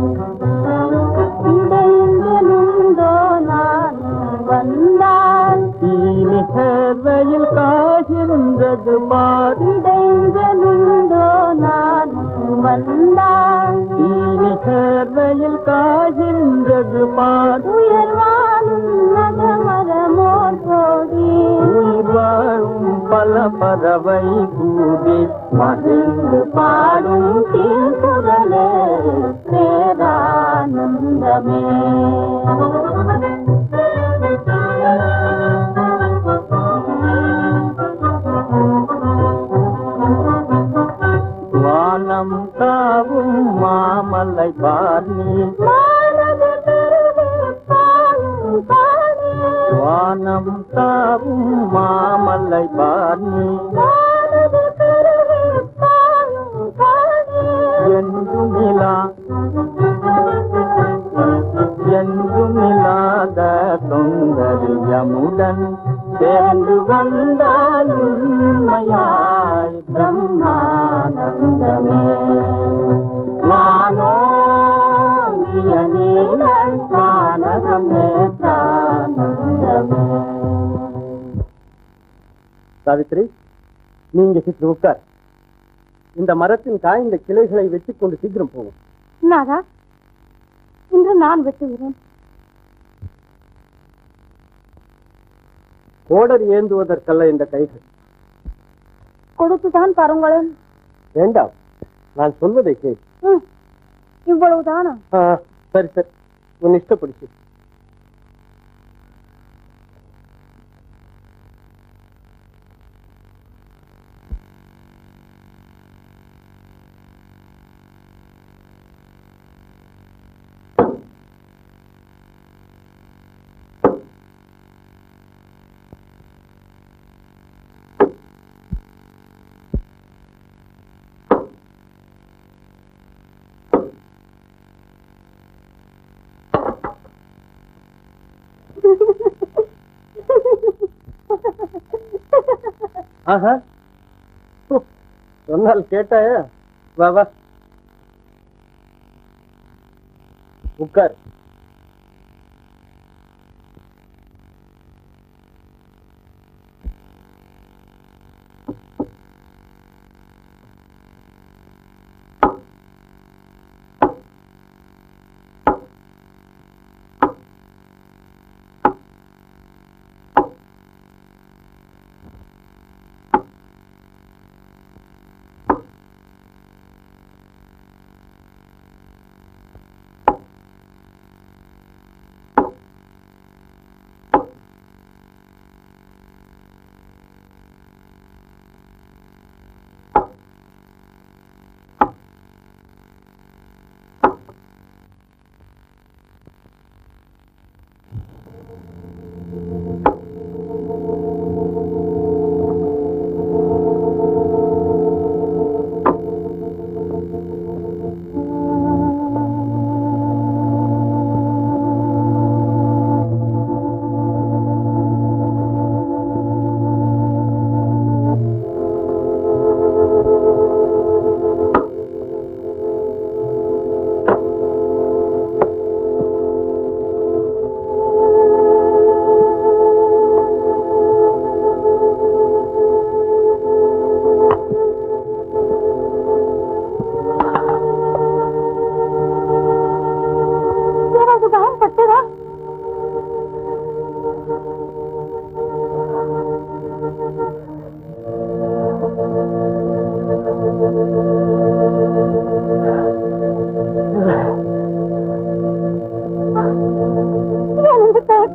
Speaker 4: இடைந்தெழுந்தோ நான் வந்தால்
Speaker 1: தீனி சேர்வையில் காய்கின்றது பாடி
Speaker 4: இடைந்தெழுந்தோ நான் வந்தால்
Speaker 1: தீனி சேர்வையில் காய்கின்றது பாடு
Speaker 4: உயர்வானும் நகமரமோர் போடி
Speaker 1: உயிர் வாழும் பல பறவை கூடி மகிழ்ந்து பாடும்
Speaker 4: தீங்குரலே பேரானந்தமே
Speaker 1: வானம் தாவும் மாமலை பார்னி
Speaker 4: மானது பெருகே பாயும் பாடி
Speaker 1: வானம் தாவும் மாமலை பார்னி
Speaker 4: மானது பெருகே பாயும் பாடி
Speaker 1: என்றும் நிலா என்றும் இல்லாத தொங்கரியமுடன் சேர்ந்து வந்தால் உண்மையாய் பிரம்மானந்தமே வானோ மானதமே பிரானந்தமே.
Speaker 3: சாவித்திரி, நீங்க சிற்று உட்கார். இந்த மரத்தின் காய்ந்த கிளைகளை வெட்டிக் கொண்டு சீக்கிரம் போகும்.
Speaker 2: நாதா, இன்று நான் வெட்டுகிறேன்.
Speaker 3: கோடர் ஏந்துவதற்கல்ல இந்த கைகள்.
Speaker 2: கொடுத்துதான் பாருங்களேன்.
Speaker 3: வேண்டாம், நான் சொல்வதை கேள்.
Speaker 2: ம், இவ்வளவுதானா?
Speaker 3: ஆ, சரி சரி, உன் இஷ்டப்படிச்சு. ஆஹா, சொன்னால் கேட்டாயா? வா வா, உட்கார்.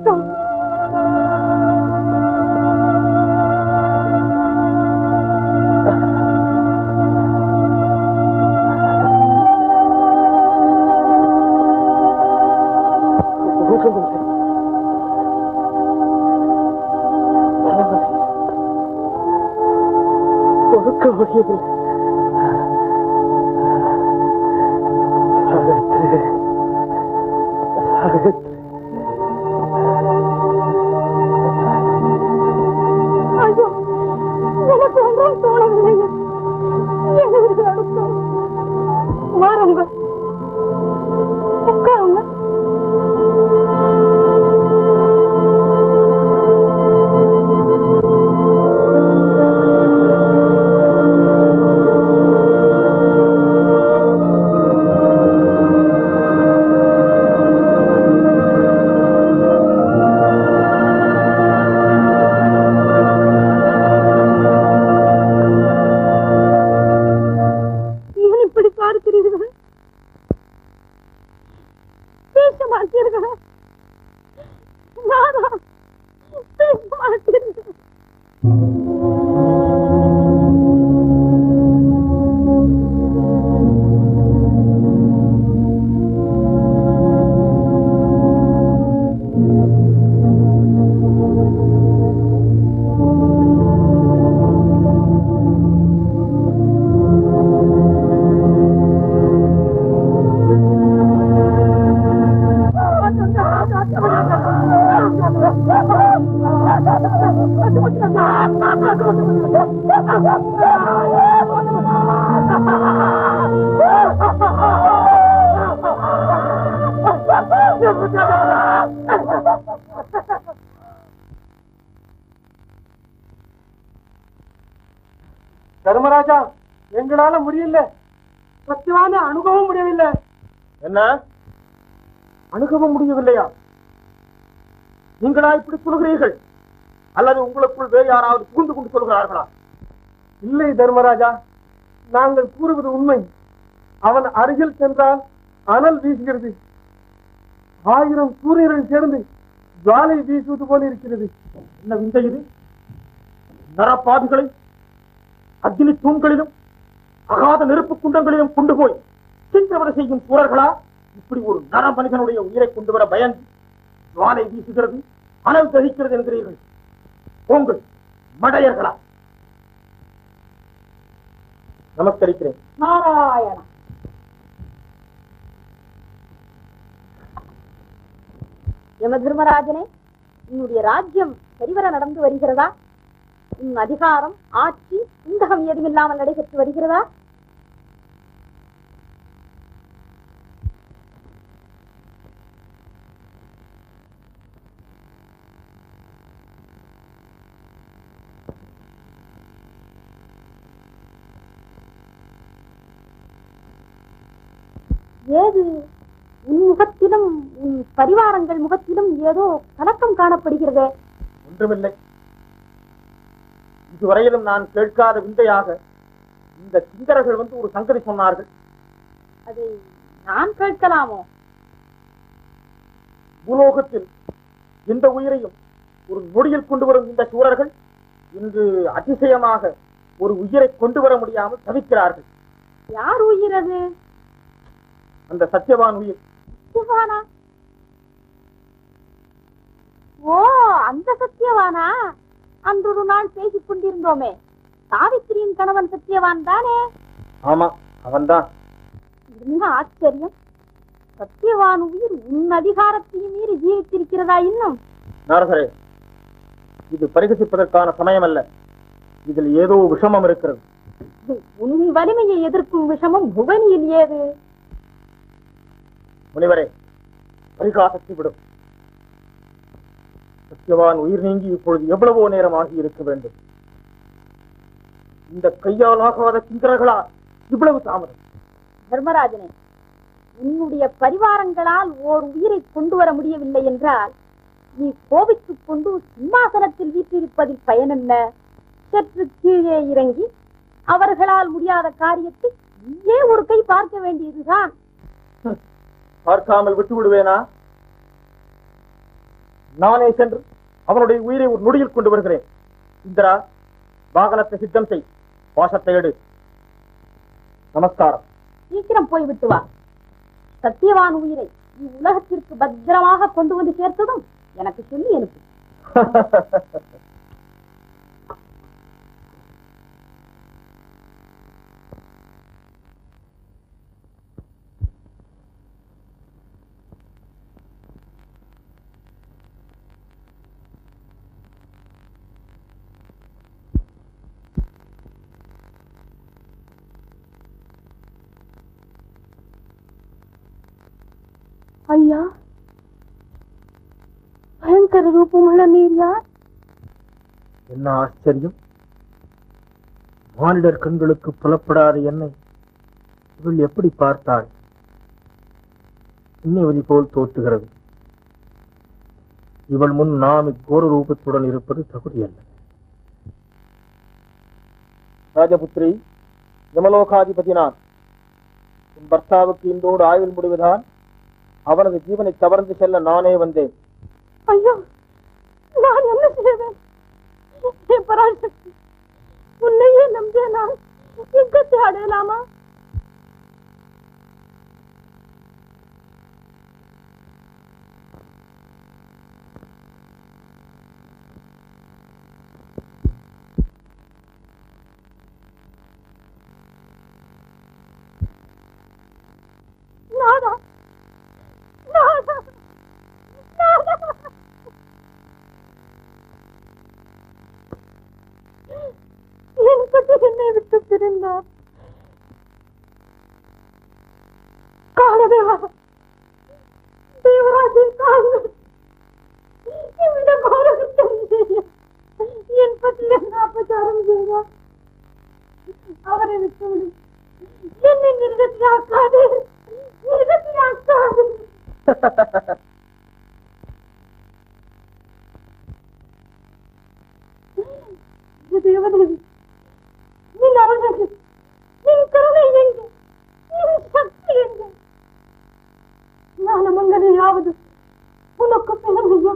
Speaker 4: ஒடுக்கம்.
Speaker 3: ஒடுக்க முடியவில்லை.
Speaker 4: ஐயோ, எனக்கு ஒன்றும் தோணவில்லையே. எனது ஒடுக்கம். வாருங்க, உட்காருங்க.
Speaker 3: தர்மராஜா, எங்களால முடியல. சத்தியவான அணுகவும் முடியவில்லை. என்ன அணுகவும் முடியவில்லையா? நீங்களா இப்படி சொல்கிறீர்கள்? அல்லது உங்களுக்குள் வேறு யாராவது புகுந்து கொண்டு சொல்கிறார்களா? இல்லை தர்மராஜா, நாங்கள் கூறுவது உண்மை. அவன் அருகில் சென்றால் அனல் வீசுகிறது. ஆயிரம் சூரியர்கள் சேர்ந்து ஜுவாலை வீசுவது போல இருக்கிறது. என்ன விந்தை இது? நரப்பாதிகளை அக்னி தூண்களிலும் அகாத நெருப்பு குண்டங்களிலும் கொண்டு போய் சித்திரவதை செய்யும் சூரர்களா இப்படி ஒரு நர மனிதனுடைய உயிரை கொண்டு வர பயந்து ஜுவாலை வீசுகிறது, அனல் தகிக்கிறது என்கிறீர்கள்? உங்கள் மடையர்களா? நமஸ்கரிக்கிறேன்.
Speaker 4: நாராயணா. யம தர்மராஜனே, உன்னுடைய ராஜ்யம் சரிவர நடந்து வருகிறதா? உன் அதிகாரம், ஆட்சி, இந்தகம் ஏதுமில்லாமல் நடைபெற்று வருகிறதா? ஏது உன் முகத்திலும் உன் பரிவாரங்கள் முகத்திலும் ஏதோ கலக்கம் காணப்படுகிறதே?
Speaker 3: ஒன்றுமில்லை. இதுவரையிலும் நான் கேட்காத விந்தையாக இந்த சிங்கர்கள் வந்து ஒரு சங்கதி சொன்னார்கள்.
Speaker 4: அதை நான் கேட்கலாமோ?
Speaker 3: பூலோகத்தில் எந்த உயிரையும் ஒரு நொடியில் கொண்டு வரும் இந்த சூரர்கள் இன்று அதிசயமாக ஒரு உயிரை கொண்டு வர முடியாமல் தவிக்கிறார்கள்.
Speaker 4: யார் உயிர் அது?
Speaker 3: அந்த சத்தியவான் உயிர்.
Speaker 4: சத்தியவானா? ஓ, அந்த சத்தியவானா? அன்றொரு நாள் பேசிக் கொண்டிருந்தோமே, சாவித்திரியின் கணவன் சத்தியவான் தானே?
Speaker 3: ஆமா, அவன்தான்.
Speaker 4: என்ன ஆச்சரியம்! சத்தியவான் உயிர் உன் அதிகாரத்தையும் மீறி ஜீவித்திருக்கிறதா இன்னும்?
Speaker 3: நாரதரே, இது பரிகசிப்பதற்கான சமயம் அல்ல. இதில் ஏதோ விஷமம் இருக்கிறது.
Speaker 4: உன் வலிமையை எதிர்க்கும் விஷமம் புவனியில் ஏது?
Speaker 3: முனிவரே, பரிகாசத்தை விடும். சத்தியவான் உயிர் நீங்கி இப்பொழுது எவ்வளவோ நேரம் ஆகி இருக்க வேண்டும். இந்த கையால் ஆகாத சிங்கர்களா இவ்வளவு தாமதம்?
Speaker 4: தர்மராஜனே, உன்னுடைய பரிவாரங்களால் ஓர் உயிரை கொண்டு வர முடியவில்லை என்றால் நீ கோபித்துக் கொண்டு சிம்மாசனத்தில் வீற்றிருப்பதில் பயன் என்ன? சற்று கீழே இறங்கி அவர்களால் முடியாத காரியத்தை நீயே ஒரு கை பார்க்க வேண்டியதுதான்.
Speaker 3: பார்க்காமல் விட்டு விடுவேனா?
Speaker 1: நானே சென்று அவனுடைய உயிரை ஒரு நொடியில் கொண்டு வருகிறேன். இந்திரா, வாகனத்தை சித்தம் செய், பாசத்தை எடு. நமஸ்காரம்.
Speaker 4: சீக்கிரம் போய் விட்டு வா. சத்தியவான் உயிரை உலகத்திற்கு பத்திரமாக கொண்டு வந்து சேர்த்ததும் எனக்கு சொல்லி அனுப்பு.
Speaker 2: ஐயா, பயங்கர ரூபமுள்ள நீர் யார்?
Speaker 1: என்ன ஆச்சரியம்! மானிடர் கண்களுக்கு புலப்படாத என்னை இவள் எப்படி பார்த்தாள்? இன்னொரு போல் தோற்றுகிறது. இவள் முன் நாம் இக்கோர ரூபத்துடன் இருப்பது தகுதியல்ல. ராஜபுத்திரி, யமலோகாதிபதி நான். உன் பர்த்தாவுக்கு இன்றோடு ஆயுள் முடிவுதான். அவனது ஜீவனை கவர்ந்து செல்ல நானே வந்தேன்.
Speaker 2: ஐயோ, நான் என்ன செய்வேன்? பராசக்தி, உன்னையே நம்பிய நான் இக்கத்தை அடையலாமா? நானா என்னை விட்டு பிரிந்தார். காலதேவா, தேவராஜே, என் பற்றி என்ன அபச்சாரம் செய்வார்? அவரை விட்டுவிடு. என்னை நிர்கதியாக்காதே, நிர்கதியாக்காதே. தேவதேவி, நீ அழகு, நீ கருணை எங்கே, நீ சக்தி எங்கே? ஞானமங்களையாவது உனக்கு பிணமையா?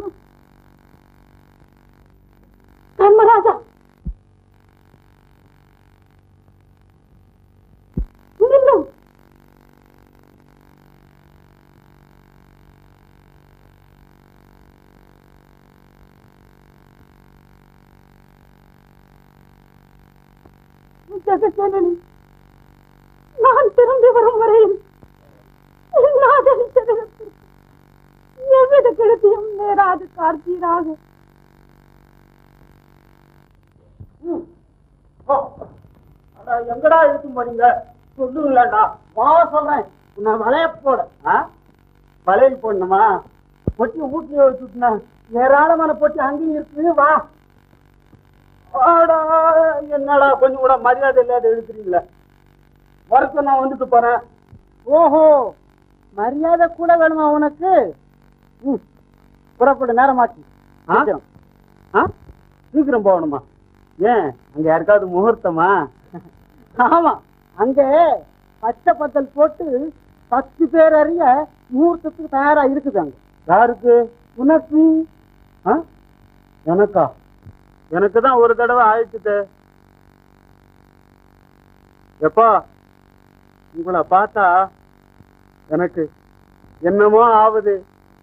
Speaker 2: தர்மராஜா, நில்லும். ஜெகஜனனி, நான் திரும்பி வரும் வரையில் எவ்வித கிழத்தியும் நேராது கார்த்தீராக.
Speaker 1: எங்கடா இருக்கும் போறீங்க? சொல்லுங்களேண்டா. வா சொல்றேன். உன்னை வளைய போட. வளையல் போடணுமா? பொட்டி ஊட்டி வச்சுட்டுனா ஏராளமான பொட்டி அங்கேயும் இருக்கு. வா. என்னடா கொஞ்சம் கூட மரியாதை இல்லாத எடுக்கிறீங்களா? வரைக்கும் நான் வந்துட்டு போறேன். ஓஹோ, மரியாதை கூட வேணுமா உனக்கு? ம், புறப்பட நேரமாச்சு. சீக்கிரம் போகணுமா? ஏன், அங்க யாருக்காவது முகூர்த்தமா? ஆமா, அங்க பச்சை பத்தல் போட்டு பத்து பேர் அறிய முகூர்த்தத்துக்கு தயாரா இருக்குதாங்க. யாருக்கு? உனக்கு. எனக்கா? எனக்கு தான் ஒரு தடவை ஆயிடுச்சு. எப்பா, உங்களை பார்த்தா எனக்கு என்னமோ ஆகுது.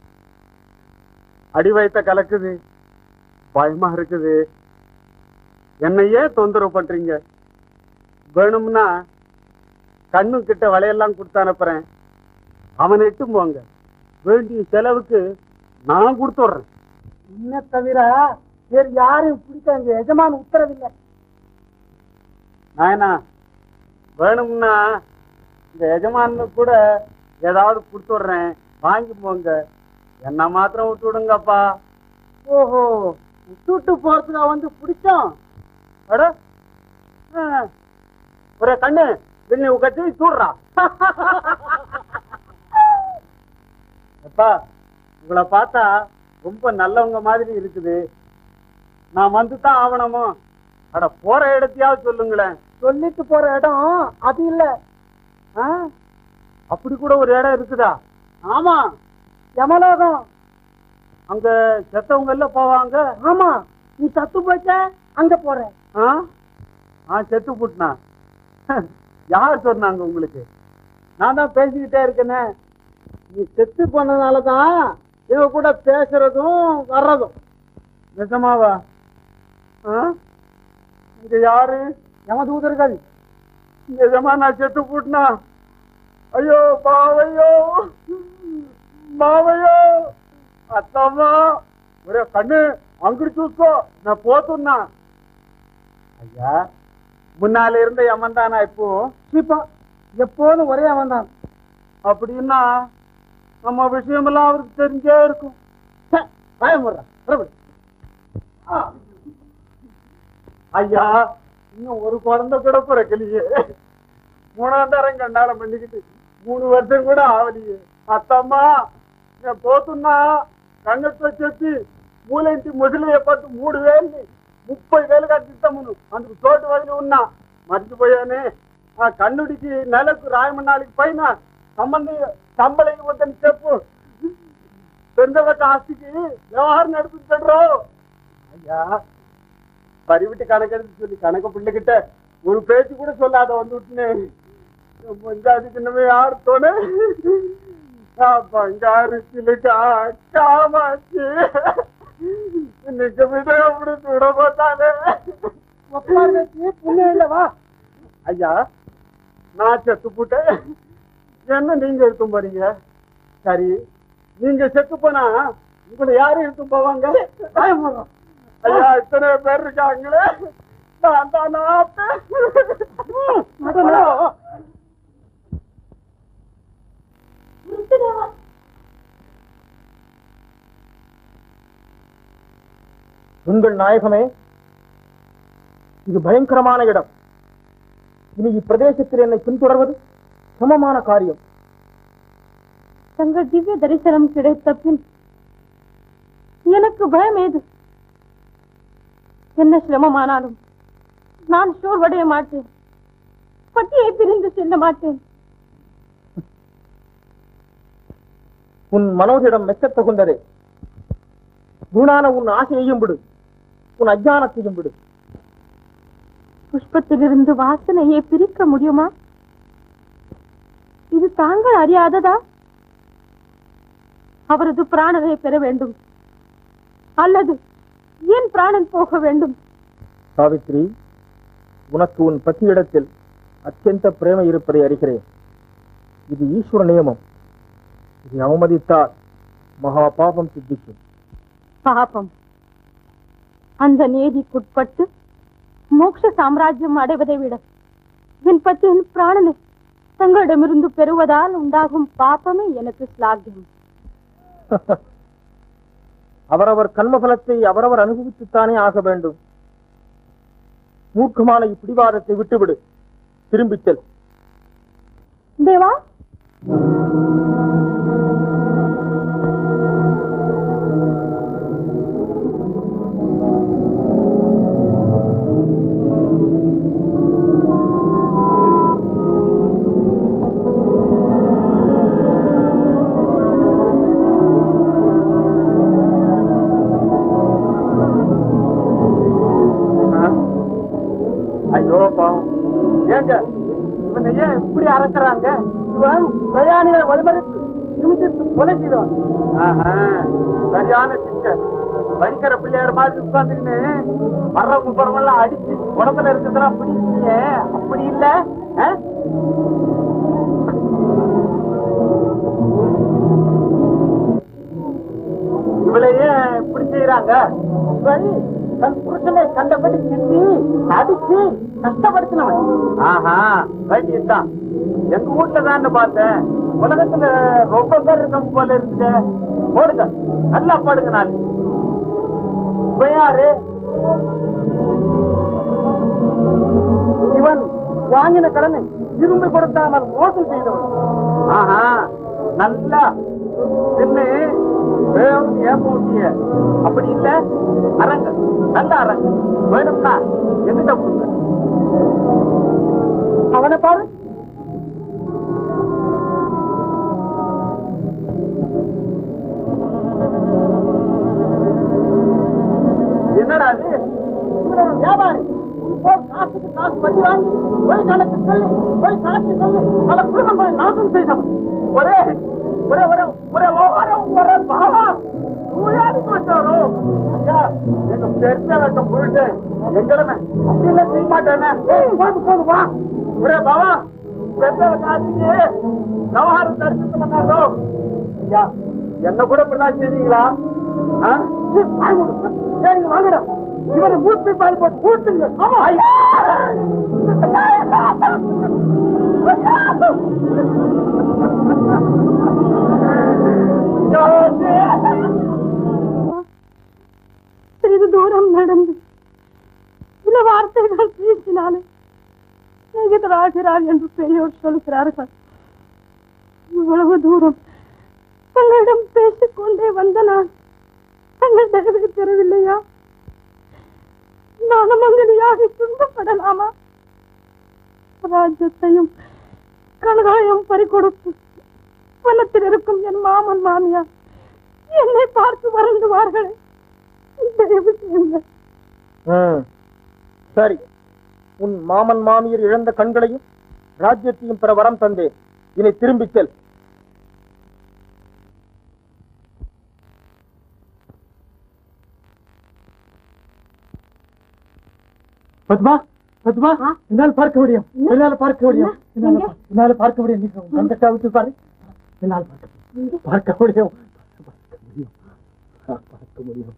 Speaker 1: அடி வயித்த கலக்குது, பயமா இருக்குது. என்னையே தொந்தரவு பண்றீங்க. வேணும்னா கண்ணு கிட்ட வளையெல்லாம் கொடுத்து அனுப்புறேன். அவனை இட்டும் போங்க. வேண்டிய செலவுக்கு நான் கொடுத்துட்றேன். இன்ன தவிர வேறு யாரையும் பிடிக்க எங்க எஜமான உத்தரவில்லை. நாயனா, வேணும்னா இந்த எஜமானு கூட ஏதாவது கொடுத்துட்றேன், வாங்கி போங்க. என்ன மாத்திரம் விட்டு விடுங்கப்பா. ஓஹோ, விட்டு போறதுக்கா வந்து பிடிச்சோம்? ஒரே கண்ணு பின்னி உட்காந்து சூடுறா. அப்பா, உங்களை பார்த்தா ரொம்ப நல்லவங்க மாதிரி இருக்குது. நான் வந்துதான் ஆவணமோ? அட, போற இடத்தையாவது சொல்லுங்களேன். சொல்லிட்டு போற இடம் அது இல்ல. அப்படி கூட ஒரு இடம் இருக்குதா? ஆமா, யமலோகம். அங்க செத்தவங்க எல்லாம் போவாங்க.
Speaker 3: ஆமா, நீ சத்து போச்ச அங்க போற.
Speaker 1: செத்து போட்டுனா யார் சொன்னாங்க உங்களுக்கு? நான் தான் பேசிக்கிட்டே இருக்கேனே. நீ செத்து போனதுனாலதான் இவ கூட பேசுறதும் வர்றதும். நிஜமாவா? இங்க யாரு? யமதூதர்கள். நிஜமா நான் செத்து போட்டுனா? ஐயோ பாவையோ మావయ్యో అత్తమ్మా ఒరే కన్ను అంగుడి చూసుకో నా పోతున్నా. ஐயா முன்னால இருந்த யமன் தானா இப்போ? இப்போ எப்போதும் ஒரே யமன் தான். அப்படின்னா நம்ம விஷயமெல்லாம் அவருக்கு தெரிஞ்சே இருக்கும். ஐயா இன்னும் ஒரு குழந்தை கூட பிறக்கலையே. மூணாம் தரம் கண்டாலம் பண்ணிக்கிட்டு மூணு வருஷம் கூட ஆவலியே. అత్తమ్మా నేను పోతున్నా. కన్నెతో చెప్పి మూలేంటి ముసలి పట్టు మూడు వేలు ముప్పై వేలు కట్టిస్తాము. అందుకు చోటు వదిలి ఉన్నా. మర్చిపోయానే. ఆ కన్నుడికి నెలకు రాయమన్నాళ్ళకి పైన సంబంధం సంబళం ఇవ్వద్దని చెప్పు. పెందగట్ట ఆస్తికి వ్యవహారం నడిపించడు. ஐயா பறிவிட்டு கணக்கெடுத்து சொல்லி கணக்கு பிள்ளைகிட்ட ஒரு பேச்சு கூட சொல்லாத வந்து விட்டுனேன். அதுக்கு நம்ம யாரு தோணு பங்காரு சிலுக்கா காமாச்சு இன்னைக்கு விட அப்படி சுட போட்டானே. புண்ணு இல்லவா? ஐயா நான் செத்து போட்டேன். என்ன நீங்க எடுத்தும் போறீங்க? சரி நீங்க செத்து போனா உங்களை யாரும் எடுத்தும் போவாங்க? ஐயா இத்தனை பேர் இருக்காங்களே. நான் தான்
Speaker 3: உங்கள் நாயகமே, இது பயங்கரமான இடம். இனி இப்பிரதேசத்தில் என்னை பின்தொடர்வது சமமான காரியம்.
Speaker 2: தங்கள் திவ்ய தரிசனம் கிடைத்த பின் எனக்கு பயம் ஏது? என்ன சிரமமானாலும் நான் சோர்வடைய மாட்டேன். பட்டியை பிரிந்து செல்ல மாட்டேன்.
Speaker 3: உன் மனோதிடம் மெச்சத் தகுந்ததே. குணான உன் ஆசையையும் விடு, உன் அஜானத்தையும் விடு.
Speaker 2: புஷ்பத்திலிருந்து வாசனையை பிரிக்க முடியுமா? இது தாங்கள் அறியாததா? அவரது பிராணனை பெற வேண்டும் அல்லது ஏன் பிராணன் போக வேண்டும்?
Speaker 3: சாவித்ரி, உனக்கு உன் பத்தியிடத்தில் அத்தியந்த பிரேமை இருப்பதை அறிகிறேன். இது ஈஸ்வர நியமம். இதை அவமதித்தால் மகா பாபம் சித்திக்கும்.
Speaker 2: பாபம்? அந்த நீதிக்குட்பட்டு மோட்ச சாம்ராஜ்யம் அடைவதை விட என் பத்தியின் பிராணனை தங்களிடமிருந்து பெறுவதால் உண்டாகும் பாபமே எனக்கு ஸ்லாகியம்.
Speaker 3: அவரவர் கர்மபலத்தை அவரவர் அனுபவித்துத்தானே ஆக வேண்டும். மூர்க்கமான இப்பிடிவாதத்தை விட்டுவிடு. திரும்பிச் செல்.
Speaker 2: தேவா,
Speaker 1: ஐயோ பாவம், ஏங்க இவனை ஏன் இப்படி அறக்குறாங்க? இவன் பிரயாணிகளை வழிமறித்து நிமிஷத்து கொலை செய்வான். சரியான சிக்கல். பயங்கர பிள்ளையார் மாதிரி உட்கார்ந்துக்கின்னு மரம் பரமெல்லாம் அடிச்சு உடம்புல இருக்கிறதெல்லாம் பிடிச்சியே. அப்படி இல்ல இவளையே இப்படி செய்யறாங்க. தன் புருஷனை கண்டபடி திட்டி அடிச்சு கஷ்டப்படுத்தினவன். ஆஹா வேண்டியதுதான். எங்க வீட்டுல தான் பார்த்தேன். உலகத்துல ரொம்ப பேர் இருக்க போல இருக்குது. போடுங்க, நல்லா பாடுங்க. நான் யாரு? இவன் வாங்கின கடனை திரும்பி கொடுத்தாமல் மோசம் செய்தவன். ஆஹா நல்லா தின்னு ஏப்பூட்டிய. அப்படி இல்ல அரங்க, நல்ல அரங்க வேணும்னா எங்கிட்ட கொடுங்க. அவனை பாரு. என்னடா அது? இவ்வளவு வியாபாரி இப்போ காசுக்கு காசு வட்டி வாங்கி போய் கணக்கு சொல்லி போய் கணக்கு சொல்லி பல குடும்பங்களை நாசம் செய்தவன். ஒரே ஒரே ஒரே ஒரே ஓரம் ஒரே பாவா நூறாடி போச்சாரோ எங்க பெருச வட்டம் போயிட்டு எங்களுமே அப்படிலாம் செய்ய மாட்டேன்னு போது போது வா. ஒரே பாவா பெருச காசுக்கு விவகாரம் தரிசனம் பண்ணாரோ ஐயா என்ன கூட இப்படிலாம் செய்வீங்களா? சரிங்க வாங்கடா. இவரை மூச்சு பால் போட்டு கூட்டுங்க.
Speaker 2: சிறிது தூரம் நடந்து சில வார்த்தைகள் பேசினாலும் சிநேகிதராகிறார் என்று பெரியோர் சொல்கிறார்கள். இவ்வளவு தூரம் தங்களிடம் பேசிக்கொண்டே வந்த நான் தங்கள் தகவலை பெறவில்லையா? நானமங்கலியாக துன்பப்படலாமா? ராஜ்யத்தையும் கனகாயம் பறிகொடுத்து வனத்தில் இருக்கும் என் மாமன் மாமியார் என்னை பார்த்து வருந்துவார்களே. தயவு செய்யுங்கள்.
Speaker 3: சரி, உன் மாமன் மாமியர் இழந்த கண்களையும் ராஜ்யத்தையும் பெற வரம் தந்தேன். இனி திரும்பிச் செல்.
Speaker 1: பத்மா பத்மா என்னால் பார்க்க முடியும். என்னால் பார்க்க முடியும். என்னால் பார்க்க முடியும். அந்த விட்டு பாரு. என்னால் பார்க்க பார்க்க முடியும். பார்க்க முடியும்.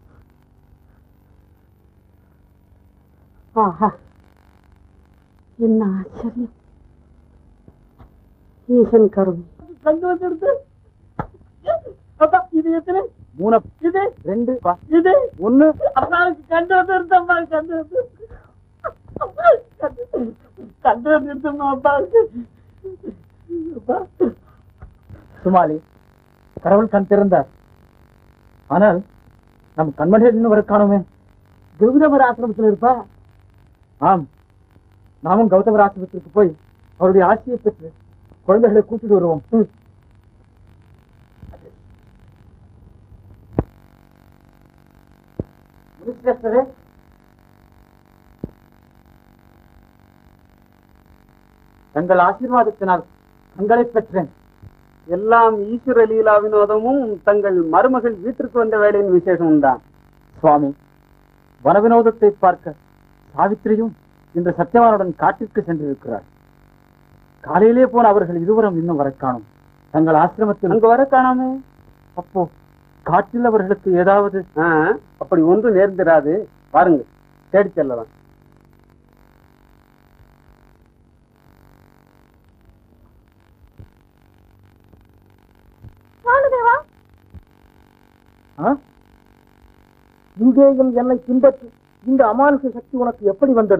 Speaker 2: ஆஹா, என்ன ஆச்சரியம்! ஈசன் கருணை.
Speaker 1: கண்டு வந்துடுது. அப்பா இது எத்தனை? மூணு. இது ரெண்டு. இது ஒண்ணு. அப்பாவுக்கு கண்டு வந்துருந்தம்மா. கண்டு வந்து கண்டு வந்துருந்தம்மா அப்பாவுக்கு. சுமாலி, கடவுள் கண் திறந்தார். ஆனால் நம் கண்மணியில் இன்னும் வர காணுமே. கௌதமர் ஆசிரமத்தில் இருப்பா. ஆம், நாமும் கௌதமர் ஆசிரமத்திற்கு போய் அவருடைய ஆட்சியை பெற்று குழந்தைகளை கூட்டிட்டு வருவோம். தங்கள் ஆசீர்வாதத்தினால் தங்களை பெற்றேன். எல்லாம் ஈஸ்வர லீலா வினோதமும் தங்கள் மருமகள் வீட்டிற்கு வந்த வேலையின் விசேஷமும் தான். சுவாமி, வன வினோதத்தை பார்க்க சாவித்திரியும் இன்று சத்தியவானுடன் காட்டிற்கு சென்றிருக்கிறார். காலையிலே போன அவர்கள் இருவரும் இன்னும் வர காணும். தங்கள் ஆசிரமத்தில் அங்கு வர காணாமே. அப்போ காட்டில் அவர்களுக்கு ஏதாவது அப்படி ஒன்று நேர்ந்திராது. பாருங்க, தேடி செல்லலாம்.
Speaker 3: இங்கேயும் என்னை பின்பற்றி இந்த அமானுஷ சக்தி உனக்கு எப்படி வந்தது?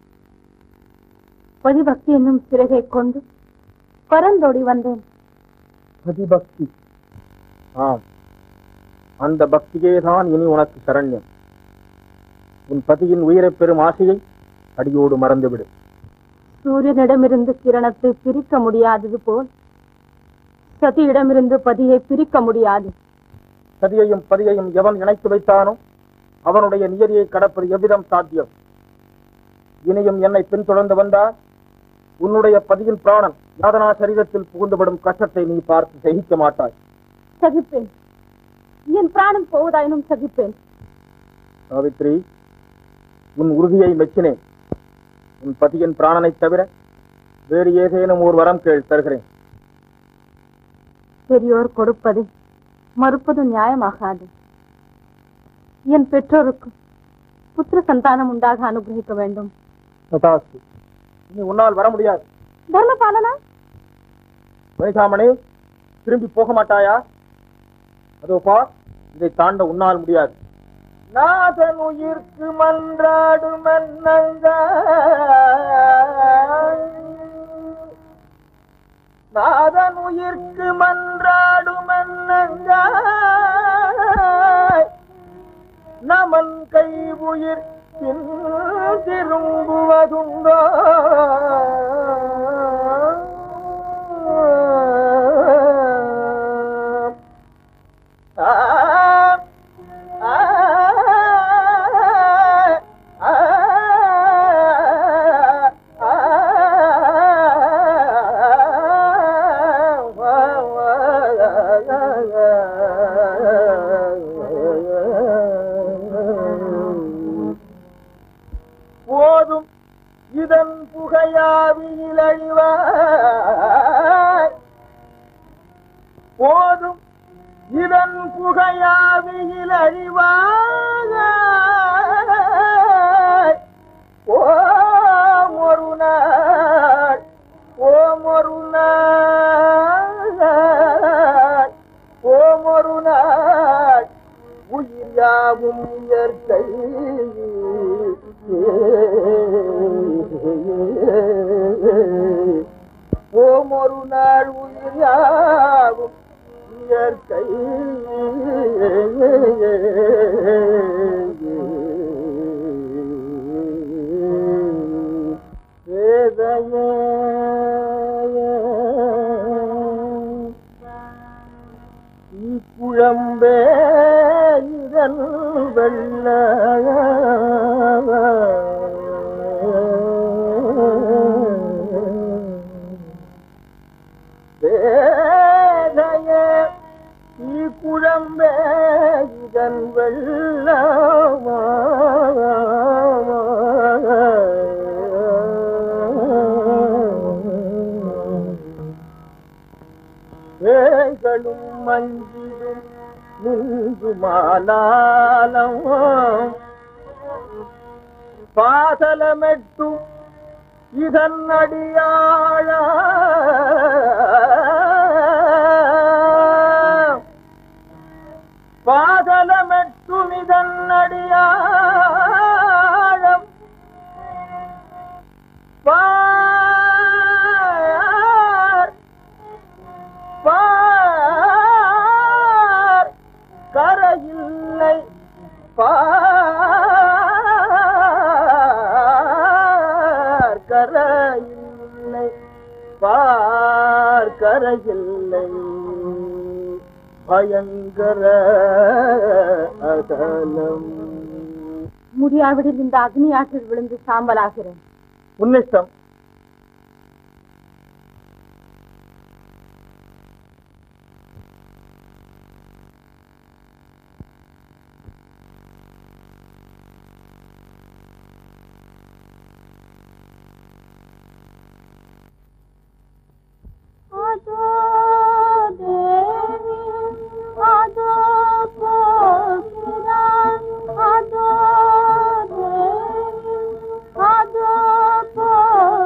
Speaker 2: பதிபக்தி என்னும் சிறகை கொண்டு பரந்தோடி வந்தேன்.
Speaker 3: பதிபக்தி? ஆம், அந்த பக்தியே தான் இனி உனக்கு சரண்யம். உன் பதியின் உயிரை பெறும் ஆசையை அடியோடு மறந்துவிடு.
Speaker 2: சூரியனிடமிருந்து கிரணத்தை பிரிக்க முடியாதது போல் சதியிடமிருந்து பதியை பிரிக்க முடியாது.
Speaker 3: சதியையும் பதியையும் எவன் இணைத்து வைத்தானோ அவனுடைய நியதியை கடப்பது எவ்விதம் சாத்தியம்? இனியும் என்னை பின்தொடர்ந்து வந்தால் உன்னுடைய பதியின் பிராணன் யாதனா சரீரத்தில் புகுந்துபடும் கஷ்டத்தை நீ பார்த்து சகிக்க மாட்டாய்.
Speaker 2: சகிப்பேன், என் பிராணம் போவதாயினும் சகிப்பேன்.
Speaker 3: சாவித்ரி, உன் உறுதியை மெச்சினேன். உன் பதியின் பிராணனை தவிர வேறு ஏதேனும் ஒரு வரம் கேள், தருகிறேன்.
Speaker 2: பெரியோர் கொடுப்பது மறுப்பது நியாயமாகாது. என் பெற்றோருக்கு புத்திர சந்தானம் உண்டாக அனுகிரகிக்க வேண்டும்.
Speaker 3: இனி உன்னால் வர முடியாது.
Speaker 2: தர்மபாலனா,
Speaker 3: வைசாமணி, திரும்பி போக மாட்டாயா? அதோ பார், இதை தாண்ட உன்னால் முடியாது. நாதன் உயிர்க்கு மன்றாடு மன்னங்க, நாதன் உயிர்க்கு மன்றாடு மன்னங்க, நமன் கை உயிர் திரும்புவதுண்டோ? ஆ புகையாவியில் அழிவாய் போதும் இதன் புகையாவியில் அழிவாய் ஓம் ஒரு நாள் ஓம் ஒரு நாள் ஓம் ஒரு நாள் உயிர் யாவும் இயற்கை ஓம் ஒரு நாள் உயிர் யாவும் இயற்கை வேதையே குழம்பே இதன் வெள்ள வேதையே குழம்பே இதன் வெள்ள வேகளும் மஞ்சிடும் நின்று மாலாலம் பாசலமெட்டும் இதன் அடியாழ பாசலமெட்டும் இதன் அடியாழம் பார் கரையில்லை பார் கரையில்லை பார் கரையில்லை பயங்கர அகலம்.
Speaker 4: முடியாவிடில் இந்த அக்னி ஆற்றில் விழுந்து சாம்பலாகிறேன்.
Speaker 3: உன்னிஷ்டம்.
Speaker 2: Adore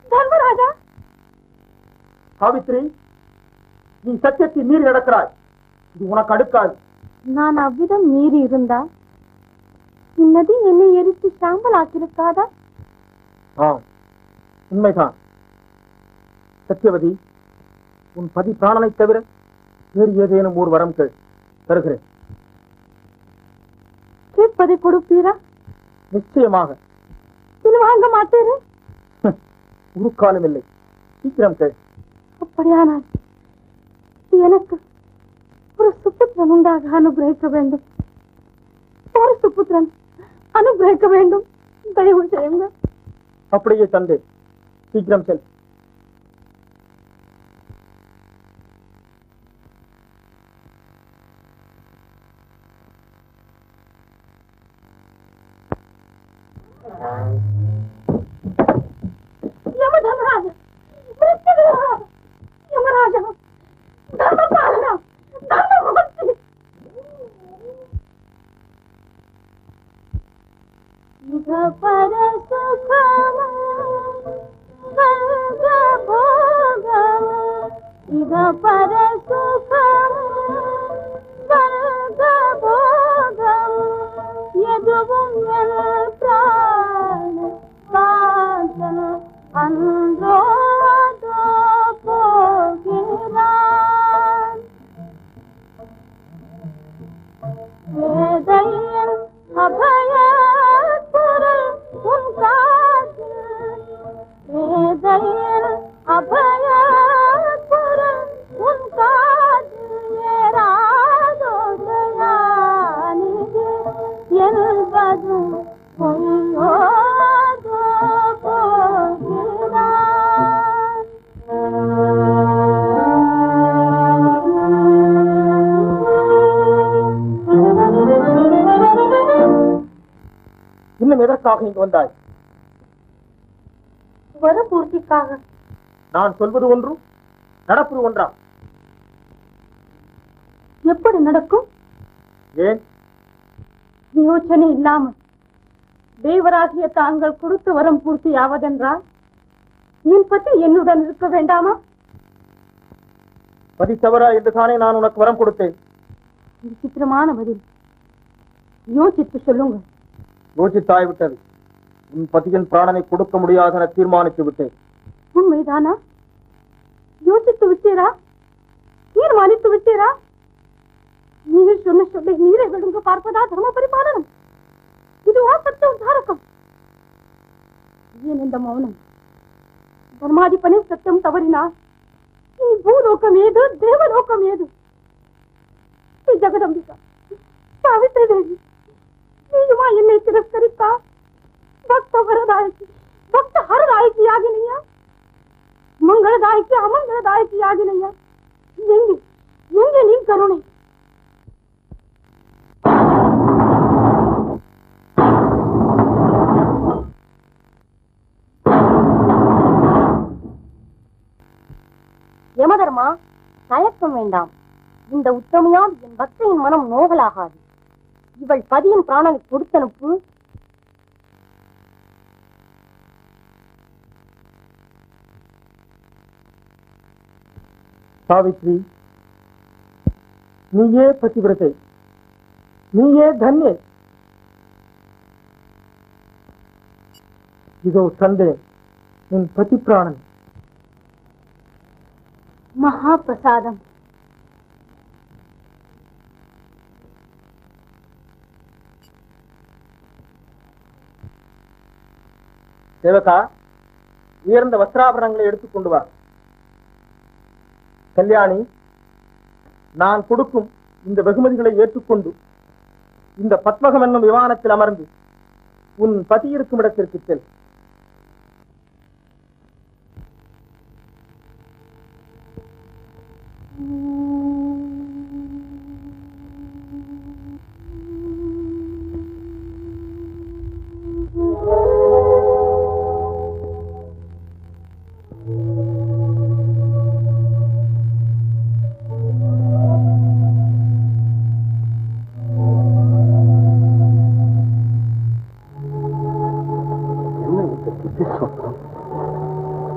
Speaker 2: தர்மராஜா,
Speaker 1: சாவித்ரி, நீ சத்தியத்தை மீறி நடக்கிறாய். இது உனக்கு அடுக்காது.
Speaker 2: நான் அவ்விதம் மீறி இருந்தா இந்நதி என்னை எரித்து சாம்பல் ஆக்கியிருக்காதா?
Speaker 1: ஆம், உண்மைதான். சத்தியவதி, உன் பதி பிராணனை தவிர வேறு ஏதேனும் ஒரு வரம் கேள், தருகிறேன்.
Speaker 2: கேட்பதை கொடுப்பீரா?
Speaker 1: நிச்சயமாக.
Speaker 2: இது வாங்க மாட்டேன்.
Speaker 1: ஒரு காலம் இல்லை, சீக்கிரம் கேள்.
Speaker 2: அப்படியானால் எனக்கு ஒரு சுப்புத்திரன் உண்டாக அனுகிரகிக்க வேண்டும். ஒரு சுப்புத்திரன் அனுகிரகிக்க வேண்டும். தயவு செய்யுங்க.
Speaker 1: அப்படியே தந்தே, சீக்கிரம் செல்.
Speaker 2: யமதர்மராஜா, யமராஜா, தர்மபாலனா, தர்மமூர்த்தி. இக பர சுகம சர்வ போகம, இக பர சுகம சர்வ போகம, எதுவும் என் பிராண சாதன அன்றோதோ போகிறான். வேதையின் அபய குரல் உன் காதில், வேதையின் அபய குரல் உன் காதில் ஏறாதோ தயாநிதி என்பதும் பொய்யோதோ போகிறான்.
Speaker 1: இன்னும் எதற்காக இங்கு வந்தாய்?
Speaker 2: வர பூர்த்திக்காக.
Speaker 1: நான் சொல்வது ஒன்றும் நடப்பது ஒன்றா?
Speaker 2: எப்படி நடக்கும்?
Speaker 1: ஏன்?
Speaker 2: யோசனை இல்லாமல் தேவராகிய தாங்கள் கொடுத்து வரம் பூர்த்தி ஆவதென்றால் என் பற்றி என்னுடன் இருக்க வேண்டாமா?
Speaker 1: பதி தவறா என்று தானே நான் உனக்கு வரம் கொடுத்தேன்.
Speaker 2: விசித்திரமான பதில். யோசித்து சொல்லுங்க.
Speaker 1: யோசித்தாய் விட்டது. உன் பதியின் பிராணனை கொடுக்க முடியாதென தீர்மானித்து விட்டேன்.
Speaker 2: உண்மைதானா? யோசித்து விட்டீரா? தீர்மானித்து விட்டீரா? நீர் சொன்ன சொல்லை நீரை விழுங்க பார்ப்பதா தர்ம பரிபாலனம்? இதுவா சத்திய உத்தாரகம்? ஏன் இந்த மௌனம்? தர்மாதிபனே சத்தியம் தவறினார். நீ பூலோகம் ஏது, தேவலோகம் ஏது? ஜெகதம்பிகா, சாவித்ரி தேவி, நீயுமா என்னை திரஸ்கரித்தா? பக்த வரதாயகி, பக்த ஹரதாயகி ஆகினையா? மங்களதாயகி, அமங்கலதாயகி ஆகினையா? எங்கே எங்கே நீ கருணை? யமதர்மா, தயக்கம் வேண்டாம். இந்த உத்தமையால் என் பக்தையின் மனம் நோகலாகாது. இவள் பதியின் பிராணனை கொடுத்தனுப்பு.
Speaker 1: சாவித்ரி, நீயே பதிவிரதை, நீயே தன்யே. இதோ தந்தே என் பதி பிராணன்.
Speaker 2: மகாபிரசாதம்.
Speaker 1: சேவகா, உயர்ந்த வஸ்திராபரணங்களை எடுத்துக் கொண்டு வா. கல்யாணி, நான் கொடுக்கும் இந்த வெகுமதிகளை ஏற்றுக்கொண்டு இந்த பத்மகம் என்னும் விமானத்தில் அமர்ந்து உன் பதி இருக்கும் இடத்திற்கு செல்.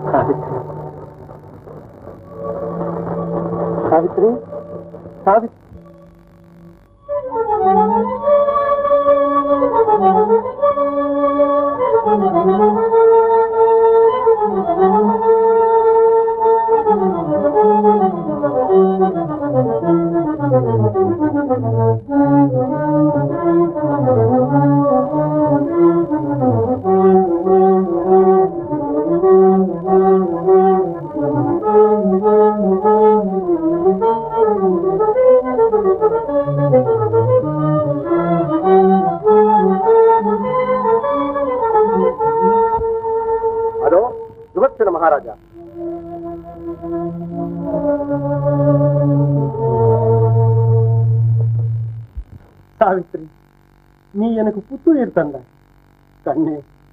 Speaker 3: சாவித்ரி, சாவித்ரி.
Speaker 1: அதோ யுவத்சன மகாராஜா.
Speaker 3: சாவித்ரி, நீ எனக்கு புத்துயிர் தந்த கண்ணே.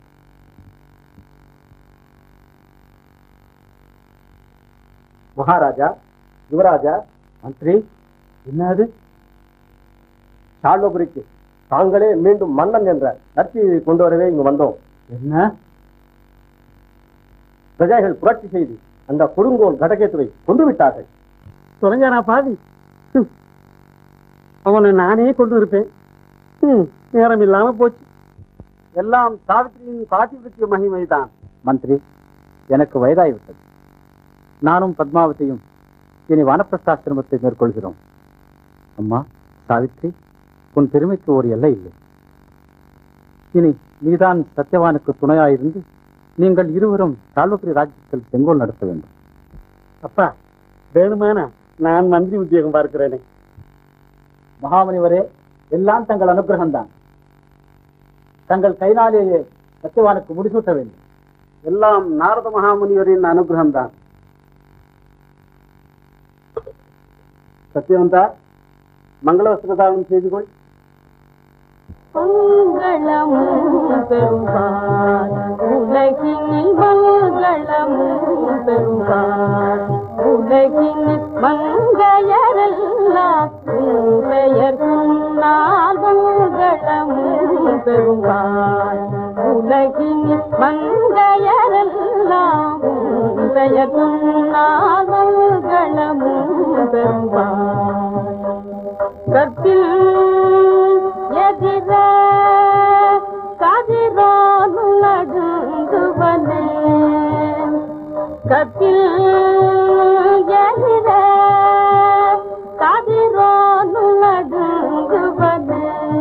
Speaker 1: மகாராஜா, யுவராஜா, மந்திரி, என்னது? சாலோபுரிக்கு தாங்களே மீண்டும் மன்னன் என்ற நற்செய்தியை கொண்டு வரவே இங்கு வந்தோம். என்ன? பிரஜைகள் புரட்சி செய்து அந்த கொடுங்கோல் கடகேத்துவை கொண்டு விட்டார்கள்.
Speaker 3: தொலைஞ்சானா பாவி? அவனை நானே கொண்டு இருப்பேன். நேரம் இல்லாம போச்சு.
Speaker 1: எல்லாம் சாவித்திரியின் பாதிவிருத்திய மகிமைதான். மந்திரி, எனக்கு வயதாகிவிட்டது. நானும் பத்மாவதியும் இனி வானப்பிரஸ்தாசிரமத்தை மேற்கொள்கிறோம். அம்மா சாவித்ரி, உன் பெருமைக்கு ஒரு எல்லை இல்லை. இனி நீதான் சத்யவானுக்கு துணையாயிருந்து நீங்கள் இருவரும் சால்வபுரி ராஜ்யத்தில் செங்கோல் நடத்த வேண்டும்.
Speaker 3: அப்பா, வேணுமானா நான் மந்திரி உத்தியோகம் பார்க்கிறேனே.
Speaker 1: மகாமுனிவரே, எல்லாம் தங்கள் அனுகிரகம்தான். தங்கள் கைனாலேயே சத்யவானுக்கு முடிசூட்ட வேண்டும். எல்லாம் நாரத மகாமுனிவரின் அனுகிரகம்தான். சத்யவந்தா, மங்களவஸ்திரதானம் செய்து கொள்.
Speaker 2: மங்களமும் பெருமாள் உலகினில் மங்களமும் பெருமாள் உலகினில் மங்கையரெல்லாம் பெயர் சொன்னால் மங்களமும் பெருமாள் உலகினில் மங்கையரெல்லாம் பெயர் சொன்னால் மங்களமும் பெருமாள் கற்பில் எதிர கதிரானு நடுங்குவனே கத்தில் எதிர கதிரானு நடுங்குவனே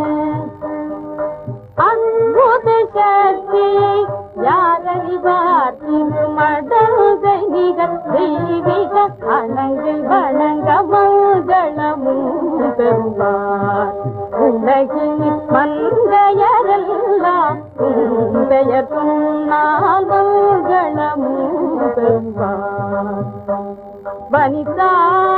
Speaker 2: அற்புத சக்தி யாரறிவார் திருமடல்கை நிகழ் தெய்வீக அணங்கை வணங்க மங்களமும் பெருமாள் உலகின் மங்கையரெல்லாம் பெயர் சொன்னால் மங்களமும் பெருமாள் வனிதா